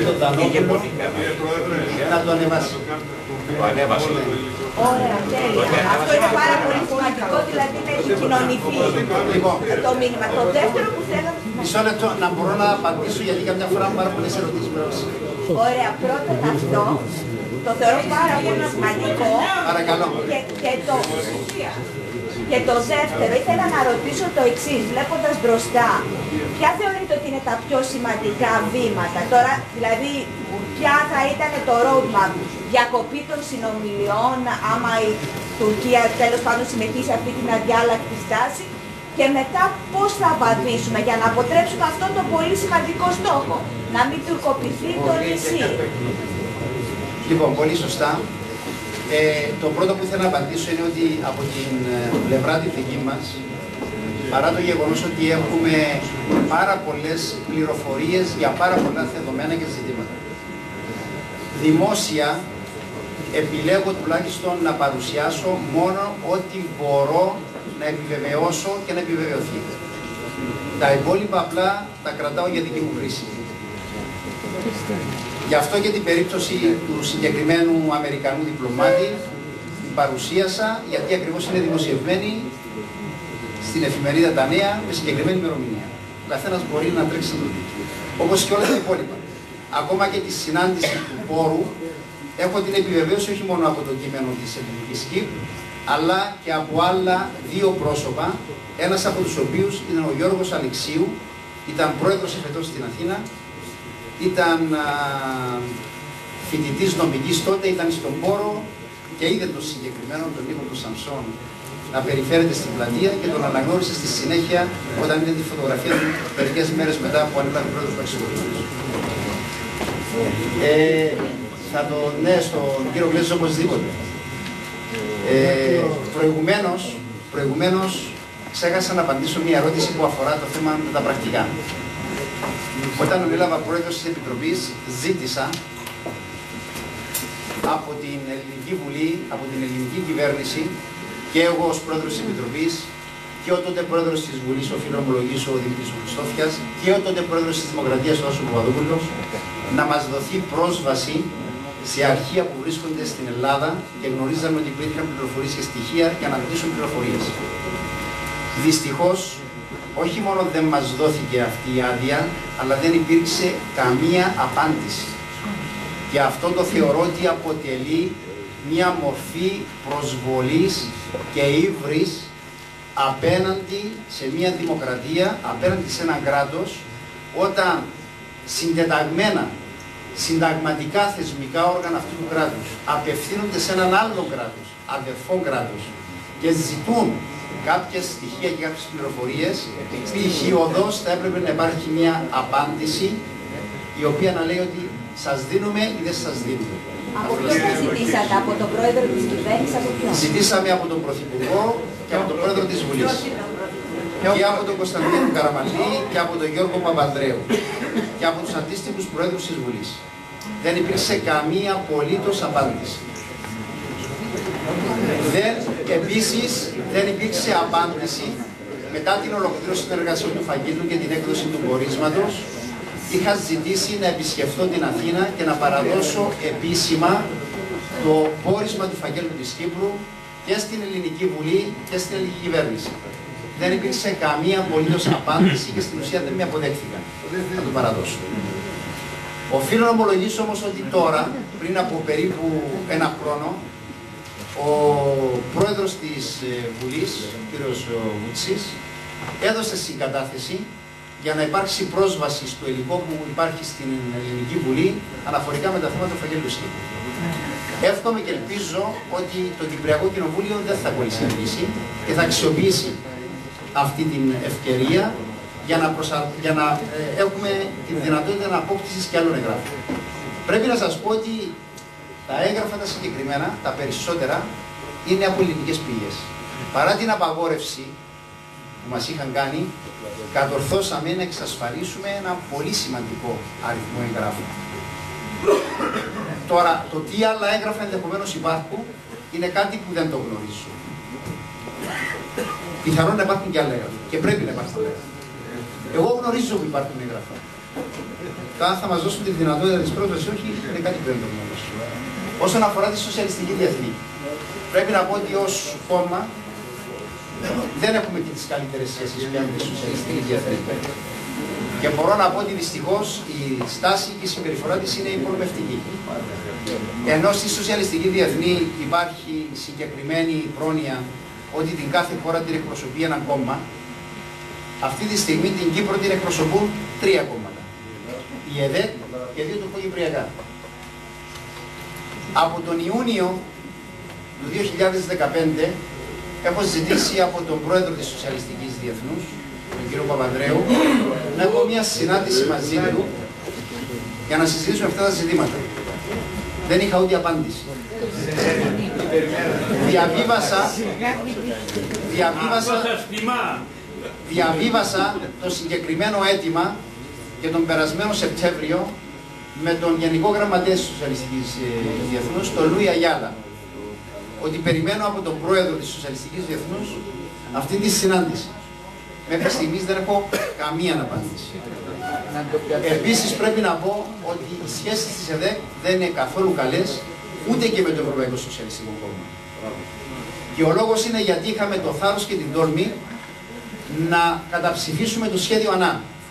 Να το ανεβάσει. Το ανέβασε. Ωραία, τέλεια. Αυτό είναι πάρα πολύ σημαντικό, δηλαδή να επικοινωνηθεί το μήνυμα. Το δεύτερο που θέλω... Μισό λεπτό, να μπορώ να απαντήσω, γιατί καμιά φορά μου πάρα πολλές ερωτήσεις. Ωραία, πρώτον αυτό, το θεωρώ πάρα πολύ σημαντικό. Παρακαλώ. Και, και, το, και το δεύτερο, ήθελα να ρωτήσω το εξής, βλέποντας μπροστά, ποια θεωρείτε ότι είναι τα πιο σημαντικά βήματα, τώρα, δηλαδή, ποια θα ήταν το roadmap, διακοπή των συνομιλιών, άμα η Τουρκία τέλος πάντων συμμετεί σε αυτή την αδιάλακτη στάση, και μετά πώς θα βαδίσουμε για να αποτρέψουμε αυτόν τον πολύ σημαντικό στόχο, να μην τουρκοποιηθεί το νησί. Λοιπόν, πολύ σωστά. Ε, το πρώτο που ήθελα να απαντήσω είναι ότι από την πλευρά τη δική μας, παρά το γεγονός ότι έχουμε πάρα πολλές πληροφορίες για πάρα πολλά δεδομένα και ζητήματα, δημόσια επιλέγω τουλάχιστον να παρουσιάσω μόνο ό,τι μπορώ να επιβεβαιώσω και να επιβεβαιωθεί. Τα υπόλοιπα απλά τα κρατάω για δική μου χρήση. Γι' αυτό και την περίπτωση του συγκεκριμένου Αμερικανού διπλωμάτη την παρουσίασα, γιατί ακριβώς είναι δημοσιευμένη στην εφημερίδα Τα Νέα με συγκεκριμένη ημερομηνία. Ο καθένας μπορεί να τρέξει το δει. Όπως και όλα τα υπόλοιπα. Ακόμα και τη συνάντηση του πόρου έχω την επιβεβαίωση όχι μόνο από το κείμενο της Ελληνικής ΚΙΠ, αλλά και από άλλα δύο πρόσωπα, ένας από τους οποίους ήταν ο Γιώργος Αλεξίου, ήταν πρόεδρος εφετός στην Αθήνα, ήταν α, φοιτητής νομικής τότε, ήταν στον πόρο και είδε τον συγκεκριμένο, τον Νίκο του Σαμσόν, να περιφέρεται στην πλατεία και τον αναγνώρισε στη συνέχεια όταν είδε τη φωτογραφία του μερικές μέρες μετά που ανέλαβε πρόεδρος του Αξιωματικού. Ε, θα το ναι στον κύριο Γλέζο οπωσδήποτε. Ε, προηγουμένως, προηγουμένως ξέχασα να απαντήσω μια ερώτηση που αφορά το θέμα με τα πρακτικά. Όταν ανέλαβα πρόεδρος της Επιτροπής, ζήτησα από την Ελληνική Βουλή, από την ελληνική κυβέρνηση και εγώ ως πρόεδρος της Επιτροπής και ο τότε πρόεδρος της Βουλής, οφείλω να ομολογήσω, ο Δημήτρης Χριστόφιας, και ο τότε πρόεδρος της Δημοκρατίας, ο Άσο Παπαδόπουλος, να μας δοθεί πρόσβαση σε αρχεία που βρίσκονται στην Ελλάδα και γνωρίζαμε ότι υπήρχαν πληροφορίες και στοιχεία για να αντλήσουν πληροφορίες. Δυστυχώς, όχι μόνο δεν μας δόθηκε αυτή η άδεια, αλλά δεν υπήρξε καμία απάντηση. Και αυτό το θεωρώ ότι αποτελεί μια μορφή προσβολής και ύβρις απέναντι σε μια δημοκρατία, απέναντι σε έναν κράτος, όταν συντεταγμένα, συνταγματικά θεσμικά όργανα αυτού του κράτους απευθύνονται σε έναν άλλο κράτος, αδερφό κράτος, και ζητούν κάποιες στοιχεία και κάποιες πληροφορίες, στοιχειοδός θα έπρεπε να υπάρχει μια απάντηση η οποία να λέει ότι σας δίνουμε ή δεν σας δίνουμε. Από ποιον θα ζητήσατε, από τον πρόεδρο της κυβέρνησης, από ποιον? Ζητήσαμε από τον Πρωθυπουργό και από τον πρόεδρο της Βουλής. Και από τον Κωνσταντίνο Καραμανλή και από τον Γιώργο Παπανδρέου. Και από τους αντίστοιχους πρόεδρους της Βουλής. Δεν υπήρξε καμία απολύτως απάντηση. Δεν, επίσης, δεν υπήρξε απάντηση μετά την ολοκλήρωση των εργασιών του φακέλου και την έκδοση του πορίσματος. Είχα ζητήσει να επισκεφτώ την Αθήνα και να παραδώσω επίσημα το πόρισμα του φακέλου της Κύπρου και στην Ελληνική Βουλή και στην Ελληνική Κυβέρνηση. Δεν υπήρξε καμία απολύτως απάντηση και στην ουσία δεν με αποδέχθηκαν να το παραδώσω. Οφείλω να ομολογήσω όμως ότι τώρα, πριν από περίπου ένα χρόνο, ο πρόεδρος της Βουλής, ο κ. Βουτσής, έδωσε συγκατάθεση για να υπάρξει πρόσβαση στο υλικό που υπάρχει στην Ελληνική Βουλή αναφορικά με τα θέματα του φακέλου Κύπρου. Εύχομαι και ελπίζω ότι το Κυπριακό Κοινοβούλιο δεν θα κολλησιεργήσει και θα αξιοποιήσει αυτή την ευκαιρία για να, προσα... για να ε, έχουμε τη δυνατότητα να απόκτησης και άλλων εγγράφων. Πρέπει να σας πω ότι τα έγγραφα τα συγκεκριμένα, τα περισσότερα, είναι από ελληνικές πηγές. Παρά την απαγόρευση που μας είχαν κάνει, κατορθώσαμε να εξασφαλίσουμε ένα πολύ σημαντικό αριθμό εγγράφων. Τώρα, το τι άλλα έγγραφα ενδεχομένως υπάρχουν, είναι κάτι που δεν το γνωρίζω. Πιθανόν να υπάρχουν και άλλα έγγραφα. Και πρέπει να υπάρχουν έγγραφα. Εγώ γνωρίζω που υπάρχουν έγγραφα. Αν θα μας δώσουν τη δυνατότητα της πρόσβασης, όχι, είναι κάτι που δεν το γνωρίζω. Όσον αφορά τη Σοσιαλιστική Διεθνή, πρέπει να πω ότι ως κόμμα δεν έχουμε και τις καλύτερες σχέσεις πια με τη Σοσιαλιστική Διεθνή. Και μπορώ να πω ότι δυστυχώς η στάση και η συμπεριφορά της είναι υπονομευτική. Ενώ στη Σοσιαλιστική Διεθνή υπάρχει συγκεκριμένη πρόνοια ότι την κάθε χώρα την εκπροσωπεί ένα κόμμα, αυτή τη στιγμή την Κύπρο την εκπροσωπούν τρία κόμματα. Η ΕΔΕΚ και δύο τουρκοκυπριακά. Από τον Ιούνιο του δύο χιλιάδες δεκαπέντε έχω ζητήσει από τον πρόεδρο της Σοσιαλιστικής Διεθνούς, τον κύριο Παπανδρέου, να έχω μια συνάντηση μαζί του για να συζητήσουμε αυτά τα ζητήματα. Δεν είχα ούτε απάντηση. Διαβίβασα, διαβίβασα, διαβίβασα το συγκεκριμένο αίτημα και τον περασμένο Σεπτέμβριο με τον Γενικό Γραμματέα της Σοσιαλιστικής Διεθνούς, τον Λούι Αγιάλα, ότι περιμένω από τον πρόεδρο της Σοσιαλιστικής Διεθνούς αυτή τη συνάντηση. Μέχρι στιγμής δεν έχω καμία απάντηση. Επίσης πρέπει να πω ότι οι σχέσεις της ΕΔΕΚ δεν είναι καθόλου καλές ούτε και με το Ευρωπαϊκό Σοσιαλιστικό Κόμμα. Και ο λόγος είναι γιατί είχαμε το θάρρος και την τόλμη να καταψηφίσουμε το σχέδιο ΑΝΑ.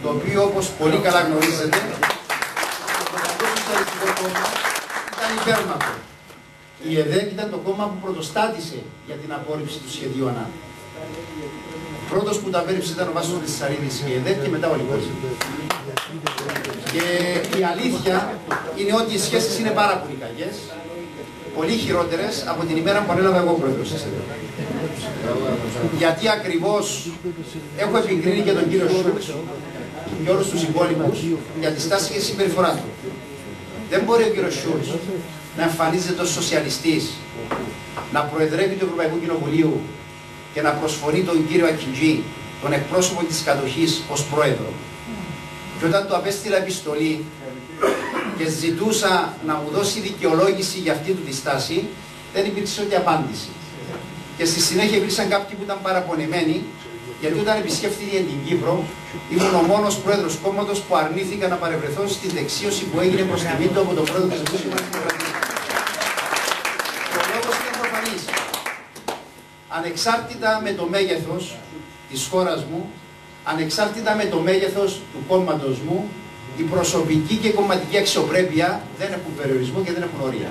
το οποίο όπως πολύ καλά γνωρίζετε, το Ευρωπαϊκό Σοσιαλιστικό Κόμμα ήταν υπέρμαχο. Η ΕΔΕΚ ήταν το κόμμα που πρωτοστάτησε για την απόρριψη του σχεδίου ΑΝΑ. Πρώτος που τα απέρριψε ήταν ο Βάσος Νεσσαρίδης και η ΕΔΕΚ και μετά ο Λιβόρης. Και η αλήθεια είναι ότι οι σχέσεις είναι πάρα πολύ κακές, πολύ χειρότερες από την ημέρα που ανέλαβα εγώ πρόεδρος της ΕΔΕΚ. Γιατί ακριβώς έχω επικρίνει και τον κύριο Σούλτς και όλους τους υπόλοιπους για τη στάση και τη συμπεριφορά του. Δεν μπορεί ο κύριος Σούλτς να εμφανίζεται ως σοσιαλιστής, να προεδρεύει του Ευρωπαϊκού Κοινοβουλίου και να προσφορεί τον κύριο Ακιντζή, τον εκπρόσωπο της κατοχής, ως πρόεδρο. Και όταν του απέστειλα επιστολή και ζητούσα να μου δώσει δικαιολόγηση για αυτή του τη στάση, δεν υπήρξε ούτε απάντηση. Και στη συνέχεια υπήρξαν κάποιοι που ήταν παραπονεμένοι, γιατί όταν επισκέφθηκε την Κύπρο, ήμουν ο μόνος πρόεδρος κόμματος που αρνήθηκα να παρευρεθώ στη δεξίωση που έγινε προς τιμή του από τον πρόεδρο της Δημοκρατίας. Ο λόγος είναι προφανής. Ανεξάρτητα με το μέγεθος της χώρας μου, ανεξάρτητα με το μέγεθος του κόμματος μου, η προσωπική και κομματική αξιοπρέπεια δεν έχουν περιορισμό και δεν έχουν όρια.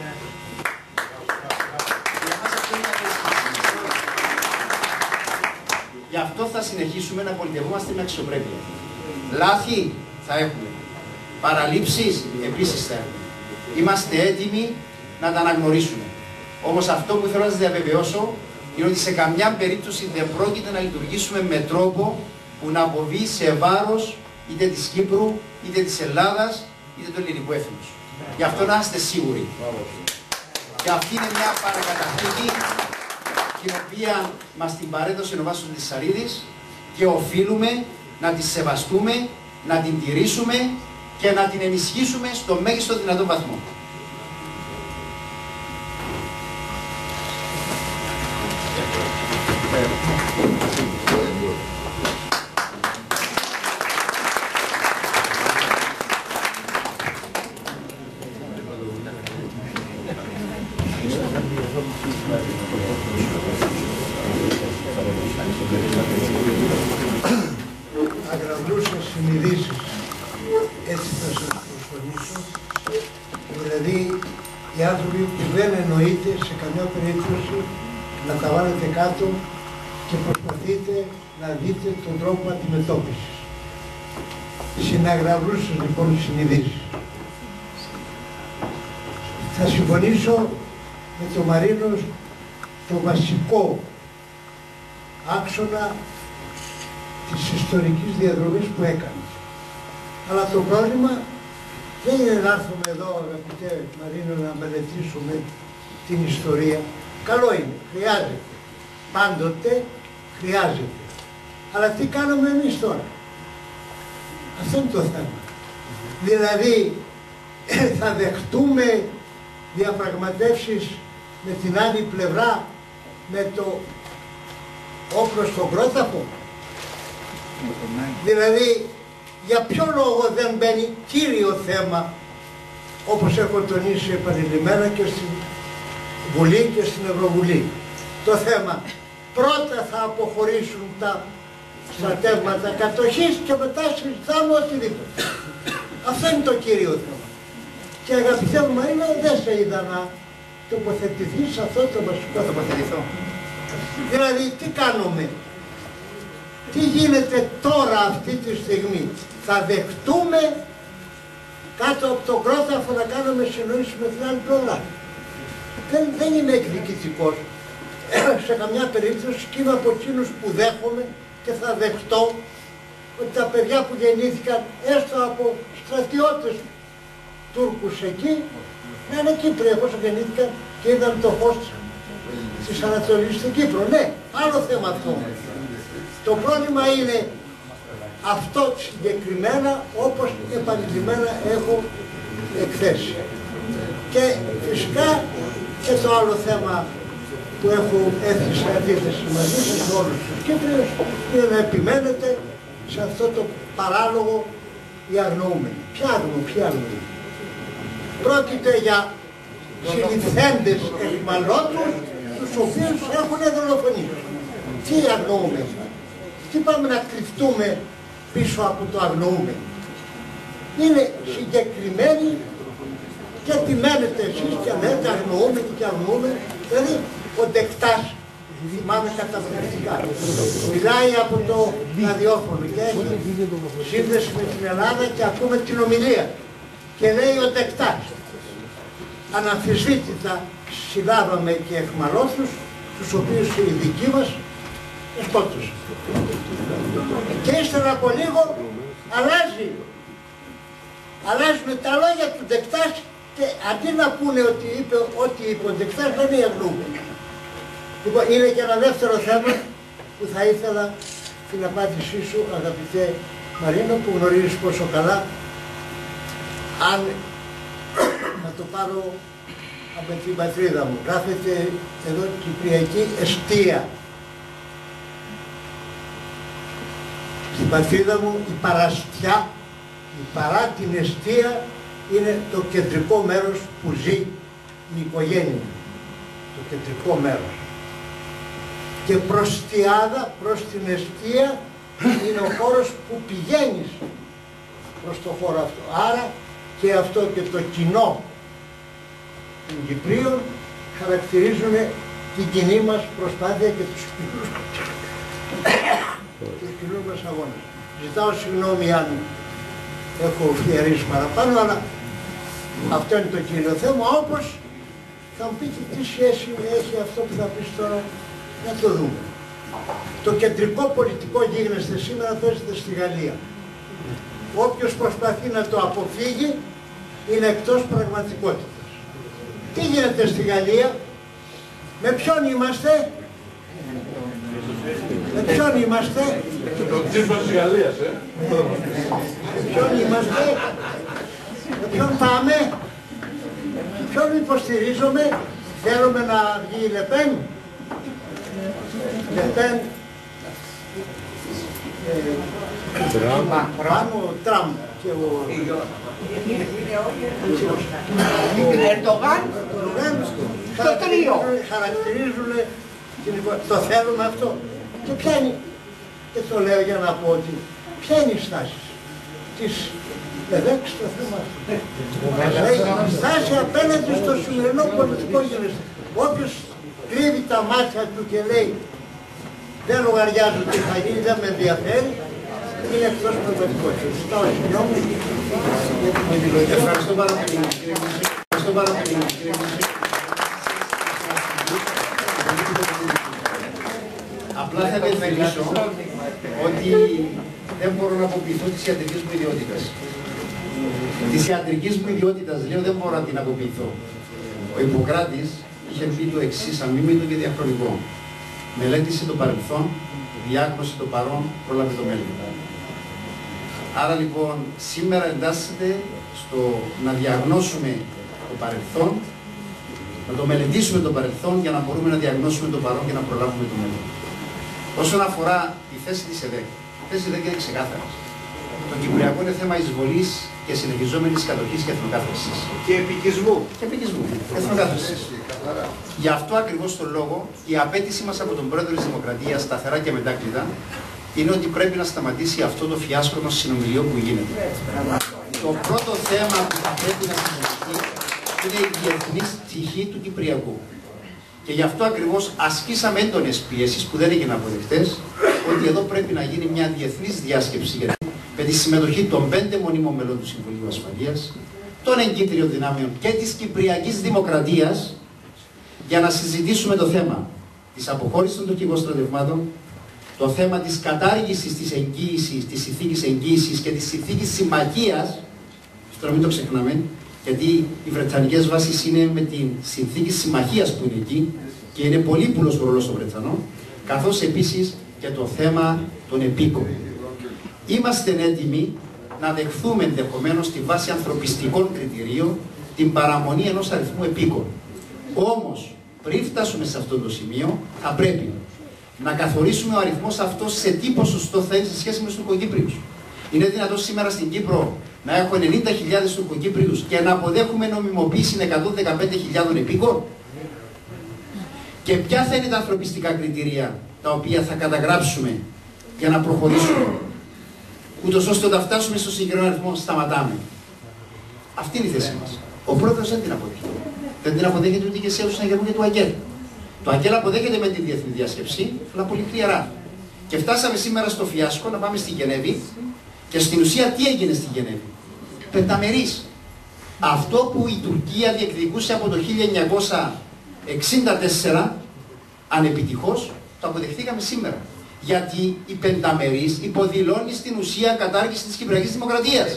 Γι' αυτό θα συνεχίσουμε να πολιτευόμαστε με αξιοπρέπεια. Λάθη θα έχουμε. Παραλήψεις επίσης θα έχουμε. Είμαστε έτοιμοι να τα αναγνωρίσουμε. Όμως αυτό που θέλω να σας διαβεβαιώσω είναι ότι σε καμιά περίπτωση δεν πρόκειται να λειτουργήσουμε με τρόπο που να αποβεί σε βάρος είτε της Κύπρου, είτε της Ελλάδας, είτε του ελληνικού έθνους. Γι' αυτό να είστε σίγουροι. Και αυτή είναι μια παρακαταθήκη την οποία μας την παρέδωσε ο Βάσος Νεσσαρίδης και οφείλουμε να τη σεβαστούμε, να την τηρήσουμε και να την ενισχύσουμε στο μέγιστο δυνατό βαθμό. Αγραβλούσες συνειδήσεις, έτσι θα σας προσφωνήσω. Δηλαδή, οι άνθρωποι που δεν εννοείται σε καμιά περίπτωση να τα βάλετε κάτω και προσπαθείτε να δείτε τον τρόπο αντιμετώπισης. Συναγραβλούσες λοιπόν συνειδήσεις. Θα συμφωνήσω με τον Μαρίνο το βασικό άξονα της ιστορικής διαδρομής που έκανε. Αλλά το πρόβλημα δεν είναι να έρθουμε εδώ, αγαπητέ Μαρίνο, να μελετήσουμε την ιστορία. Καλό είναι, χρειάζεται. Πάντοτε χρειάζεται. Αλλά τι κάνουμε εμείς τώρα. Αυτό είναι το θέμα. Δηλαδή, θα δεχτούμε διαπραγματεύσεις με την άλλη πλευρά, με το όπλο στον κρόταφο. Δηλαδή, για ποιο λόγο δεν μπαίνει κύριο θέμα, όπως έχω τονίσει επανειλημμένα και στην Βουλή και στην Ευρωβουλή. Το θέμα, πρώτα θα αποχωρήσουν τα στρατεύματα κατοχής και μετά συζητάμε οτιδήποτε. Αυτό είναι το κύριο θέμα. Και αγαπητέ μου Μαρίνα, δεν σε είδα να τοποθετηθείς σε αυτό το βασικό. Θα τοποθετηθώ. Δηλαδή, τι κάνουμε. Τι γίνεται τώρα αυτή τη στιγμή. Θα δεχτούμε κάτω από τον κρόταφο να κάνουμε συνεννόηση με την άλλη πλευρά. Δεν, δεν είμαι εκδικητικός. Σε καμιά περίπτωση και είμαι από εκείνους που δέχομαι και θα δεχτώ ότι τα παιδιά που γεννήθηκαν έστω από στρατιώτες Τούρκους εκεί, να είναι Κύπροι εφόσον γεννήθηκαν και είδαν το φως της Ανατολής στην Κύπρο. Ναι, άλλο θέμα αυτό. Το πρόβλημα είναι αυτό συγκεκριμένα, όπως επανειλημμένα έχω εκθέσει. Και φυσικά και το άλλο θέμα που έχω έρθει σε αντίθεση μαζί σας όλους τους Κύπριους είναι να επιμένετε σε αυτό το παράλογο οι αγνοούμενοι. Ποια αγνοούμενοι, ποια αγνοούμενοι. Πρόκειται για συλληφθέντες εχμαλώτους τους οποίους έχουν δολοφονήσει. Τι αγνοούμενοι. Τι πάμε να κρυφτούμε πίσω από το αγνοούμενο. Είναι συγκεκριμένοι και τι μένετε εσείς και λέτε αγνοούμενοι και αγνοούμενοι. Δηλαδή ο Ντεκτάς, θυμάμαι καταπληκτικά, μιλάει από το ραδιόφωνο και έχει σύνδεση με την Ελλάδα και ακούμε την ομιλία και λέει ο Ντεκτάς, αναμφισβήτητα συλλάβαμε και εχμαλώθους, τους οποίους οι δικοί μας σκότωσαν. Και ύστερα από λίγο αλλάζει, αλλάζουν τα λόγια του Ντεκτάς και αντί να πούνε ότι είπε ό,τι είπε ο Ντεκτάς, δεν είναι αγνοούμενοι. Λοιπόν, είναι και ένα δεύτερο θέμα που θα ήθελα την απάντησή σου, αγαπητέ Μαρίνο, που γνωρίζεις πόσο καλά, αν να το πάρω από την πατρίδα μου. Κάθεται εδώ κυπριακή εστία. Στην πατρίδα μου η παραστιά, η παρά την εστία, είναι το κεντρικό μέρος που ζει η οικογένεια. Το κεντρικό μέρος. Και προς τη Άδα, προς την εστία, είναι ο χώρος που πηγαίνεις προς το χώρο αυτό. Άρα και αυτό και το κοινό των Κυπρίων χαρακτηρίζουν την κοινή μας προσπάθεια και τους κοινούς, τους κοινούς μας αγώνες. Ζητάω συγγνώμη αν έχω φιερίσει παραπάνω, αλλά αυτό είναι το κύριο θέμα, όπως θα μου πείτε τι σχέση έχει αυτό που θα πεις τώρα, να το δούμε. Το κεντρικό πολιτικό γίγνεσθε σήμερα παίζεται στη Γαλλία. Όποιος προσπαθεί να το αποφύγει είναι εκτός πραγματικότητας. Τι γίνεται στη Γαλλία, με ποιον είμαστε, με ποιον είμαστε, το τσίπρο της Γαλλίας, ε. με ποιον είμαστε, με ποιον πάμε, ποιον υποστηρίζουμε, θέλουμε να βγει η Λεπέν, Λεπέν, πάνω ο Τραμπ και ο Ερντογάν, το τρίο. Χαρακτηρίζουν το θέλουμε αυτό. Και ποια είναι, και το λέω για να πω ότι, ποια είναι η στάση της ΕΔΕΚ στο θέμα αυτό. Η στάση απέναντι στο σημερινό πολιτικό γεγονός. Όποιος κρύβει τα μάτια του και λέει δεν λογαριάζω τι θα γίνει, δεν με ενδιαφέρει, είναι εκτός πραγματικότητας. Ζητάω συγγνώμη. Ευχαριστώ πάρα πολύ. Ευχαριστώ πάρα πολύ. Απλά θα διευκρινίσω ότι δεν μπορώ να αποποιηθώ της ιατρικής μου ιδιότητας. Της ιατρικής μου ιδιότητας, λέω, δεν μπορώ να την αποποιηθώ. Ο Ιπποκράτης είχε πει το εξής αμίμητο και διαχρονικό. Μελέτησε το παρελθόν, διάγνωσε το παρόν, πρόλαβε το μέλλον. Άρα λοιπόν σήμερα εντάσσεται στο να διαγνώσουμε το παρελθόν, να το μελετήσουμε το παρελθόν για να μπορούμε να διαγνώσουμε το παρόν και να προλάβουμε το μέλλον. Όσον αφορά τη θέση της ΕΔΕΚ, η θέση της ΕΔΕΚ είναι ξεκάθαρη. Το Κυπριακό είναι θέμα εισβολής και συνεχιζόμενης κατοχής και εθνοκάθαρσης. Και επικισμού. Και επικισμού. Εθνοκάθαρσης. Γι' αυτό ακριβώς τον λόγο η απέτηση μας από τον Πρόεδρο της Δημοκρατίας, σταθερά και μετάκλητα, είναι ότι πρέπει να σταματήσει αυτό το φιάσκο των συνομιλιών που γίνεται. Το πρώτο θέμα που θα πρέπει να συζητηθεί είναι η διεθνής πτυχή του Κυπριακού. Και γι' αυτό ακριβώς ασκήσαμε έντονες πιέσεις που δεν έγιναν αποδεκτές, ότι εδώ πρέπει να γίνει μια διεθνής διάσκεψη με τη συμμετοχή των πέντε μονίμων μελών του Συμβουλίου Ασφαλείας, των εγκύτριων δυνάμεων και της Κυπριακής Δημοκρατίας, για να συζητήσουμε το θέμα της αποχώρησης των τουρκικών στρατευμάτων, το θέμα της κατάργησης της εγγύησης, της συνθήκης εγγύησης και της συνθήκης συμμαχίας, αυτό να μην το ξεχνάμε, γιατί οι Βρετανικές βάσεις είναι με την συνθήκη συμμαχίας που είναι εκεί και είναι πολύπουλος ο ρόλος των Βρετανών, καθώς επίσης και το θέμα των επίκων. Είμαστε έτοιμοι να δεχθούμε ενδεχομένως στη βάση ανθρωπιστικών κριτηρίων την παραμονή ενός αριθμού επίκων. Όμως, πριν φτάσουμε σε αυτό το σημείο, θα πρέπει να καθορίσουμε ο αριθμός αυτός σε τι ποσοστό θα είναι σε σχέση με τους Τουρκοκύπριους. Είναι δυνατόν σήμερα στην Κύπρο να έχω ενενήντα χιλιάδες Τουρκοκύπριους και να αποδέχουμε νομιμοποίηση εκατόν δεκαπέντε χιλιάδων επίκων? Και ποια θα είναι τα ανθρωπιστικά κριτήρια τα οποία θα καταγράψουμε για να προχωρήσουμε? ούτως ώστε όταν φτάσουμε στο συγκεκριμένο αριθμό σταματάμε. Αυτή είναι η θέση μας. Ο πρόεδρος δεν την αποδέχεται. Δεν την αποδέχεται ούτε και σε άλλους συναγερμού και του ΑΚΕΛ. Το ΑΚΕΛ αποδέχεται με τη διεθνή διάσκεψη, αλλά πολύ κλιαρά. Και φτάσαμε σήμερα στο φιάσκο να πάμε στη Γενέβη και στην ουσία τι έγινε στη Γενέβη. Πενταμερής. Αυτό που η Τουρκία διεκδικούσε από το χίλια εννιακόσια εξήντα τέσσερα ανεπιτυχώς, το αποδεχτήκαμε σήμερα. Γιατί η πενταμερής υποδηλώνει στην ουσία κατάργηση της Κυπριακής Δημοκρατίας.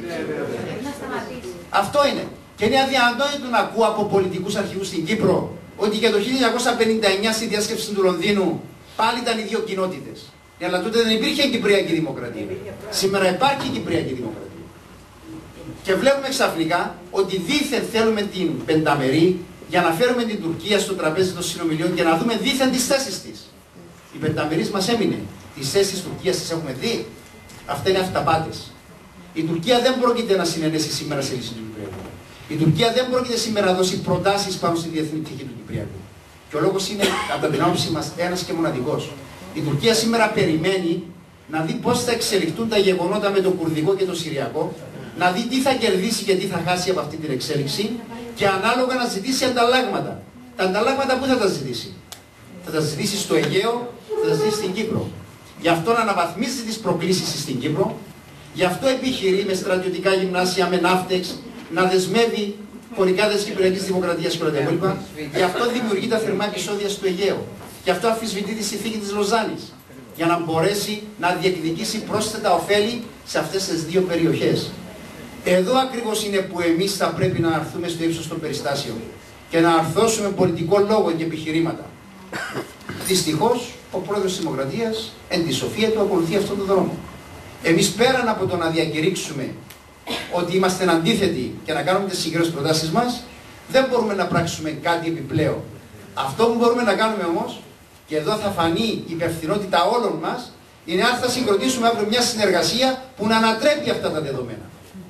Αυτό είναι. Και είναι αδιανόητο να ακούω από πολιτικούς αρχηγούς στην Κύπρο ότι και το χίλια εννιακόσια πενήντα εννιά στη διάσκεψη του Λονδίνου πάλι ήταν οι δύο κοινότητες. Αλλά τότε δεν υπήρχε Κυπριακή Δημοκρατία. Σήμερα υπάρχει Κυπριακή Δημοκρατία. Και βλέπουμε ξαφνικά ότι δήθεν θέλουμε την πενταμερή για να φέρουμε την Τουρκία στο τραπέζι των συνομιλιών και να δούμε δήθεν τις θέσεις της. Η πενταμερής μας έμεινε. Τις θέσεις της Τουρκίας τις έχουμε δει. Αυτά είναι αυταπάτες. Η Τουρκία δεν πρόκειται να συνενέσει σήμερα σε λύση του Κυπριακού. Η Τουρκία δεν πρόκειται σήμερα να δώσει προτάσεις πάνω στη διεθνή πτυχή του Κυπριακού. Και ο λόγος είναι, κατά την άποψή μας, ένας και μοναδικός. Η Τουρκία σήμερα περιμένει να δει πώς θα εξελιχθούν τα γεγονότα με το κουρδικό και το συριακό, να δει τι θα κερδίσει και τι θα χάσει από αυτή την εξέλιξη και ανάλογα να ζητήσει ανταλλάγματα. Τα ανταλλάγματα πού θα τα ζητήσει? Θα τα ζητήσει στο Αιγαίο, θα τα ζητήσει στην Κύπρο. Γι' αυτό να αναβαθμίσει τις προκλήσεις στην Κύπρο, γι' αυτό επιχειρεί με στρατιωτικά γυμνάσια, με ναύτεξ, να δεσμεύει χωρικάδες Κυπριακής Δημοκρατίας και όλα τα υπόλοιπα. Γι' αυτό δημιουργεί τα θερμά επεισόδια στο Αιγαίο. Γι' αυτό αμφισβητεί τη συνθήκη της Λοζάνης. Για να μπορέσει να διεκδικήσει πρόσθετα ωφέλη σε αυτές τις δύο περιοχές. Εδώ ακριβώς είναι που εμείς θα πρέπει να αρθούμε στο ύψος των περιστάσεων και να αρθώσουμε πολιτικό λόγο και επιχειρήματα. Δυστυχώς, ο πρόεδρος της Δημοκρατίας, εν τη σοφία του, ακολουθεί αυτόν τον δρόμο. Εμείς πέραν από το να διακηρύξουμε ότι είμαστε αντίθετοι και να κάνουμε τις συγκεκριμένες προτάσεις μας, δεν μπορούμε να πράξουμε κάτι επιπλέον. Αυτό που μπορούμε να κάνουμε όμως, και εδώ θα φανεί η υπευθυνότητα όλων μας, είναι αν θα συγκροτήσουμε αύριο μια συνεργασία που να ανατρέπει αυτά τα δεδομένα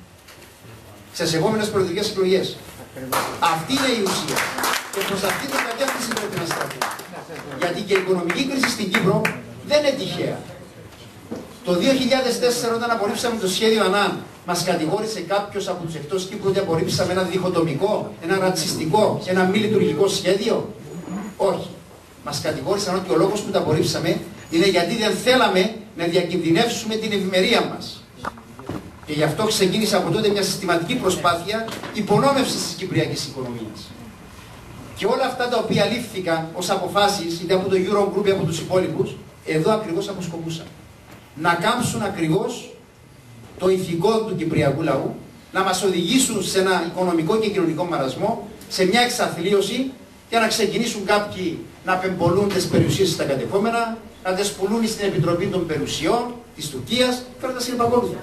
στις επόμενες προεδρικές εκλογές. Αυτή είναι η ουσία. Και προς αυτή την κατεύθυνση πρέπει να στραφούμε. Γιατί και η οικονομική κρίση στην Κύπρο δεν είναι τυχαία. Το δύο χιλιάδες τέσσερα, όταν απορρίψαμε το σχέδιο ΑΝΑΝ, μας κατηγόρησε κάποιος από τους εκτός Κύπρου ότι απορρίψαμε ένα διχοτομικό, ένα ρατσιστικό και ένα μη λειτουργικό σχέδιο. Όχι. Μας κατηγόρησαν ότι ο λόγος που τα απορρίψαμε είναι γιατί δεν θέλαμε να διακινδυνεύσουμε την ευημερία μας. Και γι' αυτό ξεκίνησε από τότε μια συστηματική προσπάθεια υπονόμευσης της κυπριακής οικονομίας. Και όλα αυτά τα οποία λήφθηκαν ως αποφάσεις, είτε από το Eurogroup ή από τους υπόλοιπους, εδώ ακριβώς αποσκοπούσαν. Να κάμψουν ακριβώς το ηθικό του κυπριακού λαού, να μας οδηγήσουν σε ένα οικονομικό και κοινωνικό μαρασμό, σε μια εξαθλίωση, για να ξεκινήσουν κάποιοι να απεμπολούν τις περιουσίες στα κατεχόμενα, να τις πουλούν στην Επιτροπή των Περιουσιών της Τουρκίας και όλα τα συνεπακόλουθα.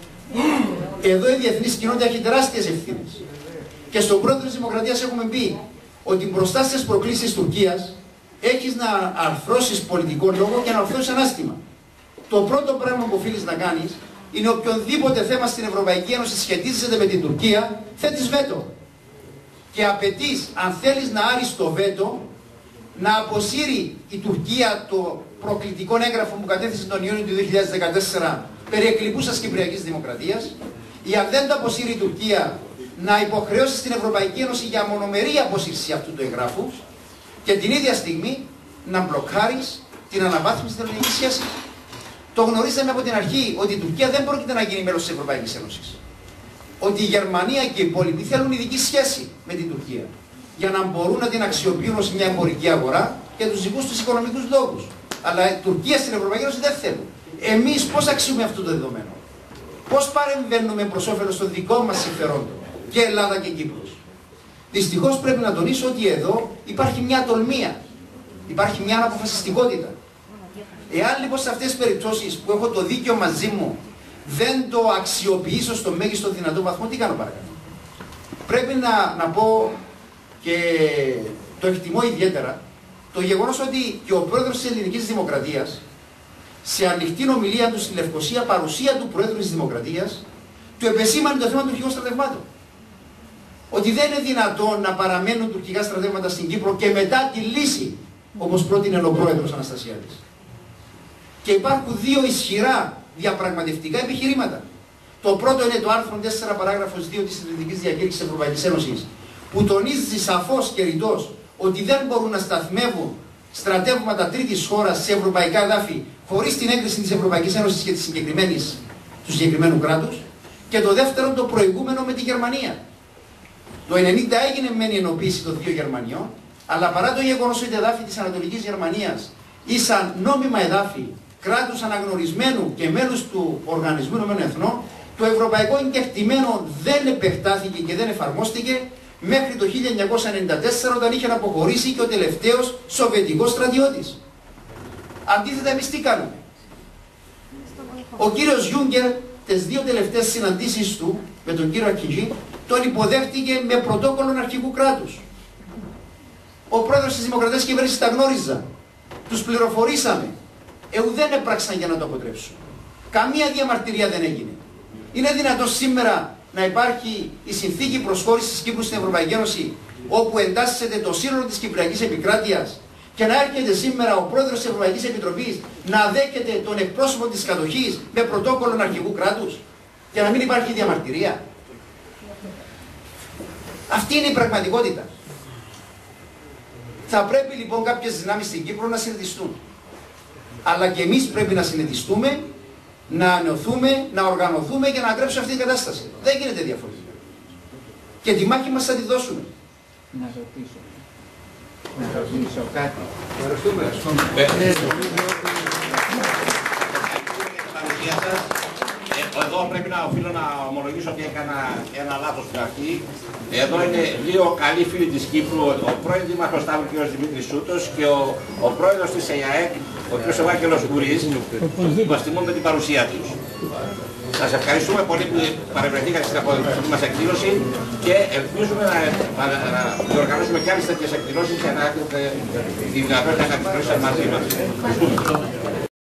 Εδώ η διεθνής κοινότητα έχει τεράστιες ευθύνες. Και στον πρόεδρο της Δημοκρατίας έχουμε πει ότι μπροστά στις προκλήσεις της Τουρκίας έχεις να αρθρώσεις πολιτικό λόγο και να αρθρώσεις ανάστημα. Το πρώτο πράγμα που οφείλεις να κάνεις είναι οποιονδήποτε θέμα στην Ευρωπαϊκή Ένωση σχετίζεται με την Τουρκία, θέτεις βέτο. Και απαιτείς, αν θέλεις να άρεις το βέτο, να αποσύρει η Τουρκία το προκλητικό έγγραφο που κατέθεσε τον Ιούνιο του δύο χιλιάδες δεκατέσσερα περί εκλειπούσας Κυπριακής Δημοκρατίας, ή αν δεν το αποσύρει η Τουρκία, να υποχρεώσει στην Ευρωπαϊκή Ένωση για μονομερή αποσύρση αυτού του εγγράφου και την ίδια στιγμή να μπλοκάρεις την αναβάθμιση της ελληνικής σχέσης. Το γνωρίζαμε από την αρχή ότι η Τουρκία δεν πρόκειται να γίνει μέλος της Ευρωπαϊκής Ένωσης. Ότι η Γερμανία και οι υπόλοιποι θέλουν ειδική σχέση με την Τουρκία για να μπορούν να την αξιοποιούν ως μια εμπορική αγορά για τους δικούς τους οικονομικούς λόγους. Αλλά η Τουρκία στην Ευρωπαϊκή Ένωση δεν θέλουν. Εμείς πώς αξιούμε αυτό το δεδομένο? Πώς παρεμβαίνουμε προς όφελος των δικών μας συμφερόντων, και Ελλάδα και Κύπρος? Δυστυχώς πρέπει να τονίσω ότι εδώ υπάρχει μια τολμία, υπάρχει μια αναποφασιστικότητα. Εάν λοιπόν σε αυτές τις περιπτώσεις που έχω το δίκαιο μαζί μου δεν το αξιοποιήσω στο μέγιστο δυνατό βαθμό, τι κάνω παρακάτω? Πρέπει να, να πω, και το εκτιμώ ιδιαίτερα, το γεγονός ότι και ο πρόεδρος της Ελληνικής Δημοκρατίας σε ανοιχτή ομιλία του στη Λευκοσία, παρουσία του Προέδρου της Δημοκρατίας, του επεσήμανε το θέμα των τουρκικών στρατευμάτων. Ότι δεν είναι δυνατόν να παραμένουν τουρκικά στρατεύματα στην Κύπρο και μετά τη λύση, όπως πρότεινε ο Πρόεδρος Αναστασιάδης. Και υπάρχουν δύο ισχυρά διαπραγματευτικά επιχειρήματα. Το πρώτο είναι το άρθρο τέσσερα παράγραφος δύο της Ιδρυτικής Διακήρυξης της Ευρωπαϊκής Ένωσης, που τονίζει σαφώς και ρητός ότι δεν μπορούν να σταθμεύουν στρατεύματα τρίτης χώρας σε ευρωπαϊκά εδάφη χωρίς την έγκριση της Ευρωπαϊκής Ένωσης και της συγκεκριμένης, του συγκεκριμένου κράτους. Και το δεύτερο, το προηγούμενο με τη Γερμανία. Το ενενήντα έγινε μεν η ενοποίηση των δύο Γερμανιών, αλλά παρά το γεγονός ότι τα εδάφη της Ανατολικής Γερμανίας ήσαν νόμιμα εδάφη κράτους αναγνωρισμένου και μέλους του Οργανισμού Ηνωμένων Εθνών, το ευρωπαϊκό εγκεκτημένο δεν επεκτάθηκε και δεν εφαρμόστηκε μέχρι το χίλια εννιακόσια ενενήντα τέσσερα, όταν είχε αποχωρήσει και ο τελευταίος σοβιετικός στρατιώτης. Αντίθετα, εμείς τι κάνουμε? Ο κύριος Γιούγκερ, τις δύο τελευταίες συναντήσεις του με τον κύριο Ακιντζή, τον υποδέχτηκε με πρωτόκολλο αρχηγού κράτους. Ο πρόεδρος της Δημοκρατίας Κυβέρνησης τα γνώριζα. Τους πληροφορήσαμε. Εου δεν έπραξαν για να το αποτρέψουν. Καμία διαμαρτυρία δεν έγινε. Είναι δυνατόν σήμερα να υπάρχει η συνθήκη προσχώρησης της Κύπρου στην Ευρωπαϊκή Ένωση, όπου εντάσσεται το σύνολο της Κυπριακής Επικράτειας, και να έρχεται σήμερα ο πρόεδρος της Ευρωπαϊκής Επιτροπής να δέχεται τον εκπρόσωπο της κατοχής με πρωτόκολλο αρχηγού κράτους και να μην υπάρχει διαμαρτυρία? Αυτή είναι η πραγματικότητα. Θα πρέπει λοιπόν κάποιες δυνάμεις στην Κύπρο να συνετιστούν. Αλλά και εμείς πρέπει να συνετιστούμε, να ανιωθούμε, να οργανωθούμε και να αντρέψουμε αυτή την κατάσταση. Δεν γίνεται διαφορετικά. Και τη μάχη μας θα τη δώσουμε. Να ρωτήσω. Να ρωτήσω κάτι. Εδώ πρέπει να οφείλω να ομολογήσω ότι έκανα ένα λάθος στην αρχή. Εδώ είναι δύο καλοί φίλοι της Κύπρου, ο πρώην Δήμαρχος Σταύρου κ. Δημήτρης Σούτος και ο, ο πρόεδρος της ΕΙΑΕΚ, ο κ. Ευάγγελος Κουρής, που μας τιμούν με την παρουσία τους. Σας ευχαριστούμε πολύ που παρευρεθήκατε στην αποδεκτική μας εκδήλωση και ελπίζουμε να, να, να διοργανώσουμε και άλλες τέτοιες εκδηλώσεις για να έχετε τη δυνατότητα να τις μαζί μας.